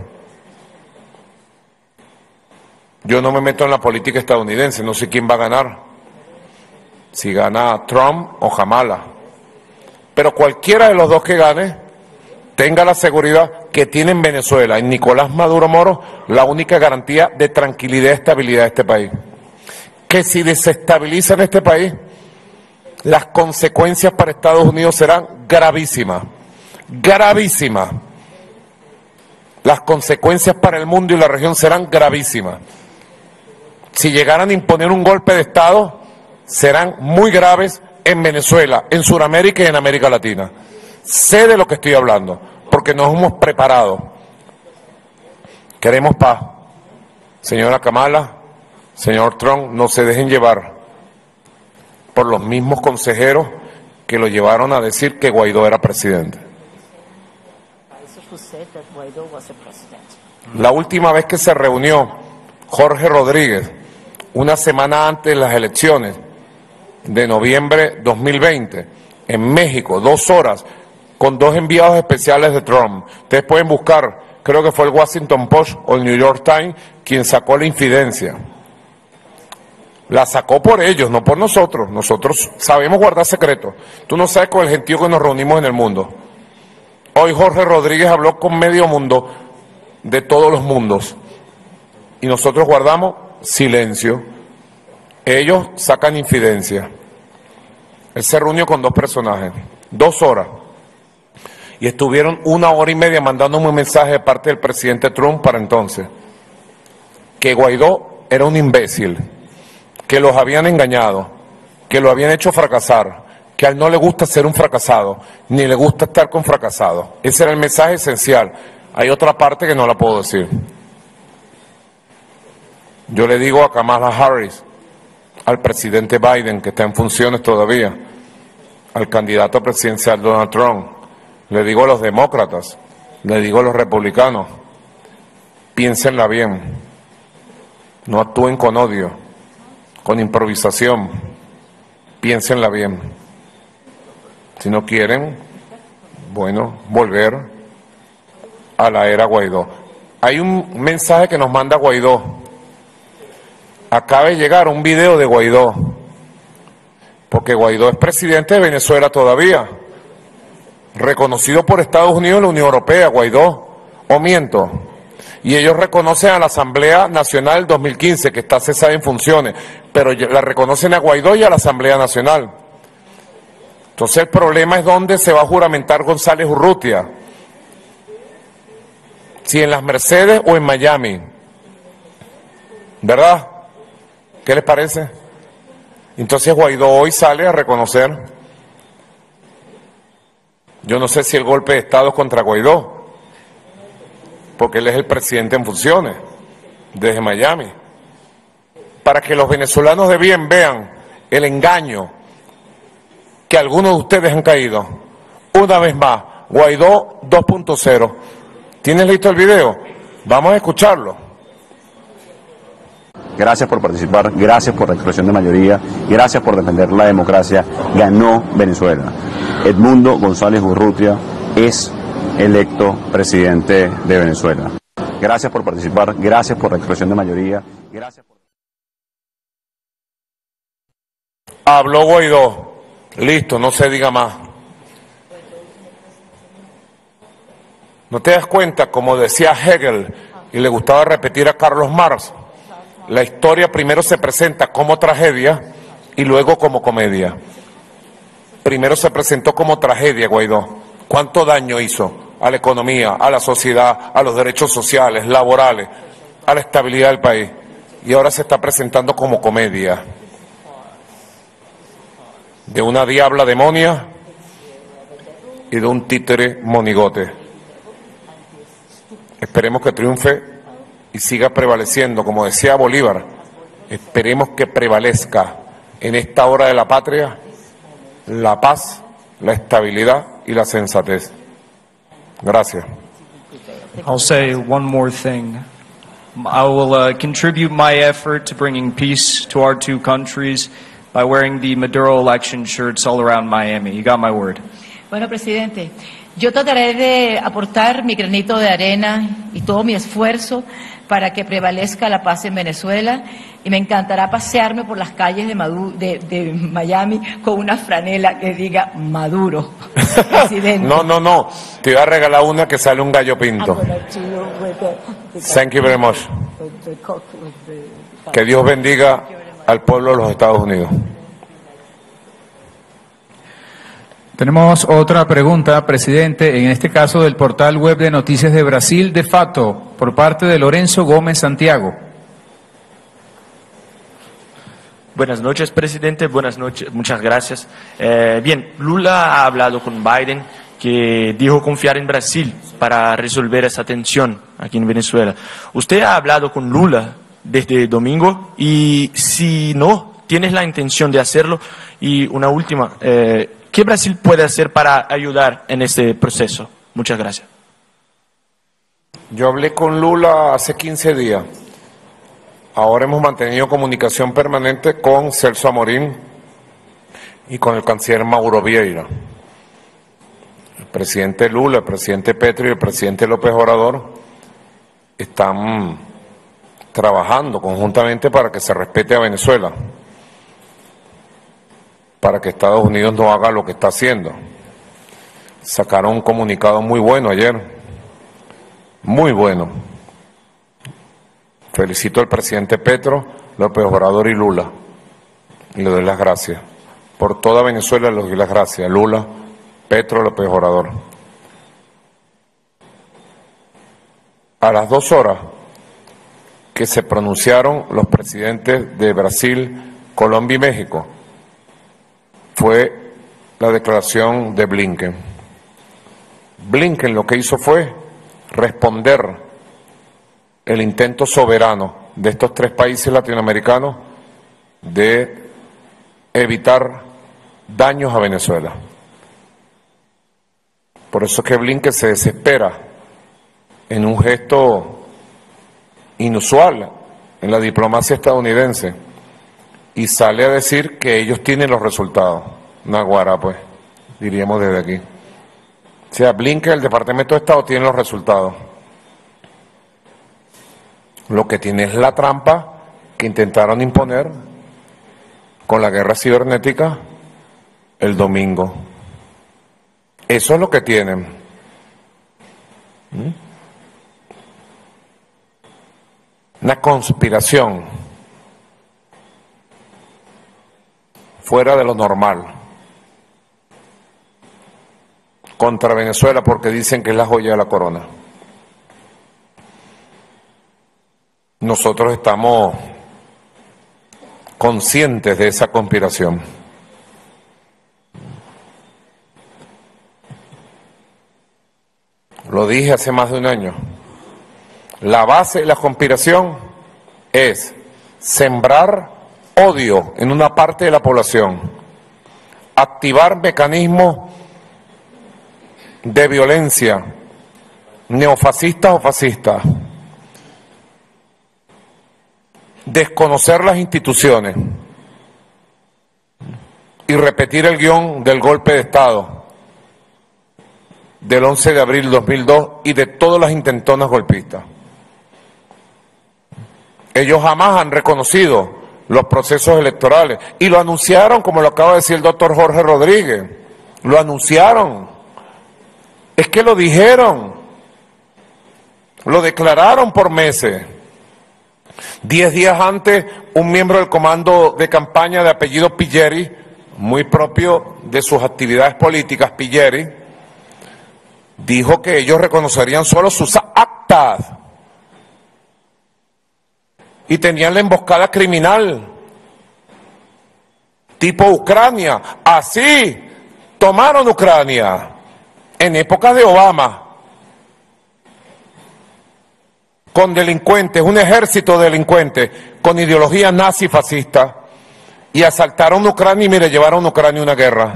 Yo no me meto en la política estadounidense, no sé quién va a ganar. Si gana Trump o Kamala. Pero cualquiera de los dos que gane, tenga la seguridad que tiene en Venezuela, en Nicolás Maduro Moro, la única garantía de tranquilidad y estabilidad de este país. Que si desestabilizan este país, las consecuencias para Estados Unidos serán gravísimas, gravísimas. Las consecuencias para el mundo y la región serán gravísimas. Si llegaran a imponer un golpe de Estado, serán muy graves en Venezuela, en Sudamérica y en América Latina. Sé de lo que estoy hablando, porque nos hemos preparado. Queremos paz. Señora Kamala, señor Trump, no se dejen llevar por los mismos consejeros que lo llevaron a decir que Guaidó era presidente. La última vez que se reunió Jorge Rodríguez, una semana antes de las elecciones de noviembre 2020, en México, 2 horas, con 2 enviados especiales de Trump. Ustedes pueden buscar, creo que fue el Washington Post o el New York Times quien sacó la infidencia. La sacó por ellos, no por nosotros. Nosotros sabemos guardar secretos. Tú no sabes con el gentío que nos reunimos en el mundo. Hoy Jorge Rodríguez habló con medio mundo de todos los mundos. Y nosotros guardamos silencio. Ellos sacan infidencia. Él se reunió con 2 personajes, 2 horas. Y estuvieron 1 hora y media mandándome un mensaje de parte del presidente Trump para entonces. Que Guaidó era un imbécil, que los habían engañado, que lo habían hecho fracasar, que a él no le gusta ser un fracasado, ni le gusta estar con fracasados. Ese era el mensaje esencial. Hay otra parte que no la puedo decir. Yo le digo a Kamala Harris, al presidente Biden, que está en funciones todavía, al candidato presidencial Donald Trump, le digo a los demócratas, le digo a los republicanos, piénsenla bien, no actúen con odio, con improvisación, piénsenla bien. Si no quieren, bueno, volver a la era Guaidó. Hay un mensaje que nos manda Guaidó. Acaba de llegar un video de Guaidó, porque Guaidó es presidente de Venezuela todavía, reconocido por Estados Unidos y la Unión Europea, Guaidó, o miento, y ellos reconocen a la Asamblea Nacional 2015, que está cesada en funciones, pero la reconocen a Guaidó y a la Asamblea Nacional. Entonces el problema es dónde se va a juramentar González Urrutia, si en las Mercedes o en Miami, ¿verdad? ¿Qué les parece? Entonces Guaidó hoy sale a reconocer. Yo no sé si el golpe de Estado es contra Guaidó, porque él es el presidente en funciones, desde Miami. Para que los venezolanos de bien vean el engaño que algunos de ustedes han caído. Una vez más, Guaidó 2.0. ¿Tienes listo el video? Vamos a escucharlo. Gracias por participar, gracias por la expresión de mayoría, gracias por defender la democracia. Ganó Venezuela. Edmundo González Urrutia es electo presidente de Venezuela. Gracias por participar, gracias por la expresión de mayoría, gracias por... Habló Guaidó. Listo, no se diga más. ¿No te das cuenta, como decía Hegel, y le gustaba repetir a Carlos Marx, la historia primero se presenta como tragedia y luego como comedia? Primero se presentó como tragedia Guaidó. ¿Cuánto daño hizo a la economía, a la sociedad, a los derechos sociales, laborales, a la estabilidad del país? Y ahora se está presentando como comedia. De una diabla demonia y de un títere monigote. Esperemos que triunfe y siga prevaleciendo, como decía Bolívar, esperemos que prevalezca en esta hora de la patria la paz, la estabilidad y la sensatez. Gracias. I'll say one more thing. I will contribute my effort to bringing peace to our two countries by wearing the Maduro election shirts all around Miami. You got my word. Bueno, presidente, yo trataré de aportar mi granito de arena y todo mi esfuerzo para que prevalezca la paz en Venezuela, y me encantará pasearme por las calles de Miami con una franela que diga Maduro, presidente. No, te iba a regalar una que sale un gallo pinto. Thank you very much. Que Dios bendiga al pueblo de los Estados Unidos. Tenemos otra pregunta, presidente, en este caso del portal web de noticias de Brasil, de Fato, por parte de Lorenzo Gómez Santiago. Buenas noches, presidente. Buenas noches, muchas gracias. Bien, Lula ha hablado con Biden, que dijo confiar en Brasil para resolver esa tensión aquí en Venezuela. ¿Usted ha hablado con Lula desde domingo? Y si no, ¿tienes la intención de hacerlo? Y una última, ¿qué Brasil puede hacer para ayudar en este proceso? Muchas gracias. Yo hablé con Lula hace 15 días. Ahora hemos mantenido comunicación permanente con Celso Amorín y con el canciller Mauro Vieira. El presidente Lula, el presidente Petro y el presidente López Obrador están trabajando conjuntamente para que se respete a Venezuela, para que Estados Unidos no haga lo que está haciendo. Sacaron un comunicado muy bueno ayer, muy bueno. Felicito al presidente Petro, López Obrador y Lula, y le doy las gracias. Por toda Venezuela les doy las gracias, Lula, Petro, López Obrador. A las 2 horas que se pronunciaron los presidentes de Brasil, Colombia y México, fue la declaración de Blinken. Blinken lo que hizo fue responder el intento soberano de estos 3 países latinoamericanos de evitar daños a Venezuela. Por eso es que Blinken se desespera en un gesto inusual en la diplomacia estadounidense y sale a decir que ellos tienen los resultados. Naguará, pues, diríamos desde aquí. O sea, Blinken, el Departamento de Estado, tiene los resultados. Lo que tiene es la trampa que intentaron imponer con la guerra cibernética el domingo. Eso es lo que tienen. Una conspiración fuera de lo normal contra Venezuela porque dicen que es la joya de la corona. Nosotros estamos conscientes de esa conspiración. Lo dije hace más de un año. La base de la conspiración es sembrar odio en una parte de la población, activar mecanismos de violencia, neofascistas o fascistas, desconocer las instituciones y repetir el guión del golpe de Estado del 11 de abril de 2002 y de todas las intentonas golpistas. Ellos jamás han reconocido los procesos electorales y lo anunciaron, como lo acaba de decir el doctor Jorge Rodríguez, lo anunciaron, es que lo dijeron, lo declararon por meses. 10 días antes, un miembro del comando de campaña de apellido Pilleri, muy propio de sus actividades políticas, Pilleri, dijo que ellos reconocerían solo sus actas y tenían la emboscada criminal tipo Ucrania. Así tomaron Ucrania en épocas de Obama, con delincuentes, un ejército de delincuentes con ideología nazi fascista, y asaltaron Ucrania y mire, llevaron a Ucrania una guerra.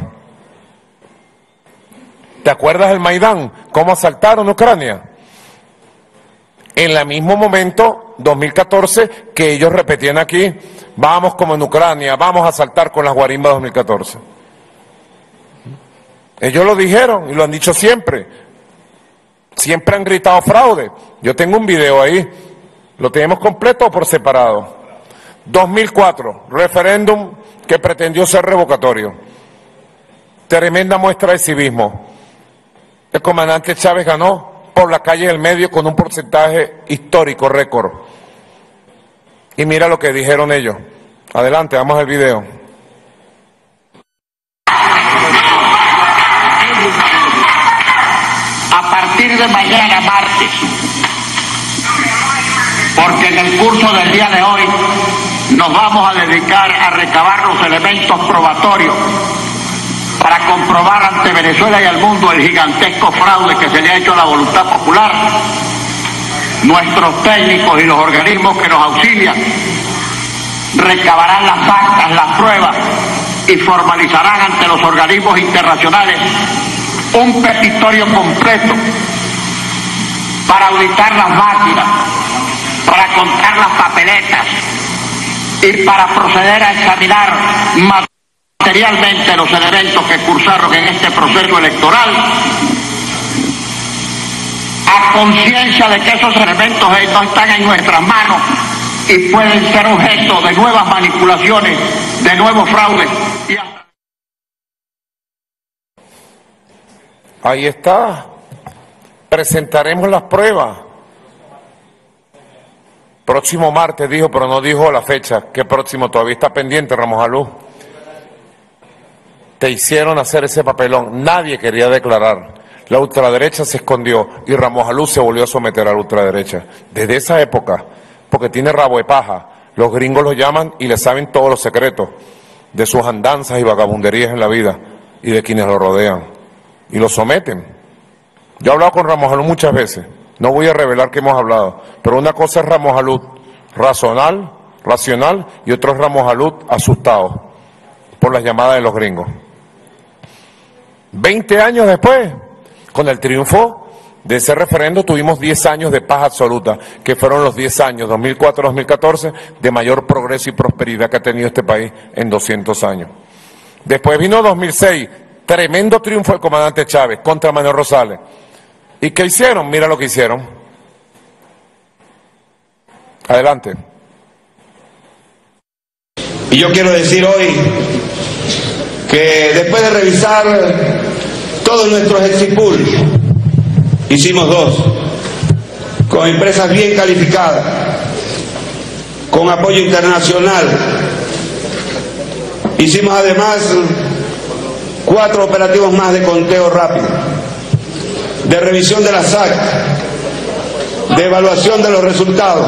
¿Te acuerdas del Maidán? ¿Cómo asaltaron Ucrania? En el mismo momento, 2014, que ellos repetían aquí, vamos como en Ucrania, vamos a asaltar con las guarimbas 2014. Ellos lo dijeron y lo han dicho siempre. Siempre han gritado fraude. Yo tengo un video ahí, lo tenemos completo o por separado. 2004, referéndum que pretendió ser revocatorio. Tremenda muestra de civismo. El comandante Chávez ganó por la calle del medio con un porcentaje histórico, récord. Y mira lo que dijeron ellos. Adelante, vamos al video. A partir de mañana, martes, porque en el curso del día de hoy nos vamos a dedicar a recabar los elementos probatorios para comprobar ante Venezuela y al mundo el gigantesco fraude que se le ha hecho a la voluntad popular. Nuestros técnicos y los organismos que nos auxilian recabarán las actas, las pruebas y formalizarán ante los organismos internacionales un petitorio completo para auditar las máquinas, para contar las papeletas y para proceder a examinar materialmente los elementos que cursaron en este proceso electoral, a conciencia de que esos elementos no están en nuestras manos y pueden ser objeto de nuevas manipulaciones, de nuevos fraudes. Ahí está. Presentaremos las pruebas. Próximo martes dijo, pero no dijo la fecha. ¿Qué próximo? Todavía está pendiente, Ramos Alú. Te hicieron hacer ese papelón. Nadie quería declarar. La ultraderecha se escondió y Ramos Alú se volvió a someter a la ultraderecha. Desde esa época, porque tiene rabo de paja, los gringos lo llaman y le saben todos los secretos de sus andanzas y vagabunderías en la vida y de quienes lo rodean. Y lo someten. Yo he hablado con Ramos Alú muchas veces. No voy a revelar que hemos hablado. Pero una cosa es Ramos Alú racional, y otro es Ramos Alú asustado por las llamadas de los gringos. 20 años después, con el triunfo de ese referendo, tuvimos 10 años de paz absoluta, que fueron los 10 años, 2004-2014, de mayor progreso y prosperidad que ha tenido este país en 200 años. Después vino 2006, tremendo triunfo del comandante Chávez contra Manuel Rosales. ¿Y qué hicieron? Mira lo que hicieron. Adelante. Y yo quiero decir hoy que después de revisar todos nuestros exit pool, hicimos 2, con empresas bien calificadas, con apoyo internacional. Hicimos además 4 operativos más de conteo rápido, de revisión de las actas, de evaluación de los resultados.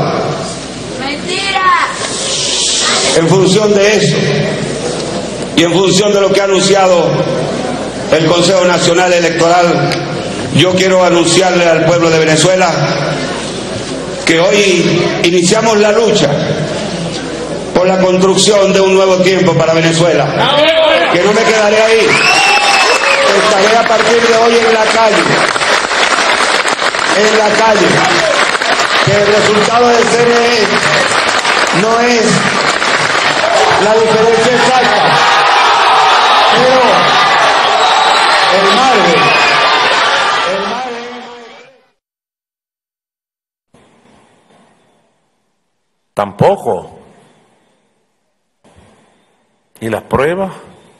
En función de eso y en función de lo que ha anunciado el Consejo Nacional Electoral, yo quiero anunciarle al pueblo de Venezuela que hoy iniciamos la lucha por la construcción de un nuevo tiempo para Venezuela. Que no me quedaré ahí. Estaré a partir de hoy en la calle. En la calle. Que el resultado del CNE no es la diferencia exacta, pero el margen. Tampoco. ¿Y las pruebas?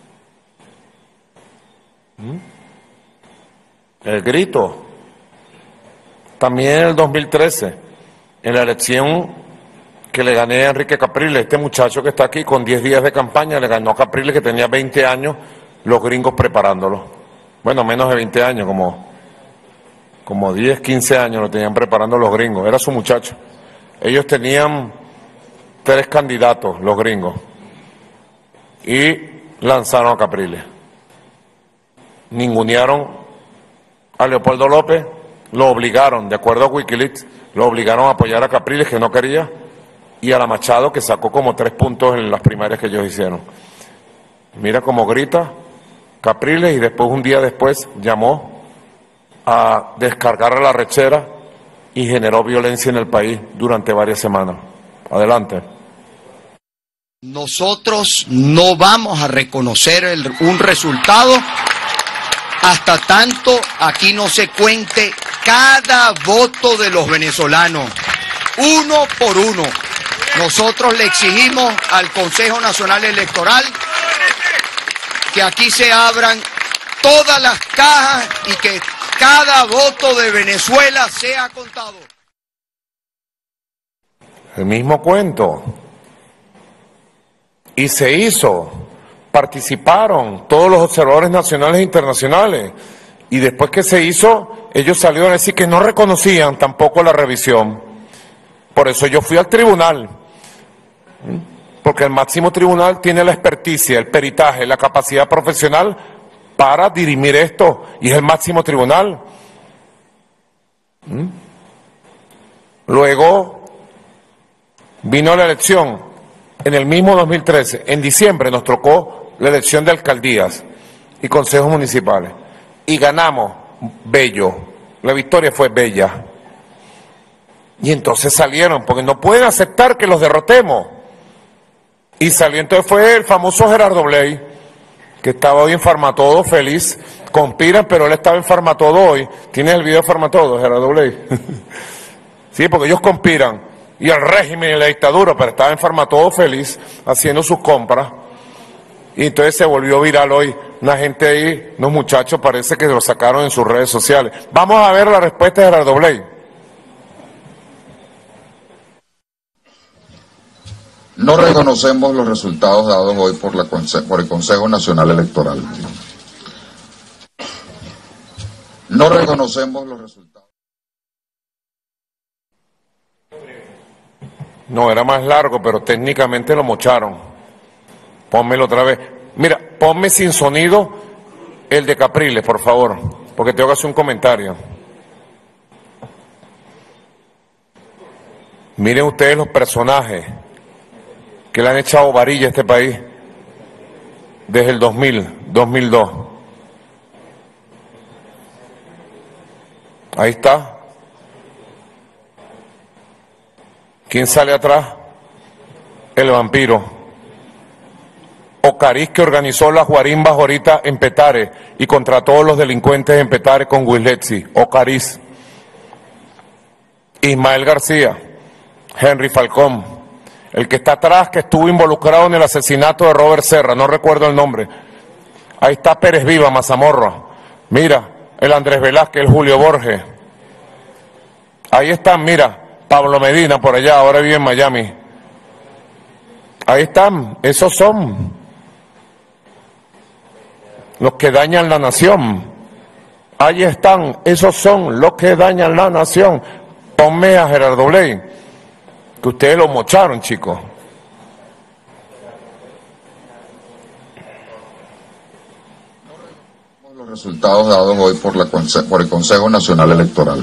El grito. También en el 2013, en la elección que le gané a Enrique Capriles, este muchacho que está aquí con 10 días de campaña, le ganó a Capriles que tenía 20 años, los gringos preparándolo. Bueno, menos de 20 años, como 10, 15 años lo tenían preparando los gringos, era su muchacho. Ellos tenían 3 candidatos, los gringos, y lanzaron a Capriles. Ningunearon a Leopoldo López, lo obligaron, de acuerdo a Wikileaks, lo obligaron a apoyar a Capriles, que no quería, y a la Machado, que sacó como 3 puntos en las primarias que ellos hicieron. Mira cómo grita Capriles, y después, un día después, llamó a descargar a la rechera y generó violencia en el país durante varias semanas. Adelante. Nosotros no vamos a reconocer un resultado hasta tanto aquí no se cuente cada voto de los venezolanos, uno por uno. Nosotros le exigimos al Consejo Nacional Electoral que aquí se abran todas las cajas y que cada voto de Venezuela sea contado. El mismo cuento. Y se hizo. Participaron todos los observadores nacionales e internacionales. Y después que se hizo, ellos salieron a decir que no reconocían tampoco la revisión. Por eso yo fui al tribunal. Porque el máximo tribunal tiene la experticia, el peritaje, la capacidad profesional para dirimir esto, y es el máximo tribunal. Luego vino la elección en el mismo 2013, en diciembre nos tocó la elección de alcaldías y consejos municipales, y ganamos bello, la victoria fue bella. Y entonces salieron, porque no pueden aceptar que los derrotemos. Y salió, entonces fue el famoso Gerardo Bley, que estaba hoy en Farmatodo, feliz, conspiran, pero él estaba en Farmatodo hoy. ¿Tienes el video de Farmatodo, Gerardo Bley? Sí, porque ellos conspiran, y el régimen y la dictadura, pero estaba en Farmatodo feliz, haciendo sus compras. Y entonces se volvió viral hoy, una gente ahí, unos muchachos, parece que lo sacaron en sus redes sociales. Vamos a ver la respuesta de Gerardo Bley. No reconocemos los resultados dados hoy por el Consejo Nacional Electoral. No reconocemos los resultados. No, era más largo, pero técnicamente lo mocharon. Pónmelo otra vez. Mira, ponme sin sonido el de Capriles, por favor, porque tengo que hacer un comentario. Miren ustedes los personajes que le han echado varilla a este país desde el 2002. Ahí está. ¿Quién sale atrás? El vampiro. Ocariz, que organizó las guarimbas ahorita en Petare y contra todos los delincuentes en Petare con Wisletzi. Ocariz. Ismael García, Henry Falcón, el que está atrás, que estuvo involucrado en el asesinato de Robert Serra, no recuerdo el nombre. Ahí está Pérez Viva, Mazamorra. Mira, el Andrés Velázquez, el Julio Borges. Ahí están, mira, Pablo Medina por allá, ahora vive en Miami. Ahí están, esos son los que dañan la nación. Ahí están, esos son los que dañan la nación. Ponme a Gerardo Bley, que ustedes lo mocharon, chicos. Los resultados dados hoy por el Consejo Nacional Electoral.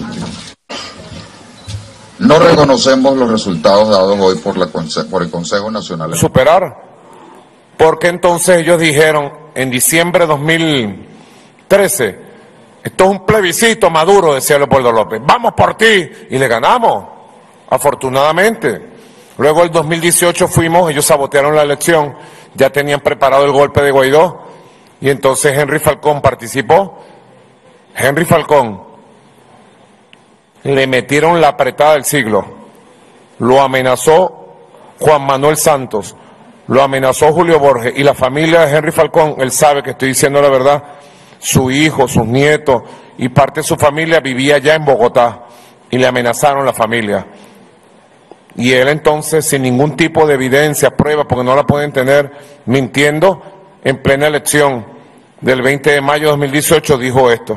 No reconocemos los resultados dados hoy por el Consejo Nacional Electoral. Superar. Porque entonces ellos dijeron en diciembre de 2013, esto es un plebiscito Maduro, decía Leopoldo López, vamos por ti, y le ganamos, afortunadamente. Luego el 2018 fuimos, ellos sabotearon la elección, ya tenían preparado el golpe de Guaidó, y entonces Henry Falcón participó. Henry Falcón, le metieron la apretada del siglo, lo amenazó Juan Manuel Santos, lo amenazó Julio Borges, y la familia de Henry Falcón, él sabe que estoy diciendo la verdad, su hijo, sus nietos y parte de su familia vivía ya en Bogotá, y le amenazaron la familia. Y él entonces, sin ningún tipo de evidencia, prueba, porque no la pueden tener, mintiendo, en plena elección del 20 de mayo de 2018, dijo esto.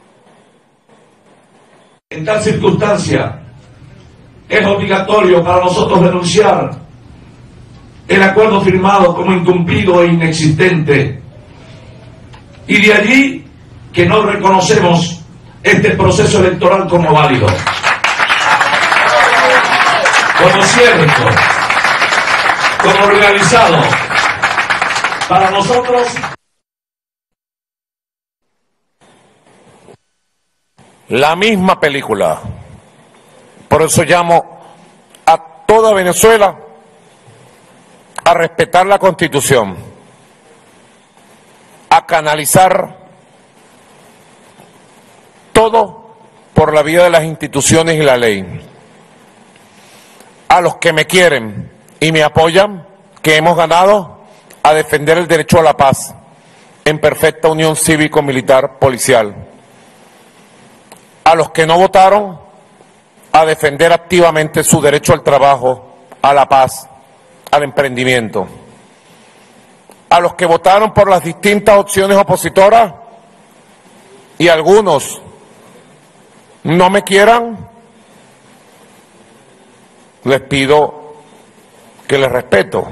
En tal circunstancia, es obligatorio para nosotros denunciar el acuerdo firmado como incumplido e inexistente. Y de allí que no reconocemos este proceso electoral como válido, como cierto, como realizado. Para nosotros... La misma película. Por eso llamo a toda Venezuela a respetar la Constitución, a canalizar todo por la vía de las instituciones y la ley. A los que me quieren y me apoyan, que hemos ganado, a defender el derecho a la paz en perfecta unión cívico-militar policial. A los que no votaron, a defender activamente su derecho al trabajo, a la paz, al emprendimiento. A los que votaron por las distintas opciones opositoras y algunos no me quieran, les pido que les respeto,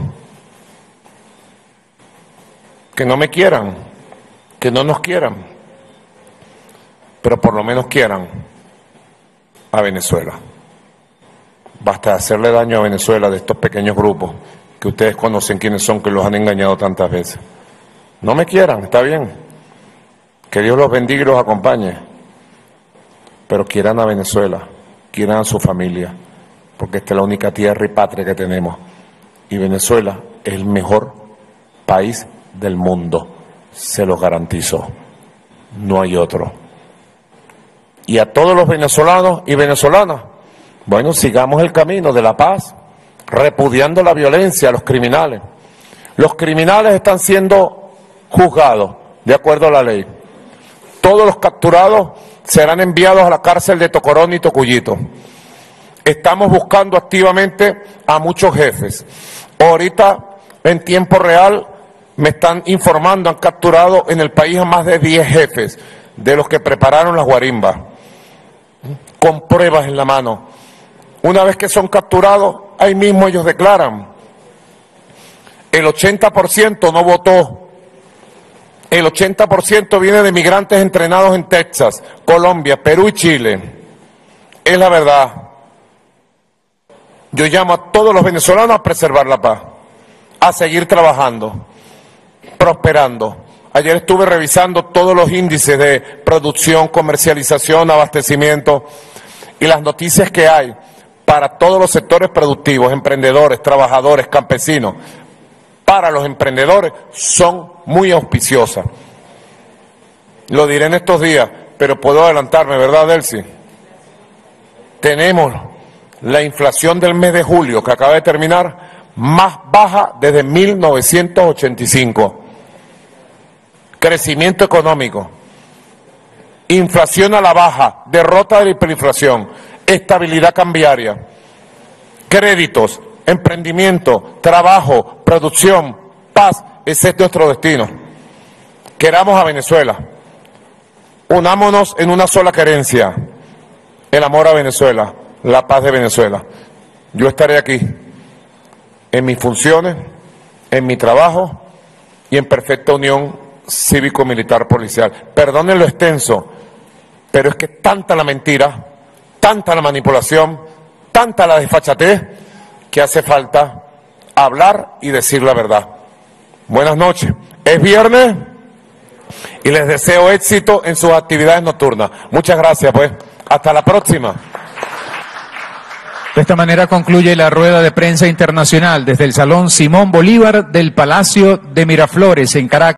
que no me quieran, que no nos quieran, pero por lo menos quieran a Venezuela. Basta de hacerle daño a Venezuela de estos pequeños grupos que ustedes conocen quiénes son, que los han engañado tantas veces. No me quieran, está bien. Que Dios los bendiga y los acompañe. Pero quieran a Venezuela, quieran a su familia, porque esta es la única tierra y patria que tenemos. Y Venezuela es el mejor país del mundo, se lo garantizo. No hay otro. Y a todos los venezolanos y venezolanas, bueno, sigamos el camino de la paz, repudiando la violencia, a los criminales. Los criminales están siendo juzgados de acuerdo a la ley. Todos los capturados serán enviados a la cárcel de Tocorón y Tocuyito. Estamos buscando activamente a muchos jefes. Ahorita, en tiempo real, me están informando, han capturado en el país a más de 10 jefes de los que prepararon las guarimbas, con pruebas en la mano. Una vez que son capturados, ahí mismo ellos declaran. El 80% no votó. El 80% viene de migrantes entrenados en Texas, Colombia, Perú y Chile. Es la verdad. Yo llamo a todos los venezolanos a preservar la paz, a seguir trabajando, prosperando. Ayer estuve revisando todos los índices de producción, comercialización, abastecimiento y las noticias que hay para todos los sectores productivos, emprendedores, trabajadores, campesinos. Para los emprendedores son muy auspiciosas. Lo diré en estos días, pero puedo adelantarme, ¿verdad, Delcy? Tenemos La inflación del mes de julio, que acaba de terminar, más baja desde 1985. Crecimiento económico, inflación a la baja, derrota de la hiperinflación, estabilidad cambiaria, créditos, emprendimiento, trabajo, producción, paz. Ese es nuestro destino. Queramos a Venezuela. Unámonos en una sola querencia, el amor a Venezuela, la paz de Venezuela. Yo estaré aquí, en mis funciones, en mi trabajo y en perfecta unión cívico-militar policial. Perdonen lo extenso, pero es que tanta la mentira, tanta la manipulación, tanta la desfachatez, que hace falta hablar y decir la verdad. Buenas noches. Es viernes y les deseo éxito en sus actividades nocturnas. Muchas gracias, pues. Hasta la próxima. De esta manera concluye la rueda de prensa internacional desde el Salón Simón Bolívar del Palacio de Miraflores en Caracas.